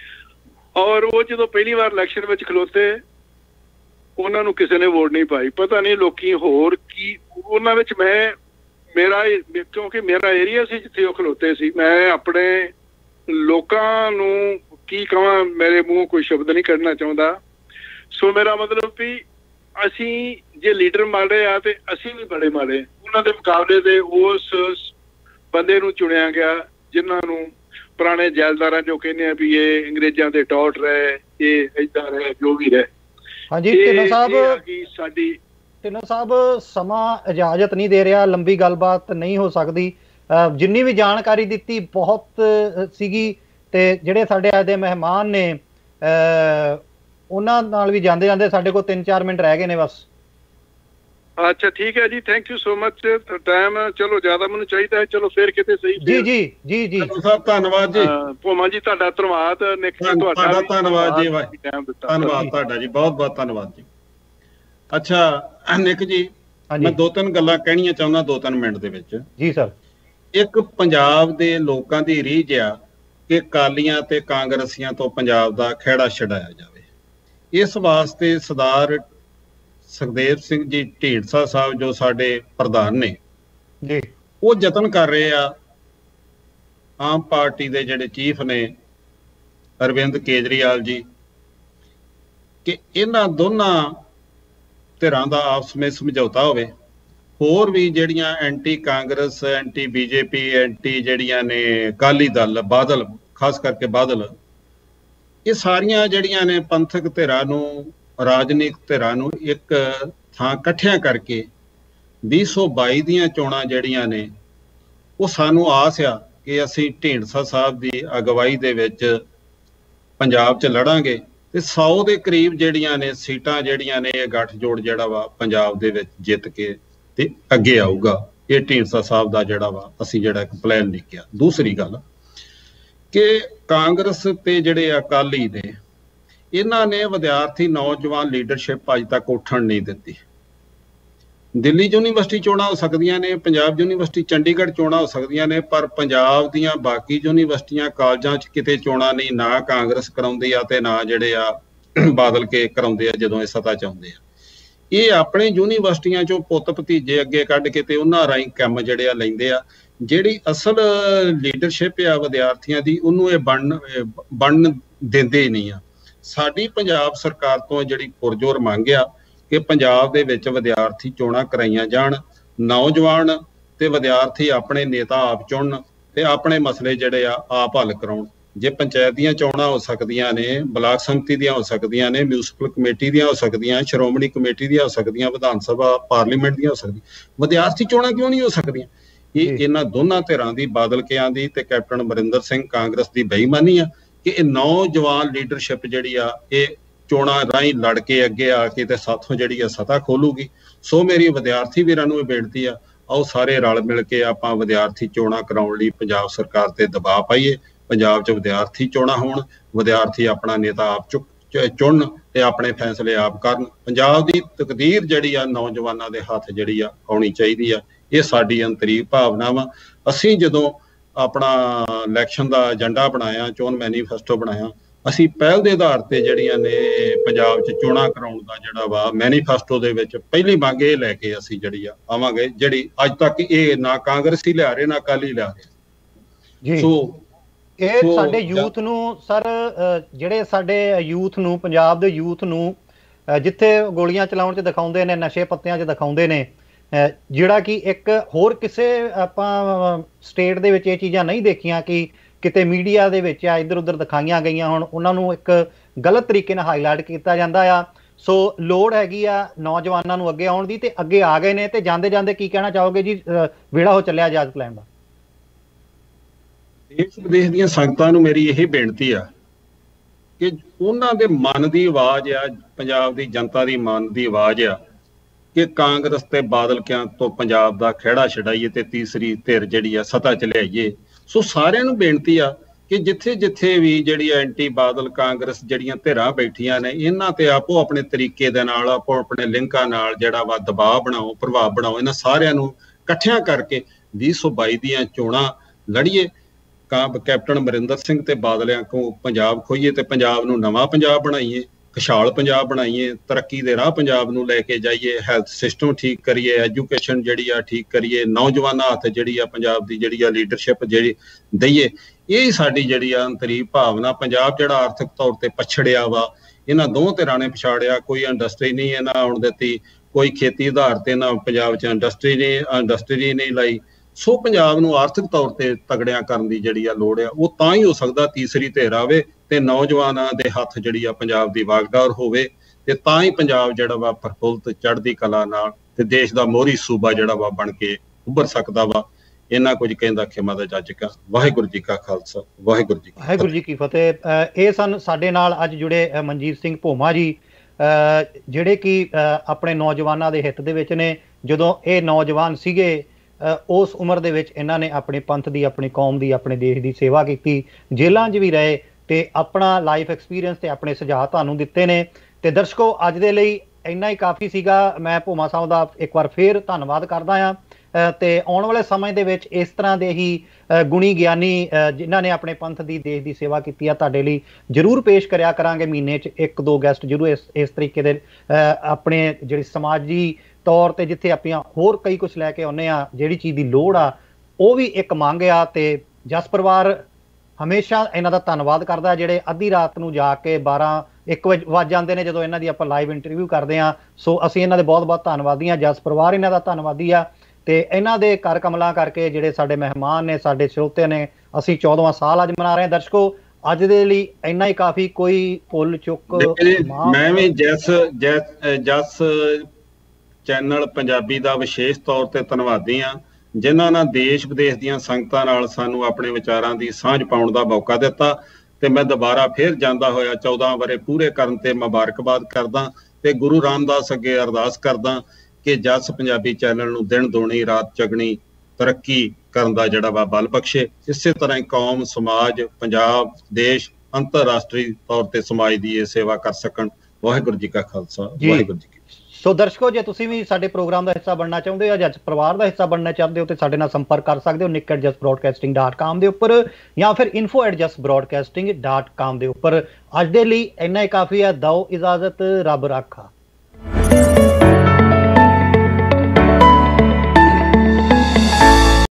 ਔਰ ਉਹ ਜਦੋਂ ਪਹਿਲੀ ਵਾਰ ਇਲੈਕਸ਼ਨ ਵਿੱਚ ਖਲੋਤੇ, ਉਹਨਾਂ ਨੂੰ ਕਿਸੇ ਨੇ ਵੋਟ ਨਹੀਂ ਪਾਈ। ਪਤਾ ਨਹੀਂ ਲੋਕੀ ਹੋਰ ਕੀ ਉਹਨਾਂ ਵਿੱਚ। ਮੈਂ ਮੇਰਾ ਕਿਉਂਕਿ ਮੇਰਾ ਏਰੀਆ ਸੀ ਜਿੱਥੇ ਉਹ ਖਲੋਤੇ ਸੀ, ਮੈਂ ਆਪਣੇ ਲੋਕਾਂ ਨੂੰ ਕੀ ਕਹਾਂ, ਮੇਰੇ ਮੂੰਹ ਕੋਈ ਸ਼ਬਦ ਨਹੀਂ ਕੱਢਣਾ ਚਾਹੁੰਦਾ। ਸੋ ਮੇਰਾ ਮਤਲਬ ਵੀ ਅਸੀਂ ਜੇ ਲੀਡਰ ਮਾੜੇ ਆ ਤੇ ਅਸੀਂ ਵੀ ਬੜੇ ਮਾੜੇ। ਉਹਨਾਂ ਦੇ ਮੁਕਾਬਲੇ ਦੇ ਉਸ ਬੰਦੇ ਨੂੰ ਚੁਣਿਆ ਗਿਆ ਜਿਨ੍ਹਾਂ ਨੂੰ ਪੁਰਾਣੇ ਜੈਲਦਾਰਾਂ ਜੋ ਕਹਿੰਦੇ ਆ ਵੀ ਇਹ ਅੰਗਰੇਜ਼ਾਂ ਦੇ ਟੌਟ ਰਹੇ, ਇਹ ਏਦਾਂ ਰਹੇ, ਜੋ ਵੀ ਰਹੇ। ਹਾਂਜੀ ਢਿੱਲੋਂ ਸਾਹਿਬ, ਸਾਡੀ ਢਿੱਲੋਂ ਸਾਹਿਬ ਸਮਾਂ ਇਜਾਜ਼ਤ ਨਹੀਂ ਦੇ ਰਿਹਾ, ਲੰਬੀ ਗੱਲਬਾਤ ਨਹੀਂ ਹੋ ਸਕਦੀ। ਜਿੰਨੀ ਵੀ ਜਾਣਕਾਰੀ ਦਿੱਤੀ ਬਹੁਤ ਸੀਗੀ, ਤੇ ਜਿਹੜੇ ਸਾਡੇ ਅੱਜ ਦੇ ਮਹਿਮਾਨ ਨੇ ਉਹਨਾਂ ਨਾਲ ਵੀ ਜਾਂਦੇ ਜਾਂਦੇ ਸਾਡੇ ਕੋਲ ਤਿੰਨ ਚਾਰ ਮਿੰਟ ਰਹਿ ਗਏ ਨੇ ਬਸ। ਅੱਛਾ ਠੀਕ ਹੈ ਜੀ, thank you so much. Time ਚਲੋ ਜ਼ਿਆਦਾ ਮੈਨੂੰ ਚਾਹੀਦਾ ਹੈ, ਚਲੋ ਫਿਰ ਕਿਤੇ ਸਹੀ। ਜੀ ਜੀ ਜੀ ਜੀ ਸਾਹਿਬ ਧੰਨਵਾਦ ਜੀ। ਭੋਮਾ ਜੀ ਤੁਹਾਡਾ ਧੰਨਵਾਦ। ਨਿਕ ਜੀ ਤੁਹਾਡਾ ਧੰਨਵਾਦ ਜੀ, ਧੰਨਵਾਦ ਤੁਹਾਡਾ ਜੀ, ਬਹੁਤ ਬਹੁਤ ਧੰਨਵਾਦ ਜੀ। ਅੱਛਾ ਨਿਕ ਜੀ, ਮੈਂ ਦੋ ਤਿੰਨ ਗੱਲਾਂ ਕਹਿਣੀਆਂ ਚਾਹੁੰਦਾ ਦੋ ਤਿੰਨ ਮਿੰਟ ਦੇ ਵਿੱਚ। ਜੀ ਸਰ। ਇੱਕ ਪੰਜਾਬ ਦੇ ਲੋਕਾਂ ਦੀ ਰੀਝ ਆ ਕਿ ਅਕਾਲੀਆਂ ਤੇ ਕਾਂਗਰਸੀਆਂ ਤੋਂ ਪੰਜਾਬ ਦਾ ਖਹਿੜਾ ਛਡਾਇਆ ਜਾਵੇ। ਇਸ ਵਾਸਤੇ ਸਰਦਾਰ ਸੁਖਦੇਵ ਸਿੰਘ ਜੀ ਢੀਂਡਸਾ ਸਾਹਿਬ ਜੋ ਸਾਡੇ ਪ੍ਰਧਾਨ ਨੇ ਜੀ, ਉਹ ਯਤਨ ਕਰ ਰਹੇ ਆ। ਆਮ ਪਾਰਟੀ ਦੇ ਜਿਹੜੇ ਚੀਫ ਨੇ ਅਰਵਿੰਦ ਕੇਜਰੀਵਾਲ ਜੀ, ਕਿ ਇਹਨਾਂ ਦੋਨਾਂ ਧਿਰਾਂ ਦਾ ਆਪਸ ਵਿੱਚ ਸਮਝੌਤਾ ਹੋਵੇ। ਹੋਰ ਵੀ ਜਿਹੜੀਆਂ anti Congress, anti BJP, anti ਜਿਹੜੀਆਂ ਨੇ ਅਕਾਲੀ ਦਲ, ਬਾਦਲ, ਖਾਸ ਕਰਕੇ ਬਾਦਲ, ਇਹ ਸਾਰੀਆਂ ਜਿਹੜੀਆਂ ਨੇ ਪੰਥਕ ਧਿਰਾਂ ਨੂੰ, ਰਾਜਨੀਤਿਕ ਧਿਰਾਂ ਨੂੰ ਇੱਕ ਥਾਂ ਇਕੱਠਿਆਂ ਕਰਕੇ ਵੀਹ ਸੌ ਬਾਈ ਦੀਆਂ ਚੋਣਾਂ ਜਿਹੜੀਆਂ ਨੇ ਉਹ ਸਾਨੂੰ ਆਸ ਆ ਕਿ ਅਸੀਂ ਢੀਂਡਸਾ ਸਾਹਿਬ ਦੀ ਅਗਵਾਈ ਦੇ ਵਿੱਚ ਪੰਜਾਬ 'ਚ ਲੜਾਂਗੇ ਤੇ ਸੌ ਦੇ ਕਰੀਬ ਜਿਹੜੀਆਂ ਨੇ ਸੀਟਾਂ ਜਿਹੜੀਆਂ ਨੇ ਇਹ ਗੱਠਜੋੜ ਜਿਹੜਾ ਵਾ ਪੰਜਾਬ ਦੇ ਵਿੱਚ ਜਿੱਤ ਕੇ ਤੇ ਅੱਗੇ ਆਊਗਾ। ਇਹ ਢੀਂਡਸਾ ਸਾਹਿਬ ਦਾ ਜਿਹੜਾ ਵਾ ਅਸੀਂ ਜਿਹੜਾ ਇੱਕ ਪਲਾਨ ਲਿਖਿਆ। ਦੂਸਰੀ ਗੱਲ ਕਿ ਕਾਂਗਰਸ ਤੇ ਜਿਹੜੇ ਅਕਾਲੀ ਨੇ, ਇਹਨਾਂ ਨੇ ਵਿਦਿਆਰਥੀ ਨੌਜਵਾਨ ਲੀਡਰਸ਼ਿਪ ਅੱਜ ਤੱਕ ਉੱਠਣ ਨਹੀਂ ਦਿੱਤੀ। ਦਿੱਲੀ ਯੂਨੀਵਰਸਿਟੀ ਚੋਣਾਂ ਹੋ ਸਕਦੀਆਂ ਨੇ, ਪੰਜਾਬ ਯੂਨੀਵਰਸਿਟੀ, ਚੰਡੀਗੜ੍ਹ ਚੋਣਾਂ ਹੋ ਸਕਦੀਆਂ ਨੇ, ਪਰ ਪੰਜਾਬ ਦੀਆਂ ਬਾਕੀ ਯੂਨੀਵਰਸਿਟੀਆਂ, ਕਾਲਜਾਂ 'ਚ ਕਿਤੇ ਚੋਣਾਂ ਨਹੀਂ। ਨਾ ਕਾਂਗਰਸ ਕਰਾਉਂਦੀ ਆ ਤੇ ਨਾ ਜਿਹੜੇ ਆ ਬਾਦਲ ਕੇ ਕਰਾਉਂਦੇ ਆ ਜਦੋਂ ਇਹ ਸੱਤਾ 'ਚ ਆਉਂਦੇ ਆ। ਇਹ ਆਪਣੇ ਯੂਨੀਵਰਸਿਟੀਆਂ 'ਚੋਂ ਪੁੱਤ ਭਤੀਜੇ ਅੱਗੇ ਕੱਢ ਕੇ ਤੇ ਉਹਨਾਂ ਰਾਹੀਂ ਕੰਮ ਜਿਹੜੇ ਆ ਲੈਂਦੇ ਆ। ਜਿਹੜੀ ਅਸਲ ਲੀਡਰਸ਼ਿਪ ਆ ਵਿਦਿਆਰਥੀਆਂ ਦੀ, ਉਹਨੂੰ ਇਹ ਬਣ ਬਣ ਦਿੰਦੇ ਨਹੀਂ ਆ। ਸਾਡੀ ਪੰਜਾਬ ਸਰਕਾਰ ਤੋਂ ਜਿਹੜੀ ਪੁਰਜ਼ੋਰ ਮੰਗ ਆ ਕਿ ਪੰਜਾਬ ਦੇ ਵਿੱਚ ਵਿਦਿਆਰਥੀ ਚੋਣਾਂ ਕਰਾਈਆਂ ਜਾਣ, ਨੌਜਵਾਨ ਤੇ ਵਿਦਿਆਰਥੀ ਆਪਣੇ ਨੇਤਾ ਆਪ ਚੁਣਨ ਤੇ ਆਪਣੇ ਮਸਲੇ ਜਿਹੜੇ ਆ ਆਪ ਹੱਲ ਕਰਾਉਣ। ਜੇ ਪੰਚਾਇਤ ਦੀਆਂ ਚੋਣਾਂ ਹੋ ਸਕਦੀਆਂ ਨੇ, ਬਲਾਕ ਸੰਮਤੀ ਦੀਆਂ ਹੋ ਸਕਦੀਆਂ ਨੇ, ਮਿਊਨਿਸਪਲ ਕਮੇਟੀ ਦੀਆਂ ਹੋ ਸਕਦੀਆਂ, ਸ਼੍ਰੋਮਣੀ ਕਮੇਟੀ ਦੀਆਂ ਹੋ ਸਕਦੀਆਂ, ਵਿਧਾਨ ਸਭਾ ਪਾਰਲੀਮੈਂਟ ਦੀਆਂ ਹੋ ਸਕਦੀਆਂ, ਵਿਦਿਆਰਥੀ ਚੋਣਾਂ ਕਿਉਂ ਨਹੀਂ ਹੋ ਸਕਦੀਆਂ? ਇਹ ਇਹਨਾਂ ਦੋਨਾਂ ਧਿਰਾਂ ਦੀ, ਬਾਦਲ ਕਿਆਂ ਦੀ ਤੇ ਕੈਪਟਨ ਅਮਰਿੰਦਰ ਸਿੰਘ ਕਾਂਗਰਸ ਦੀ ਬੇਈਮਾਨੀ ਆ ਕਿ ਇਹ ਨੌਜਵਾਨ ਲੀਡਰਸ਼ਿਪ ਜਿਹੜੀ ਆ ਇਹ ਚੋਣਾਂ ਰਾਹੀਂ ਲੜ ਕੇ ਅੱਗੇ ਆ ਕੇ ਤੇ ਸਾਥੋਂ ਜਿਹੜੀ ਆ ਸਤਾ ਖੋਲੂਗੀ। ਸੋ ਮੇਰੀ ਵਿਦਿਆਰਥੀ ਵੀਰਾਂ ਨੂੰ ਇਹ ਬੇਨਤੀ ਆ, ਆਓ ਸਾਰੇ ਰਲ ਮਿਲ ਕੇ ਆਪਾਂ ਵਿਦਿਆਰਥੀ ਚੋਣਾਂ ਕਰਾਉਣ ਲਈ ਪੰਜਾਬ ਸਰਕਾਰ ਤੇ ਦਬਾਅ ਪਾਈਏ। ਪੰਜਾਬ 'ਚ ਵਿਦਿਆਰਥੀ ਚੋਣਾਂ ਹੋਣ, ਵਿਦਿਆਰਥੀ ਆਪਣਾ ਨੇਤਾ ਆਪ ਚੁੱਕ ਚੁਣਨ ਤੇ ਆਪਣੇ ਫੈਸਲੇ ਆਪ ਕਰਨ। ਪੰਜਾਬ ਦੀ ਤਕਦੀਰ ਜਿਹੜੀ ਆ ਨੌਜਵਾਨਾਂ ਦੇ ਹੱਥ ਜਿਹੜੀ ਆ ਆਉਣੀ ਚਾਹੀਦੀ ਆ। ਇਹ ਸਾਡੀ ਅੰਤਰੀਵ ਭਾਵਨਾ ਵਾ। ਅਸੀਂ ਜਦੋਂ ਆਪਣਾ ਇਲੈਕਸ਼ਨ ਦਾ ਏਜੰਡਾ ਬਣਾਇਆ, ਚੋਣ ਮੈਨੀਫੈਸਟੋ ਬਣਾਇਆ, ਅਸੀਂ ਪਹਿਲ ਦੇ ਆਧਾਰ ਤੇ ਜਿਹੜੀਆਂ ਨੇ ਪੰਜਾਬ 'ਚ ਚੋਣਾਂ ਕਰਾਉਣ ਦਾ ਜਿਹੜਾ ਵਾ ਮੈਨੀਫੈਸਟੋ ਦੇ ਵਿੱਚ ਪਹਿਲੀ ਮੰਗ ਇਹ ਲੈ ਕੇ ਅਸੀਂ ਜਿਹੜੀ ਆ ਆਵਾਂਗੇ, ਜਿਹੜੀ ਅੱਜ ਤੱਕ ਇਹ ਨਾ ਕਾਂਗਰਸੀ ਲਿਆ ਰਹੇ ਨਾ ਅਕਾਲੀ ਲਿਆ ਰਹੇ। ਸੋ ਇਹ ਸਾਡੇ ਯੂਥ ਨੂੰ ਸਰ, ਜਿਹੜੇ ਸਾਡੇ ਯੂਥ ਨੂੰ, ਪੰਜਾਬ ਦੇ ਯੂਥ ਨੂੰ ਜਿੱਥੇ ਗੋਲੀਆਂ ਚਲਾਉਣ 'ਚ ਦਿਖਾਉਂਦੇ ਨੇ, ਨਸ਼ੇ ਪੱਤਿਆਂ 'ਚ ਦਿਖਾਉਂਦੇ ਨੇ, ਜਿਹੜਾ ਕਿ ਇੱਕ ਹੋਰ ਕਿਸੇ ਆਪਾਂ ਸਟੇਟ ਦੇ ਵਿੱਚ ਇਹ ਚੀਜ਼ਾਂ ਨਹੀਂ ਦੇਖੀਆਂ ਕਿ ਕਿਤੇ ਮੀਡੀਆ ਦੇ ਵਿੱਚ ਆ ਇੱਧਰ ਉੱਧਰ ਦਿਖਾਈਆਂ ਗਈਆਂ, ਹੁਣ ਉਹਨਾਂ ਨੂੰ ਇੱਕ ਗਲਤ ਤਰੀਕੇ ਨਾਲ ਹਾਈਲਾਈਟ ਕੀਤਾ ਜਾਂਦਾ ਆ। ਸੋ ਲੋੜ ਹੈਗੀ ਆ ਨੌਜਵਾਨਾਂ ਨੂੰ ਅੱਗੇ ਆਉਣ ਦੀ, ਤੇ ਅੱਗੇ ਆ ਗਏ ਨੇ। ਤੇ ਜਾਂਦੇ ਜਾਂਦੇ ਕੀ ਕਹਿਣਾ ਚਾਹੋਗੇ ਜੀ, ਵੇੜਾ ਹੋ ਚੱਲਿਆ ਇਜਾਜ਼ਤ ਲੈਣ ਦਾ? ਦੇਸ਼ ਵਿਦੇਸ਼ ਦੀਆਂ ਸੰਗਤਾਂ ਨੂੰ ਮੇਰੀ ਇਹ ਬੇਨਤੀ ਆ ਕਿ ਉਹਨਾਂ ਦੇ ਮਨ ਦੀ ਆਵਾਜ਼ ਆ, ਪੰਜਾਬ ਦੀ ਜਨਤਾ ਦੀ ਮਨ ਦੀ ਆਵਾਜ਼ ਆ ਕਿ ਕਾਂਗਰਸ ਤੇ ਬਾਦਲ ਕਿਆਂ ਤੋਂ ਪੰਜਾਬ ਦਾ ਖਹਿੜਾ ਛਡਾਈਏ ਤੇ ਤੀਸਰੀ ਧਿਰ ਜਿਹੜੀ ਆ ਸੱਤਾ 'ਚ ਲਿਆਈਏ। ਸੋ ਸਾਰਿਆਂ ਨੂੰ ਬੇਨਤੀ ਆ ਕਿ ਜਿੱਥੇ ਜਿੱਥੇ ਵੀ ਜਿਹੜੀ ਐਂਟੀ ਬਾਦਲ ਕਾਂਗਰਸ ਜਿਹੜੀਆਂ ਧਿਰਾਂ ਬੈਠੀਆਂ ਨੇ, ਇਹਨਾਂ ਤੇ ਆਪੋ ਆਪਣੇ ਤਰੀਕੇ ਦੇ ਨਾਲ, ਆਪੋ ਆਪਣੇ ਲਿੰਕਾਂ ਨਾਲ ਜਿਹੜਾ ਵਾ ਦਬਾਅ ਬਣਾਓ, ਪ੍ਰਭਾਵ ਬਣਾਓ। ਇਹਨਾਂ ਸਾਰਿਆਂ ਨੂੰ ਇਕੱਠਿਆਂ ਕਰਕੇ ਵੀਹ ਸੌ ਬਾਈ ਦੀਆਂ ਚੋਣਾਂ ਲੜੀਏ। ਕੈਪਟਨ ਅਮਰਿੰਦਰ ਸਿੰਘ ਤੇ ਬਾਦਲਿਆਂ ਕੋਲ ਪੰਜਾਬ ਖੋਈਏ ਤੇ ਪੰਜਾਬ ਨੂੰ ਨਵਾਂ ਪੰਜਾਬ ਬਣਾਈਏ। ਖੁਸ਼ਹਾਲ ਪੰਜਾਬ ਬਣਾਈਏ, ਤਰੱਕੀ ਦੇ ਰਾਹ ਪੰਜਾਬ ਨੂੰ ਲੈ ਕੇ ਜਾਈਏ, ਹੈਲਥ ਸਿਸਟਮ ਠੀਕ ਕਰੀਏ, ਐਜੂਕੇਸ਼ਨ ਜਿਹੜੀ ਆ ਠੀਕ ਕਰੀਏ, ਨੌਜਵਾਨਾਂ ਹੱਥ ਜਿਹੜੀ ਆ ਪੰਜਾਬ ਦੀ ਜਿਹੜੀ ਆ ਲੀਡਰਸ਼ਿਪ ਜਿਹੜੀ ਦਈਏ। ਇਹ ਸਾਡੀ ਜਿਹੜੀ ਆ ਅੰਤਰੀ ਭਾਵਨਾ। ਪੰਜਾਬ ਜਿਹੜਾ ਆਰਥਿਕ ਤੌਰ ਤੇ ਪਛੜਿਆ ਵਾ, ਇਹਨਾਂ ਦੋਹਾਂ ਧਿਰਾਂ ਨੇ ਪਛਾੜਿਆ। ਕੋਈ ਇੰਡਸਟਰੀ ਨਹੀਂ ਇਹਨਾਂ ਆਉਣ ਦਿੱਤੀ, ਕੋਈ ਖੇਤੀ ਆਧਾਰ ਤੇ ਨਾ ਪੰਜਾਬ 'ਚ ਇੰਡਸਟਰੀ ਨੇ ਇੰਡਸਟਰੀ ਨਹੀਂ ਲਾਈ। ਸੋ ਪੰਜਾਬ ਨੂੰ ਆਰਥਿਕ ਤੌਰ ਤੇ ਤਗੜਿਆਂ ਕਰਨ ਦੀ ਜਿਹੜੀ ਆ ਲੋੜ ਆ। ਉਹ ਤਾਂ ਹੀ ਹੋ ਸਕਦਾ ਤੀਸਰੀ ਧਿਰ ਆਵੇ ਤੇ ਨੌਜਵਾਨਾਂ ਦੇ ਹੱਥ ਜਿਹੜੀ ਆ ਪੰਜਾਬ ਦੀ ਵਾਗਡੋਰ ਹੋਵੇ, ਤੇ ਤਾਂ ਹੀ ਪੰਜਾਬ ਜਿਹੜਾ ਵਾ ਪ੍ਰਫੁੱਲਤ ਚੜ੍ਹਦੀ ਕਲਾ ਨਾਲ ਤੇ ਦੇਸ਼ ਦਾ ਮੋਹਰੀ ਸੂਬਾ ਜਿਹੜਾ ਵਾ ਬਣ ਕੇ ਉੱਭਰ ਸਕਦਾ ਵਾ। ਇਹਨਾਂ ਕੁਝ ਕਹਿੰਦਾ ਖਿਮਾ ਦਾ ਜੱਜ ਕਾ। ਵਾਹਿਗੁਰੂ ਜੀ ਕਾ ਖਾਲਸਾ, ਵਾਹਿਗੁਰੂ ਜੀ ਵਾਹਿਗੁਰੂ ਜੀ ਕੀ ਫਤਿਹ। ਇਹ ਸਨ ਸਾਡੇ ਨਾਲ ਅੱਜ ਜੁੜੇ ਮਨਜੀਤ ਸਿੰਘ ਭੋਮਾ ਜੀ, ਜਿਹੜੇ ਕਿ ਆਪਣੇ ਨੌਜਵਾਨਾਂ ਦੇ ਹਿੱਤ ਦੇ ਵਿੱਚ ਨੇ। ਜਦੋਂ ਇਹ ਨੌਜਵਾਨ ਸੀਗੇ ਉਸ ਉਮਰ ਦੇ ਵਿੱਚ ਇਹਨਾਂ ਨੇ ਆਪਣੇ ਪੰਥ ਦੀ, ਆਪਣੀ ਕੌਮ ਦੀ, ਆਪਣੇ ਦੇਸ਼ ਦੀ ਸੇਵਾ ਕੀਤੀ, ਜੇਲ੍ਹਾਂ 'ਚ ਵੀ ਰਹੇ ਤੇ ਆਪਣਾ ਲਾਈਫ ਐਕਸਪੀਰੀਅੰਸ ਤੇ ਆਪਣੇ ਸੁਝਾਅ ਤੁਹਾਨੂੰ ਦਿੱਤੇ ਨੇ। ਤੇ ਦਰਸ਼ਕੋ, ਅੱਜ ਦੇ ਲਈ ਇੰਨਾ ਹੀ ਕਾਫੀ ਸੀਗਾ। ਮੈਂ ਭੋਮਾ ਸਾਹਿਬ ਦਾ ਇੱਕ ਵਾਰ ਫੇਰ ਧੰਨਵਾਦ ਕਰਦਾ ਹਾਂ। ਤੇ ਆਉਣ ਵਾਲੇ ਸਮੇਂ ਦੇ ਵਿੱਚ ਇਸ ਤਰ੍ਹਾਂ ਦੇ ਹੀ ਗੁਣੀ ਗਿਆਨੀ ਜਿਨ੍ਹਾਂ ਨੇ ਆਪਣੇ ਪੰਥ ਦੀ, ਦੇਸ਼ ਦੀ ਸੇਵਾ ਕੀਤੀ ਆ, ਤੁਹਾਡੇ ਲਈ ਜ਼ਰੂਰ ਪੇਸ਼ ਕਰਿਆ ਕਰਾਂਗੇ। ਮਹੀਨੇ 'ਚ ਇੱਕ ਦੋ ਗੈਸਟ ਜ਼ਰੂਰ ਇਸ ਇਸ ਤਰੀਕੇ ਦੇ ਆਪਣੇ ਜਿਹੜੀ ਸਮਾਜੀ ਤੌਰ ਤੇ, ਜਿੱਥੇ ਆਪਣੀਆਂ ਹੋਰ ਕਈ ਕੁਛ ਲੈ ਕੇ ਆਉਂਦੇ ਆ, ਜਿਹੜੀ ਚੀਜ਼ ਦੀ ਲੋੜ ਆ ਉਹ ਵੀ ਇੱਕ ਮੰਗ ਆ। ਤੇ ਜਸ ਪਰਿਵਾਰ ਹਮੇਸ਼ਾ ਇਹਨਾਂ ਦਾ ਧੰਨਵਾਦ ਕਰਦਾ, ਜਿਹੜੇ ਅੱਧੀ ਰਾਤ ਨੂੰ ਜਾ ਕੇ ਬਾਰਾਂ ਇੱਕ ਵਜੇ ਵੱਜ ਜਾਂਦੇ ਨੇ ਜਦੋਂ ਇਹਨਾਂ ਦੀ ਆਪਾਂ ਲਾਈਵ ਇੰਟਰਵਿਊ ਕਰਦੇ ਹਾਂ। ਸੋ ਅਸੀਂ ਇਹਨਾਂ ਦੇ ਬਹੁਤ ਬਹੁਤ ਧੰਨਵਾਦੀ ਹਾਂ। ਜਸ ਪਰਿਵਾਰ ਇਹਨਾਂ ਦਾ ਧੰਨਵਾਦੀ ਆ। ਤੇ ਇਹਨਾਂ ਦੇ ਕਰ ਕਮਲਾਂ ਕਰਕੇ ਜਿਹੜੇ ਸਾਡੇ ਮਹਿਮਾਨ ਨੇ, ਸਾਡੇ ਸਰੋਤੇ ਨੇ, ਅਸੀਂ ਚੌਦਵਾਂ ਸਾਲ ਅੱਜ ਮਨਾ ਰਹੇ ਹਾਂ। ਦਰਸ਼ਕੋ, ਅੱਜ ਦੇ ਲਈ ਇੰਨਾ ਹੀ ਕਾਫੀ। ਕੋਈ ਭੁੱਲ ਚੁੱਕ ਮੈਂ ਵੀ ਜਸ ਜਸ ਚੈਨਲ ਪੰਜਾਬੀ ਦਾ ਵਿਸ਼ੇਸ਼ ਤੌਰ ਤੇ ਧੰਨਵਾਦੀ ਹਾਂ, ਜਿਨ੍ਹਾਂ ਨਾਲ ਦੇਸ਼ ਵਿਦੇਸ਼ ਦੀਆਂ ਸੰਗਤਾਂ ਨਾਲ ਸਾਨੂੰ ਆਪਣੇ ਵਿਚਾਰਾਂ ਦੀ ਸਾਂਝ ਪਾਉਣ ਦਾ ਮੌਕਾ ਦਿੱਤਾ। ਤੇ ਮੈਂ ਦੁਬਾਰਾ ਫਿਰ ਜਾਂਦਾ ਹੋਇਆ ਚੌਦਾਂ ਵਰੇ ਪੂਰੇ ਕਰਨ ਤੇ ਮੁਬਾਰਕਬਾਦ ਕਰਦਾ ਤੇ ਗੁਰੂ ਰਾਮਦਾਸ ਅੱਗੇ ਅਰਦਾਸ ਕਰਦਾ ਕਿ ਜਸ ਪੰਜਾਬੀ ਚੈਨਲ ਨੂੰ ਦਿਨ ਦੁਣੀ ਰਾਤ ਚਗਣੀ ਤਰੱਕੀ ਕਰਨ ਦਾ ਜਿਹੜਾ ਵਾ ਬਲ ਬਖਸ਼ੇ। ਇਸੇ ਤਰ੍ਹਾਂ ਹੀ ਕੌਮ, ਸਮਾਜ, ਪੰਜਾਬ, ਦੇਸ਼ ਅੰਤਰਰਾਸ਼ਟਰੀ ਤੌਰ ਤੇ ਸਮਾਜ ਦੀ ਇਹ ਸੇਵਾ ਕਰ ਸਕਣ। ਵਾਹਿਗੁਰੂ ਜੀ ਕਾ ਖਾਲਸਾ, ਵਾਹਿਗੁਰੂ ਜੀ ਕੀ। ਸੋ ਦਰਸ਼ਕੋ, ਜੇ ਤੁਸੀਂ ਵੀ ਸਾਡੇ ਪ੍ਰੋਗਰਾਮ ਦਾ ਹਿੱਸਾ ਬਣਨਾ ਚਾਹੁੰਦੇ ਹੋ, ਜਸ ਪਰਿਵਾਰ ਦਾ ਹਿੱਸਾ ਬਣਨਾ ਚਾਹੁੰਦੇ ਹੋ, ਤੇ ਸਾਡੇ ਨਾਲ ਸੰਪਰਕ ਕਰ ਸਕਦੇ ਹੋ ਨਿਕ at just broadcasting dot com ਦੇ ਉੱਪਰ, ਜਾਂ ਫਿਰ info at just broadcasting dot com ਦੇ ਉੱਪਰ। ਅੱਜ ਦੇ ਲਈ ਇੰਨਾ ਹੀ ਕਾਫੀ ਹੈ। ਦਿਓ ਇਜਾਜ਼ਤ, ਰੱਬ ਰਾਖਾ।